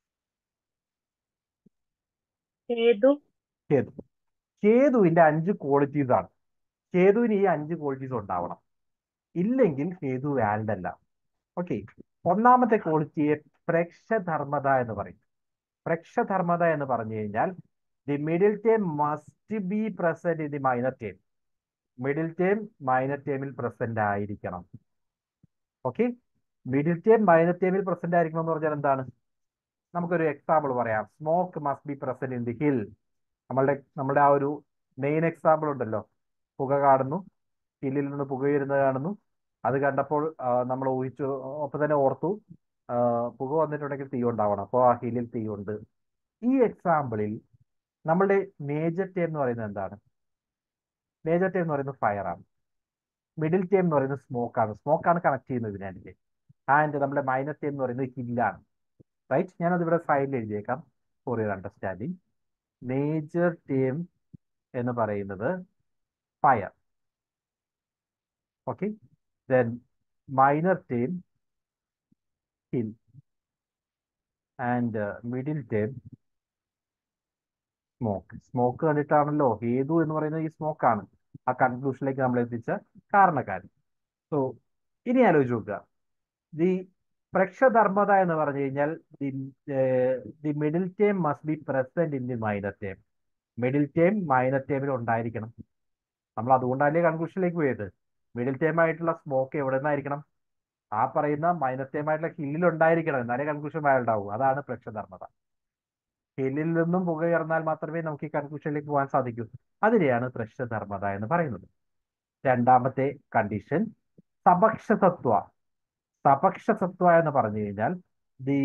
ഹേതു. കേതു. കേതുവിന്റെ അഞ്ച് ക്വാളിറ്റീസ് ആണ്. കേതുവിന് ഈ അഞ്ച് ക്വാളിറ്റീസ് ഉണ്ടാവണം, ഇല്ലെങ്കിൽ കേതു വാലിഡ് അല്ല. ഓക്കെ, ഒന്നാമത്തെ ക്വാളിറ്റിയെ പ്രക്ഷധർമ്മത എന്ന് പറയും. പ്രക്ഷധർമ്മത എന്ന് പറഞ്ഞു കഴിഞ്ഞാൽ the middle term must be present in the minor term. Middle term minor ടേമിൽ പ്രസന്റ് ആയിരിക്കണം. ഓക്കെ, മിഡിൽ ടേം മൈനർ ടേമിൽ പ്രസന്റ് ആയിരിക്കണം എന്ന് പറഞ്ഞാൽ എന്താണ്? നമുക്കൊരു എക്സാമ്പിൾ പറയാം. Smoke must be present in the hill. നമ്മളുടെ നമ്മുടെ ആ ഒരു മെയിൻ എക്സാമ്പിൾ ഉണ്ടല്ലോ, പുക കാണുന്നു, ഹില്ലിൽ നിന്ന് പുക വരുന്നത് കാണുന്നു. അത് കണ്ടപ്പോൾ നമ്മൾ ഊഹിച്ചു, ഒപ്പം തന്നെ ഓർത്തു, ആ, പുക വന്നിട്ടുണ്ടെങ്കിൽ തീ ഉണ്ടാവണം, അപ്പോൾ ആ ഹില്ലിൽ തീ ഉണ്ട്. ഈ എക്സാമ്പിളിൽ നമ്മളുടെ മേജർ ടേം എന്ന് പറയുന്നത് എന്താണ്? മേജർ ടേം എന്ന് പറയുന്നത് ഫയർ ആണ്. മിഡിൽ ടേം എന്ന് പറയുന്നത് സ്മോക്ക് ആണ്. സ്മോക്ക് ആണ് കണക്ട് ചെയ്യുന്നത് ഇതിനെ. ആൻഡ് നമ്മുടെ മൈനർ ടേം എന്ന് പറയുന്നത് ഹില്ലാണ്. റൈറ്റ്, ഞാനത് ഇവിടെ സൈഡിൽ എഴുതിയേക്കാം for your understanding. Major term എന്ന് പറയുന്നത് fire. Okay, then minor term hill and middle term smoke. Smoke കണ്ടിട്ടാണല്ലോ ഹേതു എന്ന് പറയുന്നത് ഈ സ്മോക്ക് ആണ് ആ കൺക്ലൂഷനിലേക്ക് നമ്മൾ എത്തിച്ച കാരണക്കാരൻ. സോ ഇനി ആലോചിച്ച് നോക്കുക, ദി പ്രക്ഷധർമ്മത എന്ന് പറഞ്ഞു കഴിഞ്ഞാൽ the the middle term must be present in the minor term. Middle term minor ടേമിൽ ഉണ്ടായിരിക്കണം. നമ്മൾ അതുകൊണ്ടല്ലേ കൺക്ലൂഷനിലേക്ക് പോയത്. മിഡിൽ ടേം ആയിട്ടുള്ള സ്മോക്ക് എവിടെ നിന്നായിരിക്കണം? ആ പറയുന്ന മൈനർ ടേം ആയിട്ടുള്ള ഹില്ലിൽ ഉണ്ടായിരിക്കണം, എന്നാലേ കൺക്ലൂഷൻ വാലിഡ് ആവൂ. അതാണ് പ്രക്ഷധർമ്മത. ഹില്ലിൽ നിന്നും പുക ഉയർന്നാൽ മാത്രമേ നമുക്ക് ഈ കൺക്ലൂഷനിലേക്ക് പോകാൻ സാധിക്കൂ. അതിനെയാണ് പ്രക്ഷധർമ്മത എന്ന് പറയുന്നത്. രണ്ടാമത്തെ കണ്ടീഷൻ സപക്ഷസത്വ. സപക്ഷസത്വ എന്ന് പറഞ്ഞു കഴിഞ്ഞാൽ the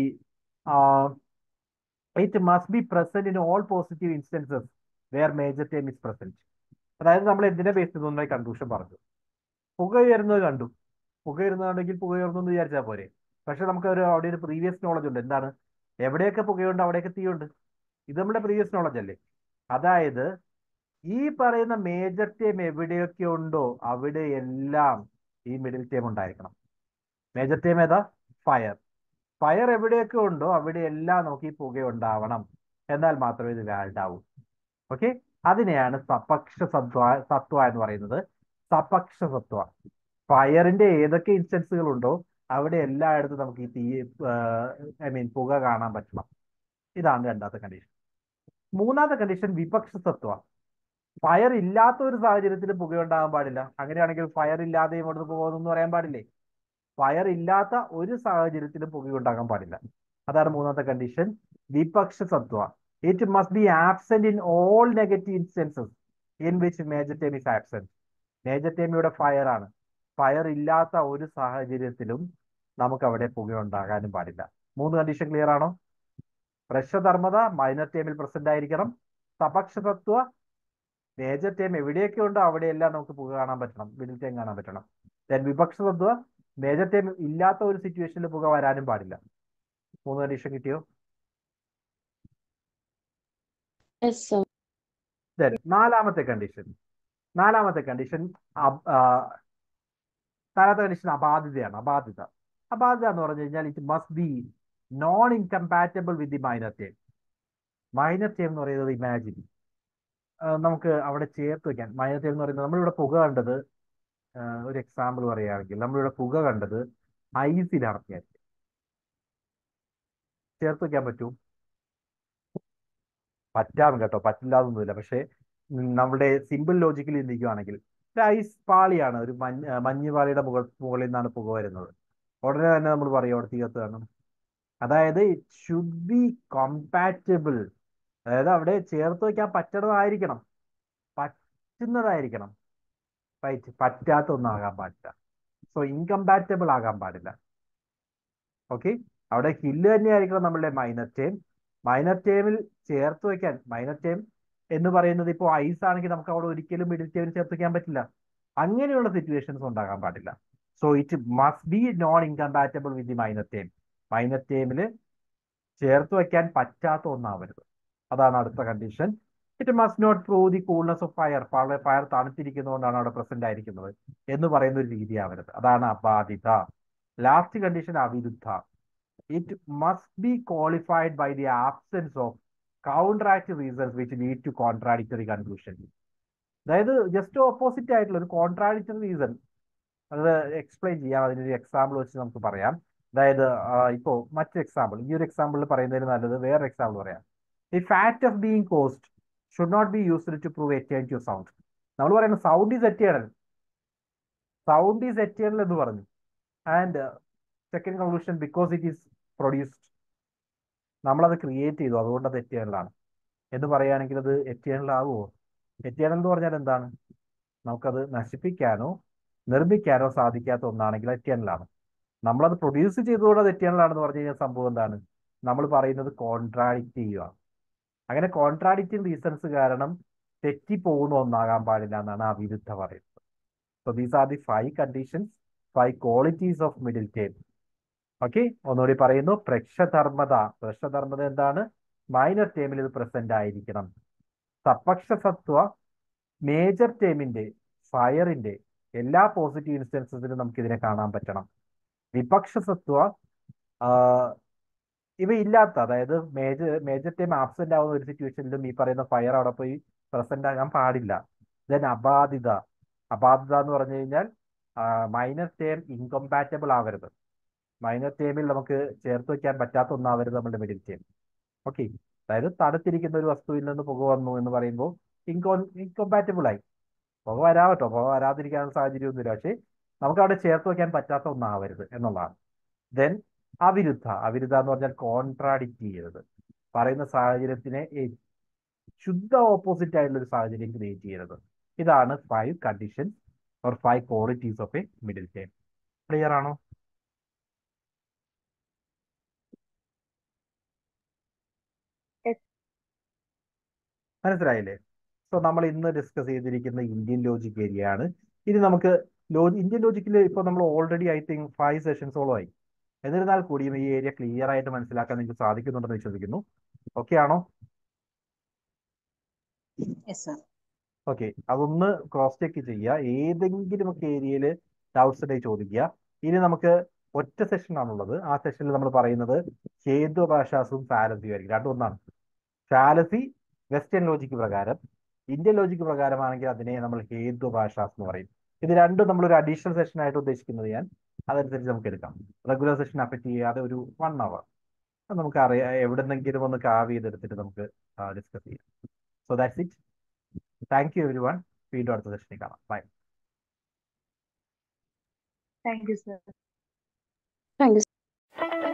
it must be present in all positive instances where major term is present. അതായത് നമ്മൾ എന്തിനെ ബേസ് ചെയ്തൊന്നായി കൺക്ലൂഷൻ പറഞ്ഞു? പുക ഉയരുന്നത് കണ്ടു, പുക ഉയരുന്നതാണെങ്കിൽ പുക ഉയർന്നു എന്ന് വിചാരിച്ചാൽ പോരെ. പക്ഷെ നമുക്ക് ഒരു അവിടെ ഒരു പ്രീവിയസ് നോളജ് ഉണ്ട്. എന്താണ്? എവിടെയൊക്കെ പുകയുണ്ട് അവിടെയൊക്കെ തീയുണ്ട്. ഇത് നമ്മുടെ പ്രീവിയസ് നോളജ് അല്ലേ? അതായത് ഈ പറയുന്ന മേജർ ടേം എവിടെയൊക്കെ ഉണ്ടോ അവിടെയെല്ലാം ഈ മിഡിൽ ടേം ഉണ്ടായിരിക്കണം. മേജർ ടേം ഏതാ? ഫയർ. ഫയർ എവിടെയൊക്കെ ഉണ്ടോ അവിടെയെല്ലാം നമുക്ക് ഈ പുക ഉണ്ടാവണം, എന്നാൽ മാത്രമേ ഇത് വാലിഡ് ആവൂ. ഓക്കെ, അതിനെയാണ് സപക്ഷ സത്വ സത്വ എന്ന് പറയുന്നത്. സപക്ഷ സത്വ. ഫയറിന്റെ ഏതൊക്കെ ഇൻസ്റ്റൻസുകൾ ഉണ്ടോ അവിടെ എല്ലായിടത്തും നമുക്ക് ഈ തീ ഐ മീൻ പുക കാണാൻ പറ്റണം. ഇതാണ് രണ്ടാമത്തെ കണ്ടീഷൻ. മൂന്നാമത്തെ കണ്ടീഷൻ വിപക്ഷ സത്വ. ഫയർ ഇല്ലാത്ത ഒരു സാഹചര്യത്തിൽ പുകയുണ്ടാകാൻ പാടില്ല. അങ്ങനെയാണെങ്കിൽ ഫയർ ഇല്ലാതെ ഇവിടുന്ന് പോകുമെന്ന് പറയാൻ പാടില്ലേ? ഫയർ ഇല്ലാത്ത ഒരു സാഹചര്യത്തിലും പുകയുണ്ടാകാൻ പാടില്ല. അതാണ് മൂന്നാമത്തെ കണ്ടീഷൻ, വിപക്ഷ സത്വ. It must be absent in all negative instances in which major term is absent. Major term ഇവിടെ ഫയർ ആണ്. ഫയർ ഇല്ലാത്ത ഒരു സാഹചര്യത്തിലും നമുക്ക് അവിടെ പുകയുണ്ടാകാനും പാടില്ല. മൂന്ന് കണ്ടീഷൻ ക്ലിയർ ആണോ? പ്രക്ഷധർമ്മത മൈനർ ടേമിൽ പ്രസന്റ് ആയിരിക്കണം. സപക്ഷതത്വ മേജർ ടേം എവിടെയൊക്കെ ഉണ്ടോ അവിടെയെല്ലാം നമുക്ക് പുക കാണാൻ പറ്റണം, മിഡിൽ ടേം കാണാൻ പറ്റണം. ദെൻ വിപക്ഷതത്വ മേജർ ടേം ഇല്ലാത്ത ഒരു സിറ്റുവേഷനിൽ പുക വരാനും പാടില്ല. മൂന്ന് കണ്ടീഷൻ കിട്ടിയോ? Yes, sir. Then നാലാമത്തെ കണ്ടീഷൻ നാലാമത്തെ കണ്ടീഷൻ നാലാമത്തെ കണ്ടീഷൻ അബാധിതയാണ്. അബാധിത അബാധിത എന്ന് പറഞ്ഞു കഴിഞ്ഞാൽ it must be non incompatible with the minor term. Minor term എന്ന് പറയുന്നത് ഇമാജിൻ നമുക്ക് അവിടെ ചേർത്ത് വെക്കാൻ. മൈനർ ടേം എന്ന് പറയുന്നത് നമ്മളിവിടെ പുക കണ്ടത്, ഒരു എക്സാമ്പിൾ പറയുകയാണെങ്കിൽ നമ്മളിവിടെ പുക കണ്ടത് ഐസിലാണ്. ചേർത്ത് വെക്കാൻ പറ്റൂ? പറ്റാം കേട്ടോ, പറ്റില്ലാതൊന്നുമില്ല. പക്ഷേ നമ്മുടെ സിമ്പിൾ ലോജിക്കലി ചിന്തിക്കുകയാണെങ്കിൽ ഒരു ഐസ് പാളിയാണ്, ഒരു മഞ്ഞ് മഞ്ഞ് പാളിയുടെ മുകൾ മുകളിൽ നിന്നാണ് പുക വരുന്നത്. ഉടനെ തന്നെ നമ്മൾ പറയും അവിടെ തീർത്ത് കാണും. അതായത് ഇറ്റ് ഷുഡ് ബി കോമ്പാറ്റബിൾ, അതായത് അവിടെ ചേർത്ത് വയ്ക്കാൻ പറ്റുന്നതായിരിക്കണം, പറ്റുന്നതായിരിക്കണം. റൈറ്റ്, പറ്റാത്ത ഒന്നാകാൻ പാടില്ല. സോ ഇൻകമ്പാറ്റബിൾ ആകാൻ പാടില്ല. ഓക്കെ, അവിടെ ഹില്ല് തന്നെയായിരിക്കണം നമ്മളുടെ മൈനർ ടേം. മൈനർ ടേമിൽ ചേർത്ത് വയ്ക്കാൻ, മൈനർ ടേം എന്ന് പറയുന്നത് ഇപ്പോൾ ഐസ് ആണെങ്കിൽ നമുക്ക് അവിടെ ഒരിക്കലും മിഡിൽ ടേമിൽ ചേർത്ത് വയ്ക്കാൻ പറ്റില്ല. അങ്ങനെയുള്ള സിറ്റുവേഷൻസ് ഉണ്ടാകാൻ പാടില്ല. So it must be non incompatible with the minor term. Minor ടേമിൽ ചേർത്ത് വയ്ക്കാൻ പറ്റാത്ത ഒന്നാവരുത്. അതാണ് അടുത്ത condition. It must not prove the coolness of fire. Fire തണുത്തിരിക്കുന്നതുകൊണ്ടാണ് അവിടെ പ്രസന്റ് ആയിരിക്കുന്നത് എന്ന് പറയുന്ന ഒരു രീതിയാവരുത്. അതാണ് അബാധിത. ലാസ്റ്റ് കണ്ടീഷൻ അവിരുദ്ധ. It must be qualified by the absence of counteractive reasons which lead to contradictory conclusion. അതായത് ജസ്റ്റ് ഓപ്പോസിറ്റ് ആയിട്ടുള്ള ഒരു കോൺട്രാഡിക്ടറി റീസൺ, അത് എക്സ്പ്ലെയിൻ ചെയ്യാം. അതിനൊരു എക്സാമ്പിൾ വെച്ച് നമുക്ക് പറയാം. അതായത് ഇപ്പോൾ മറ്റൊരു എക്സാമ്പിൾ, ഈ ഒരു എക്സാമ്പിൾ പറയുന്നതിന് നല്ലത് വേറെ എക്സാമ്പിൾ പറയാം. The fact of being caused should not be used to prove eternity of sound. നമ്മൾ പറയുന്നത് sound is eternal, sound is eternal എന്ന് പറഞ്ഞു. And second conclusion because it is produced, നമ്മളത് ക്രിയേറ്റ് ചെയ്തു, അതുകൊണ്ട് അത് എറ്റേണലാണ് എന്ന് പറയുകയാണെങ്കിൽ അത് എറ്റേണൽ ആകുമോ? എറ്റേണൽ എന്ന് പറഞ്ഞാൽ എന്താണ്? നമുക്കത് നശിപ്പിക്കാനോ നിർമ്മിക്കാനോ സാധിക്കാത്ത ഒന്നാണെങ്കിൽ എറ്റേണലാണ്. നമ്മളത് പ്രൊഡ്യൂസ് ചെയ്തുകൊണ്ട് അത് എറ്റേണലാണെന്ന് പറഞ്ഞു കഴിഞ്ഞാൽ സംഭവം എന്താണ്? നമ്മൾ പറയുന്നത് കോൺട്രാഡിക്റ്റ് ചെയ്യുക. അങ്ങനെ കോൺട്രാഡിക്റ്റിംഗ് റീസൺസ് കാരണം തെറ്റിപ്പോകുന്ന ഒന്നാകാൻ പാടില്ല എന്നാണ് അവിരുദ്ധ പറയുന്നത്. So these are the five conditions, five qualities of middle term. Okay, ഒന്നുകൂടി പറയുന്നു. പ്രക്ഷധർമ്മത. പ്രക്ഷധർമ്മത എന്താണ്? മൈനർ ടേമിൽ ഇത് പ്രസന്റ് ആയിരിക്കണം. സപക്ഷസത്വ മേജർ ടേമിന്റെ, ഫയറിന്റെ എല്ലാ പോസിറ്റീവ് ഇൻസ്റ്റൻസസിലും നമുക്ക് ഇതിനെ കാണാൻ പറ്റണം. വിപക്ഷസത്വ ഇവയില്ലാത്ത, അതായത് മേജർ മേജർ ടേം ആബ്സെന്റ് ആവുന്ന ഒരു സിറ്റുവേഷനിലും ഈ പറയുന്ന ഫയർ അവിടെ പോയി പ്രസന്റ് ആകാൻ പാടില്ല. ദെൻ അബാധിത. അബാധിത എന്ന് പറഞ്ഞു കഴിഞ്ഞാൽ മൈനർ ടേം ഇൻകമ്പാറ്റബിൾ ആവരുത്. മൈനർ ടേമിൽ നമുക്ക് ചേർത്ത് വയ്ക്കാൻ പറ്റാത്ത ഒന്നാവരുത് നമ്മുടെ മിഡിൽ ടേം. ഓക്കെ, അതായത് തണുത്തിരിക്കുന്ന ഒരു വസ്തുവിൽ നിന്ന് പുക വന്നു എന്ന് പറയുമ്പോൾ ഇൻകോ ഇൻകമ്പാറ്റബിൾ ആയി. പുക വരാമട്ടോ, പുക വരാതിരിക്കാനുള്ള സാഹചര്യമൊന്നുമില്ല, പക്ഷേ നമുക്ക് അവിടെ ചേർത്ത് വയ്ക്കാൻ പറ്റാത്ത ഒന്നാവരുത് എന്നുള്ളതാണ്. ദെൻ അവിരുദ്ധ. അവിരുദ്ധ എന്ന് പറഞ്ഞാൽ കോൺട്രാഡിക്റ്റ് ചെയ്യരുത്. പറയുന്ന സാഹചര്യത്തിനെ ശുദ്ധ ഓപ്പോസിറ്റ് ആയിട്ടുള്ള ഒരു സാഹചര്യം ക്രിയേറ്റ് ചെയ്യരുത്. ഇതാണ് five conditions or five qualities of a middle term. Clear ആണോ? മനസ്സിലായില്ലേ? സോ നമ്മൾ ഇന്ന് ഡിസ്കസ് ചെയ്തിരിക്കുന്ന ഇന്ത്യൻ ലോജിക് ഏരിയ ആണ്. ഇനി നമുക്ക് ലോ ഇന്ത്യൻ ലോജിക്കിൽ ഇപ്പോൾ നമ്മൾ ഓൾറെഡി ഐ തിങ്ക് ഫൈവ് സെഷൻസോളം ആയി. എന്നിരുന്നാൽ കൂടിയും ഈ ഏരിയ ക്ലിയർ ആയിട്ട് മനസ്സിലാക്കാൻ നിങ്ങൾക്ക് സാധിക്കുന്നുണ്ടെന്ന് വിശ്വസിക്കുന്നു. ഓക്കെ ആണോ? ഓക്കെ, അതൊന്ന് ക്രോസ് ചെക്ക് ചെയ്യുക. ഏതെങ്കിലും ഒക്കെ ഏരിയയിൽ ഡൗട്ട്സ് ഉണ്ടെങ്കിൽ ചോദിക്കുക. ഇനി നമുക്ക് ഒറ്റ സെഷൻ ആണുള്ളത്. ആ സെഷനിൽ നമ്മൾ പറയുന്നത് ഹേതുഭാഷാസും ഫാലസിയും ആയിരിക്കും. രണ്ടും ഒന്നാണ്. ഫാലസി വെസ്റ്റേൺ ലോജിക്ക് പ്രകാരം, ഇന്ത്യൻ ലോജിക്ക് പ്രകാരമാണെങ്കിൽ അതിനെ നമ്മൾ ഹേതുഭാഷാസ് എന്ന് പറയും. ഇത് രണ്ടും നമ്മളൊരു അഡീഷണൽ സെഷൻ ആയിട്ട് ഉദ്ദേശിക്കുന്നത് ഞാൻ. അതനുസരിച്ച് നമുക്ക് എടുക്കാം. റെഗുലർ സെഷൻ അഫക്റ്റ് ചെയ്യാതെ ഒരു വൺ അവർ നമുക്ക് അറിയാം, എവിടെന്നെങ്കിലും ഒന്ന് കാവ് ചെയ്തെടുത്തിട്ട് നമുക്ക് ഡിസ്കസ് ചെയ്യാം. So that's it. Thank you everyone. വീണ്ടും അടുത്ത സെഷനിൽ കാണാം. Bye. Thank you sir. Thank you.